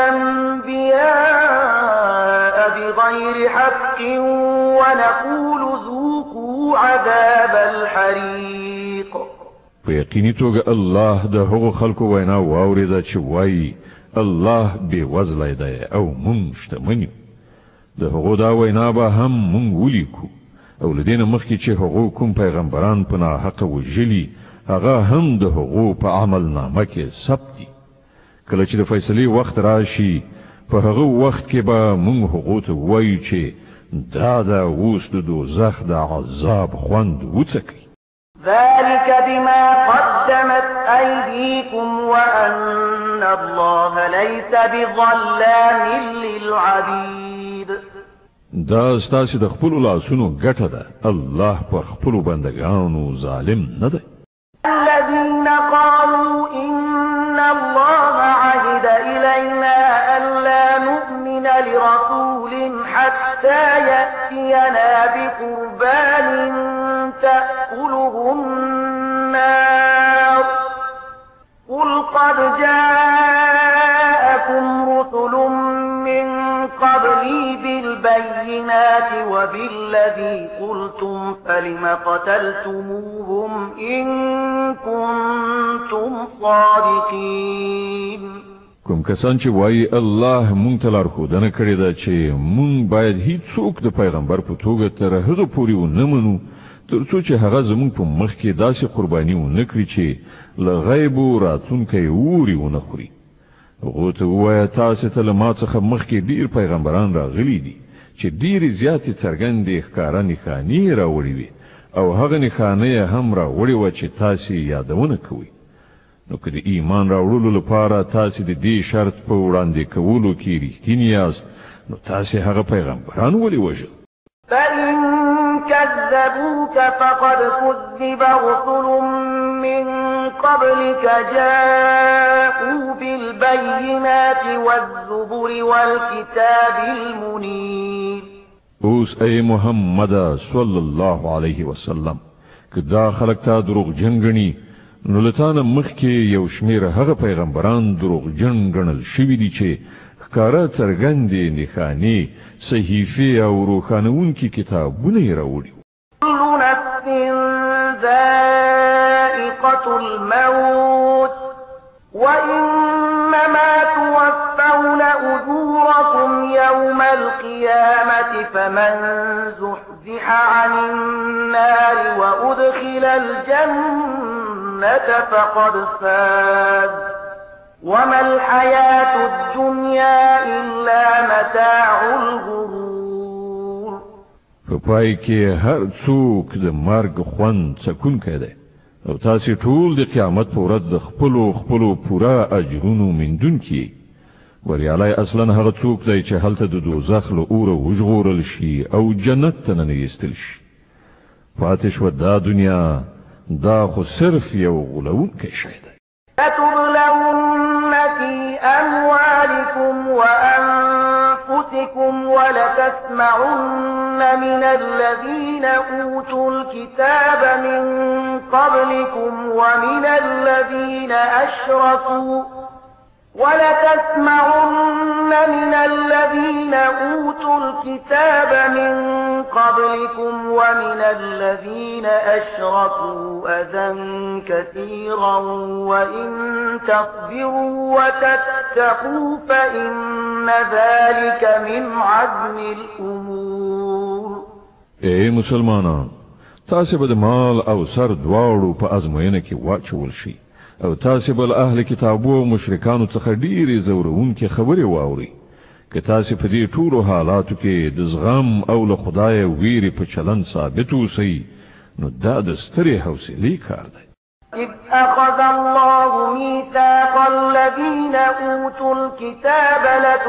الأنبياء بغير حق ونقول ذوقوا عذاب الحريق. په یقیني توګه الله د هغو خلکو وینا واورېده چې وایي الله بې وزلی دی او مونږ شتمن یو. د هغو دا وینا به هم مونږ ولیکو او له دې نه مخکې چې هغو کوم پیغمبران په ناحقه وژلي هغه هم د هغو په عمل نامه کې ثبت دي. کله چې د فیصلې وخت راشي په هغه وخت کې به مونږ هغو ته وایو چې دا د اوس د دوزخ د عذاب خوند وڅکئ. ذلك بما قدمت أيديكم وأن الله ليس بظلام للعبيد. دا ستاسو د خپلو لاسونو ګټه ده. الله پر خپلو بندگانو ظالم نه دی. الذين قالوا إن الله عهد إلينا ألا نؤمن لرسول حتى يأتينا بقربان تأكله النار قل قد جاءكم رسل من قبلي بالبينات وبالذي قلتم فلم قتلتموهم إن كنتم صادقين. کوم کسان چې وایي الله مونږ ته لارښودنه کړې ده چې مونږ باید هیڅوک د پیغمبر په توګه تر هغه پورې ونه منو تر څو چې هغه زمونږ په مخ کې داسې قرباني ونه کړي چې له غیبو راتلونکی اوري ونه خوري. هغو ته ووایه تاسې ته له ما څخه مخکې ډېر پیغمبران راغلي دي چې ډېرې زیاتې څرګندې ښکاره نښانې یې راوړې وې او هغه نښانه یې هم راوړې وه چې تاسې یادونه کوئ. نو که د ایمان راوړلو لپاره تاسې د دې شرط په وړاندې کولو کې رښتیني یاست نو تاسې هغه پیغمبران ولې وژل؟ فإن كذبوك فقد كذب رسل من قبلك جاءوا بالبينات والزبر والكتاب المنير. اوس ای محمد صلی الله علیه وسلم که دا خلق تا دروغ جنګنی نو لتانه مخکې یو شمیر هغه پیغمبران دروغ جن ګڼل شوي دي چې ښکاره څرګندې نښانې صحیفې او روښانوونکي کتابونه یې راوړي. كل نفس ذائقة سكرة الموت وإنما توفون أجوركم يوم القيامة فمن زحزح عن النار وأدخل الجنة فقد فاز وما الحياة الدنيا إلا متاع الغرور. په پای کې هر څوک د مرګ خوند څکونکی دی او تاسو ټول د قیامت په ورځ د خپل خپل پورا اجرونو مندونکي وریالای اصلا هغه څوک دی چې هلته د دوزخ له اوره وژغورل شي او جنت ته نه ایستل شي. پاتې شو دا دنیا دا خو صرف یو غولونکی شی دی. لتبلون في أموالكم وأنفسكم ولتسمعن من الذين أوتوا الكتاب من قبلكم ومن الذين أشركوا ولتسمعن من الذين أوتوا الكتاب من قبلكم ومن الذين أشركوا أذى كثيرا وإن تصبروا وتتقوا فإن ذلك من عزم الأمور. اے مسلمانان، تاسو به مال او سر دواړو په ازموینه کې واچول شي او تاسو بل اهل کتابو او مشرکانو څخه ډیرې زورونکې خبرې واوري. که تاسو په دې ټولو حالاتو کې د زغم او له خدای ویری په چلن ثابت اوسئ نو دا د سترې حوصلې کار دی. إذ أخذ الله ميثاق الذين أوتوا الكتاب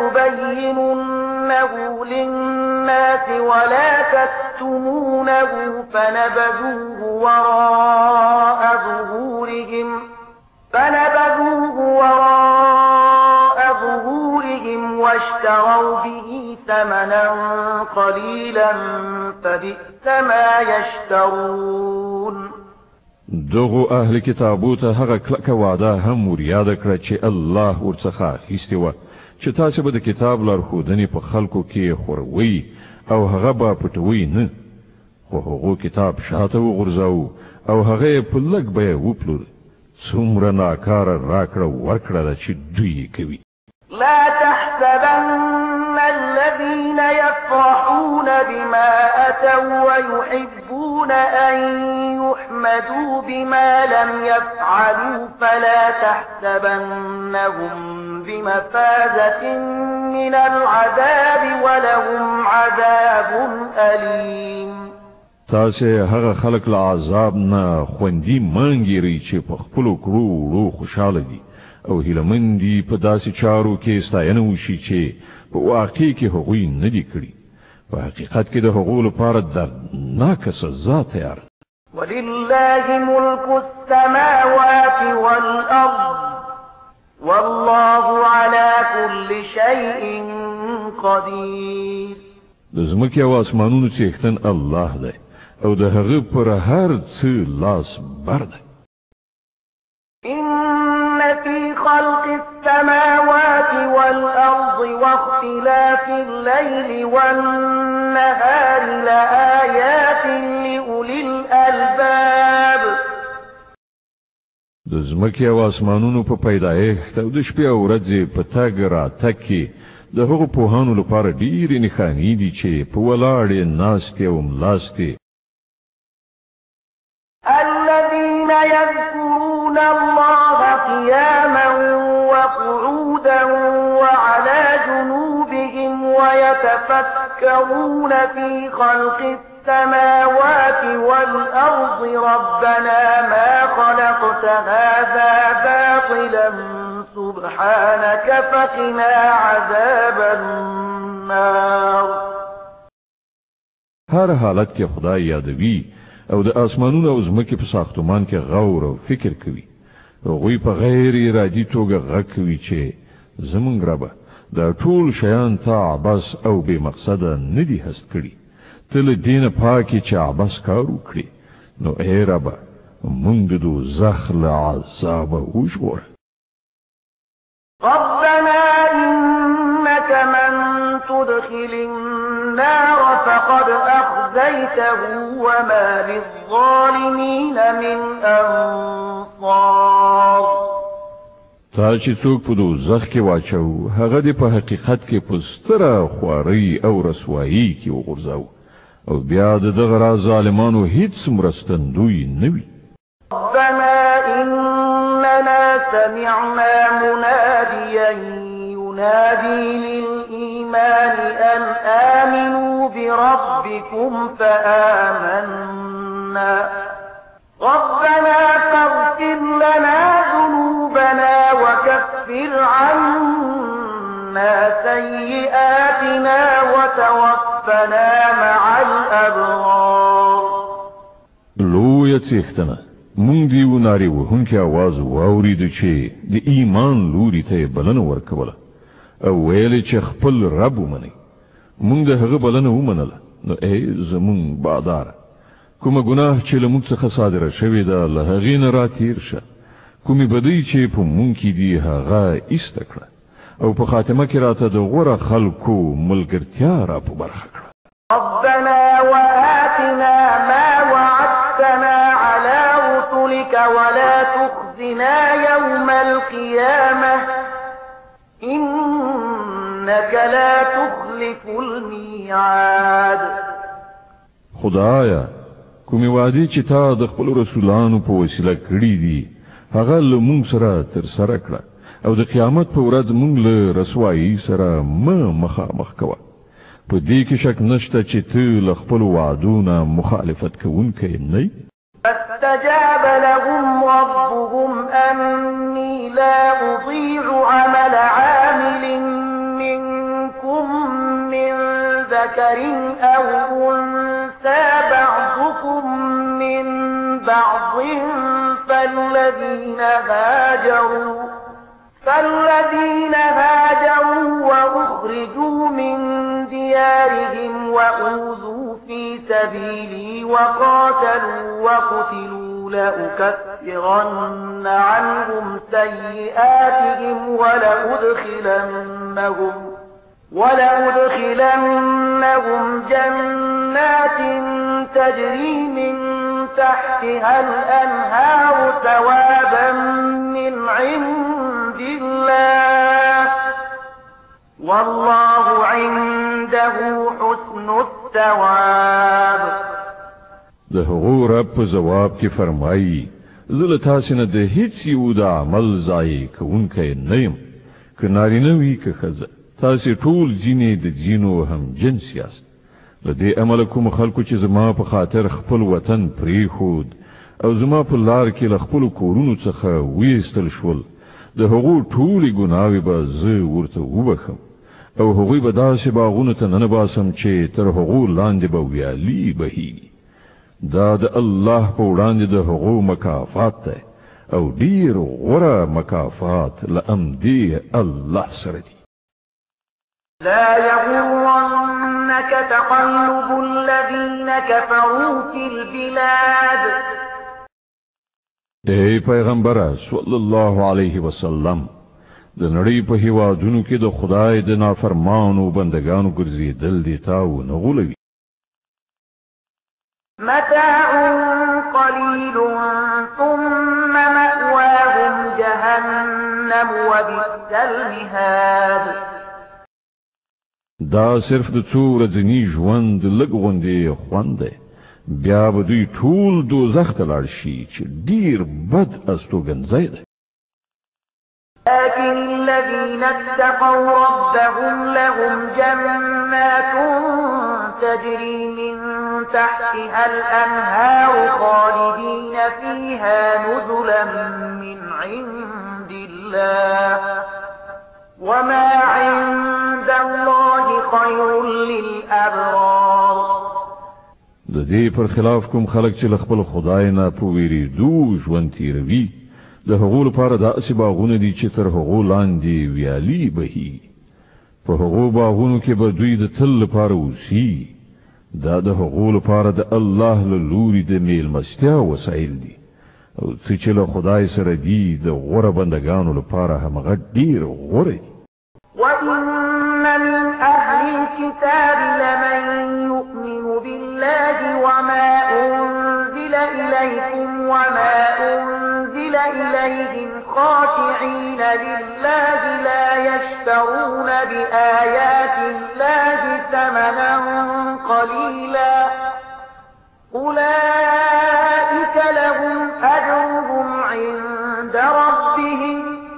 لتبيننه للناس ولا تكتمونه فنبذوه وراء ظهورهم فنبذوه وراء ظهورهم واشتروا به ثمنا قليلا فبئس ما يشترون. دغه اهل کتابو ته هغه کلکه وعده هم ورياده کړه چې الله ورڅخه اخیستی و چې تاسو به د کتاب لارښودنې په خلکو کې خوروي او هغه به پټوي نه، خو هغه کتاب شاته وغورځاو او هغه په لږ به وپلور. څومره ناکاره راکړه ورکړه چې دوی کوي. لا تحسبن الذين يفرحون بما أتوا ويحبون أن يحمدوا بما لم يفعلوا فلا تحسبنهم بمفازة من العذاب ولهم عذاب أليم. تاسو هغه خلق له عذاب نه خوندي مانګيري چې په خپل کړو خوشاله دي او هیلمن دي په داسې چارو کې ستاینه وشي چې په واقع کې هغوی نه دي کړی. په حقیقت کې د هغو لپاره دردناکه سزا تیار. ولله ملك السماوات والأرض والله على كل شيء قدير. د ځمکې او اسمانونو څښتن الله دی او د هغه پر هر څه لاس بر دی. إن في خلق السماوات والأرض واختلاف الليل والنهار لآيات لأولي الألباب. د ځمکې او اسمانونو په پیدایښت او د شپې او ورځې په تګ راتګ کې د هغو پوهانو لپاره ډېرې نښانې دي چې په ولاړې ناستې او ملاستې. الذين يذكرون الله قياما وقعودا وعلى جنوبهم ويتفكرون في خلق السماوات والأرض ربنا ما خلقت هذا باطلا سبحانك فقنا عذاب النار. هر حالت کې خدای یادوي او د اسمانونو او ځمکې په ساختمان کې غور او فکر کوي. هغوی په غیر ارادي توګه غږ کوي چې زمونږ ربه دا ټول شیان تا عباس او بې مقصده نه دي هست کړي. ته له دینه پاکي چې عباس کار وکړي نو ای ربه مونږ د دوزخ له عذابه وژغوره. ربنا إنك من تدخل النار فقد أخزيته وما للظالمين من أنصار. تا چې څوک په دوزخ کې واچو هغه د په حقیقت کې په ستره خواري او رسوایی کې وغورځاو او بیا د دغه راز ظالمانو هیڅ مرستندوی نه وي. ربنا إننا سمعنا مناديا ينادي للإيمان أن آمنوا بربكم فآمنا ربنا فاغفر لنا ذنوبنا وكفر عنا سيئاتنا وتوفنا مع الأبرار. لویه څښتنه مونږ دیو ناری وهونکي आवाज واورید چې د ایمان لوري ته بلنه ورکوله او ویل چې خپل رب ومني. مونږ د هغه بلنه ومنله نو ای زمون بادار کومه ګناه چې له موږ څخه صادره شوې ده له هغې نه راتیر شه. کومې بدۍ چې په مونږ کې دي هغه ایسته کړه او په خاتمه کې راته د غوره خلکو ملګرتیا را په برخه کړه. ربنا وآتنا ما وعدتنا على رسلك ولا تخزنا يوم القيامة إنك لا تخلف الميعاد. خدایا کومې وعدې چې تا د خپل رسولانو په وسیله کړې دي هغه له مونږ سره ترسره کړه او د قیامت په ورځ مونږ له رسوایي سره مه مخامخ کوه. په دې کې شک نشته چې ته له خپلو وعدو مخالفت کوونکی نه یې. فاستجاب لهم ربهم أني لا أضيع عمل عامل منكم من ذكر أو أنثى بعضكم من بعض فالذين هاجروا فالذين هاجروا وأخرجوا من ديارهم وأوذوا في سبيلي وقاتلوا وقتلوا لأكفرن عنهم سيئاتهم ولأدخلنهم ولأدخلنهم جنات تجري من تحتها الأنهار ثوابا من عند الله والله عنده حسن الثواب. د هغو رب په جواب کې فرمایي زه له تاسو نه د هیڅ یو د عمل ځای کوونکی نه یم که نارینه وي که ښځه. تاسو ټول جینې د جینو هم جنس یاست. له دې امله کوم خلکو چې زما په خاطر خپل وطن پریښود او زما په لار کې له خپلو کورونو څخه ویستل شول د هغو ټولې ګناوې به زه ورته وبخم او هغوی به داسې باغونو ته ننباسم چې تر هغو لاندې به ویالې بهیږي. دا د الله په وړاندې د هغو مکافات دی او ډیر غوره مکافات له امدې الله سره دی. لا يغرنك تقلب الذين كفروا في البلاد. اے پیغمبر صلی الله علیه وسلم د نړۍ په هیوادونو کې د خدای د نافرمانو بندگانو ګرځېدل دي تا ونه غولوي. متاع قليل ثم مأواهم جهنم وبئس المهاد. دا صرف د څو ورځني ژوند لږ غوندې خوند دی بیا به دوی ټول دوزخ ته لاړ شي چې ډیر بد استوګنځی دی. لكن الذين اتقوا ربهم لهم جنات تجري من تحتها الأنهار خالدين فيها نزلا من عند الله وما عند الله خير للأبرار. د دې پر خلاف کوم خلک چې خپل خدای نه په ویریدو ژوند تیروي د هغو لپاره داسې باغونه دي چې تر هغو لاندې ویالې بهي. په هغو باغونو کې به دوی د تل لپاره اوسي. دا د هغو لپاره د الله له لوري د میلمستیا وسایل دي او څه چې له خدای سره دي د غوره بندگانو لپاره همغه ډیر غوره دي. وَإِنَّ مِنْ أَهْلِ الْكِتَابِ لَمَنْ يُؤْمِنُ بِاللَّهِ وَمَا أُنْزِلَ إِلَيْكُمْ وَمَا أُنْزِلَ إِلَى إليهم خاشعين لله لا يشترون بآيات الله ثمنا قليلا أولئك لهم أجرهم عند ربهم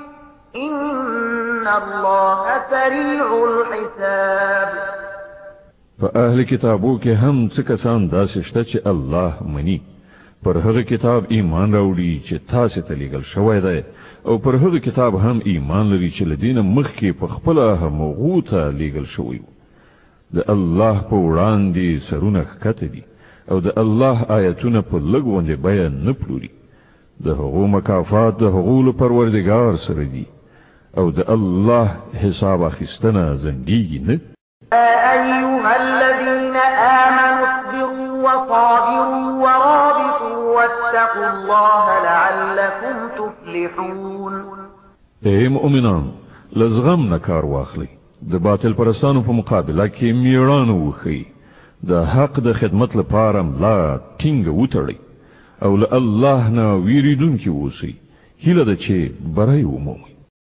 إن الله سريع الحساب. فأهل کتابو کې هم څه کسان داسې شته چې الله مني، پر هغه کتاب ایمان راوړي چې تاسو ته لیږل شوی دی، او پر هغه کتاب هم ایمان لري چې لدینه مخکې په خپل هغه ته لیږل شوی. د الله په وړاندې سرونه ښکته دي او د الله آیتونه په لږ غوندې بیان نه پلوري. د هغو مکافات د هغو پروردګار سره دي او د الله حساب اخیستنه زندگی نه. أيها الذين آمنوا اصبروا وصابروا ورابطوا واتقوا الله لعلكم تفلحون. اے مؤمنان، لزغم نه کار واخلي، د باطل پرستانو په مقابله کې میړانه وښیي، د حق د خدمت لپاره ملا ټینګه وتړئ او له الله نه ویریدونکي اوسئ، هیله ده چې بری ومومئ.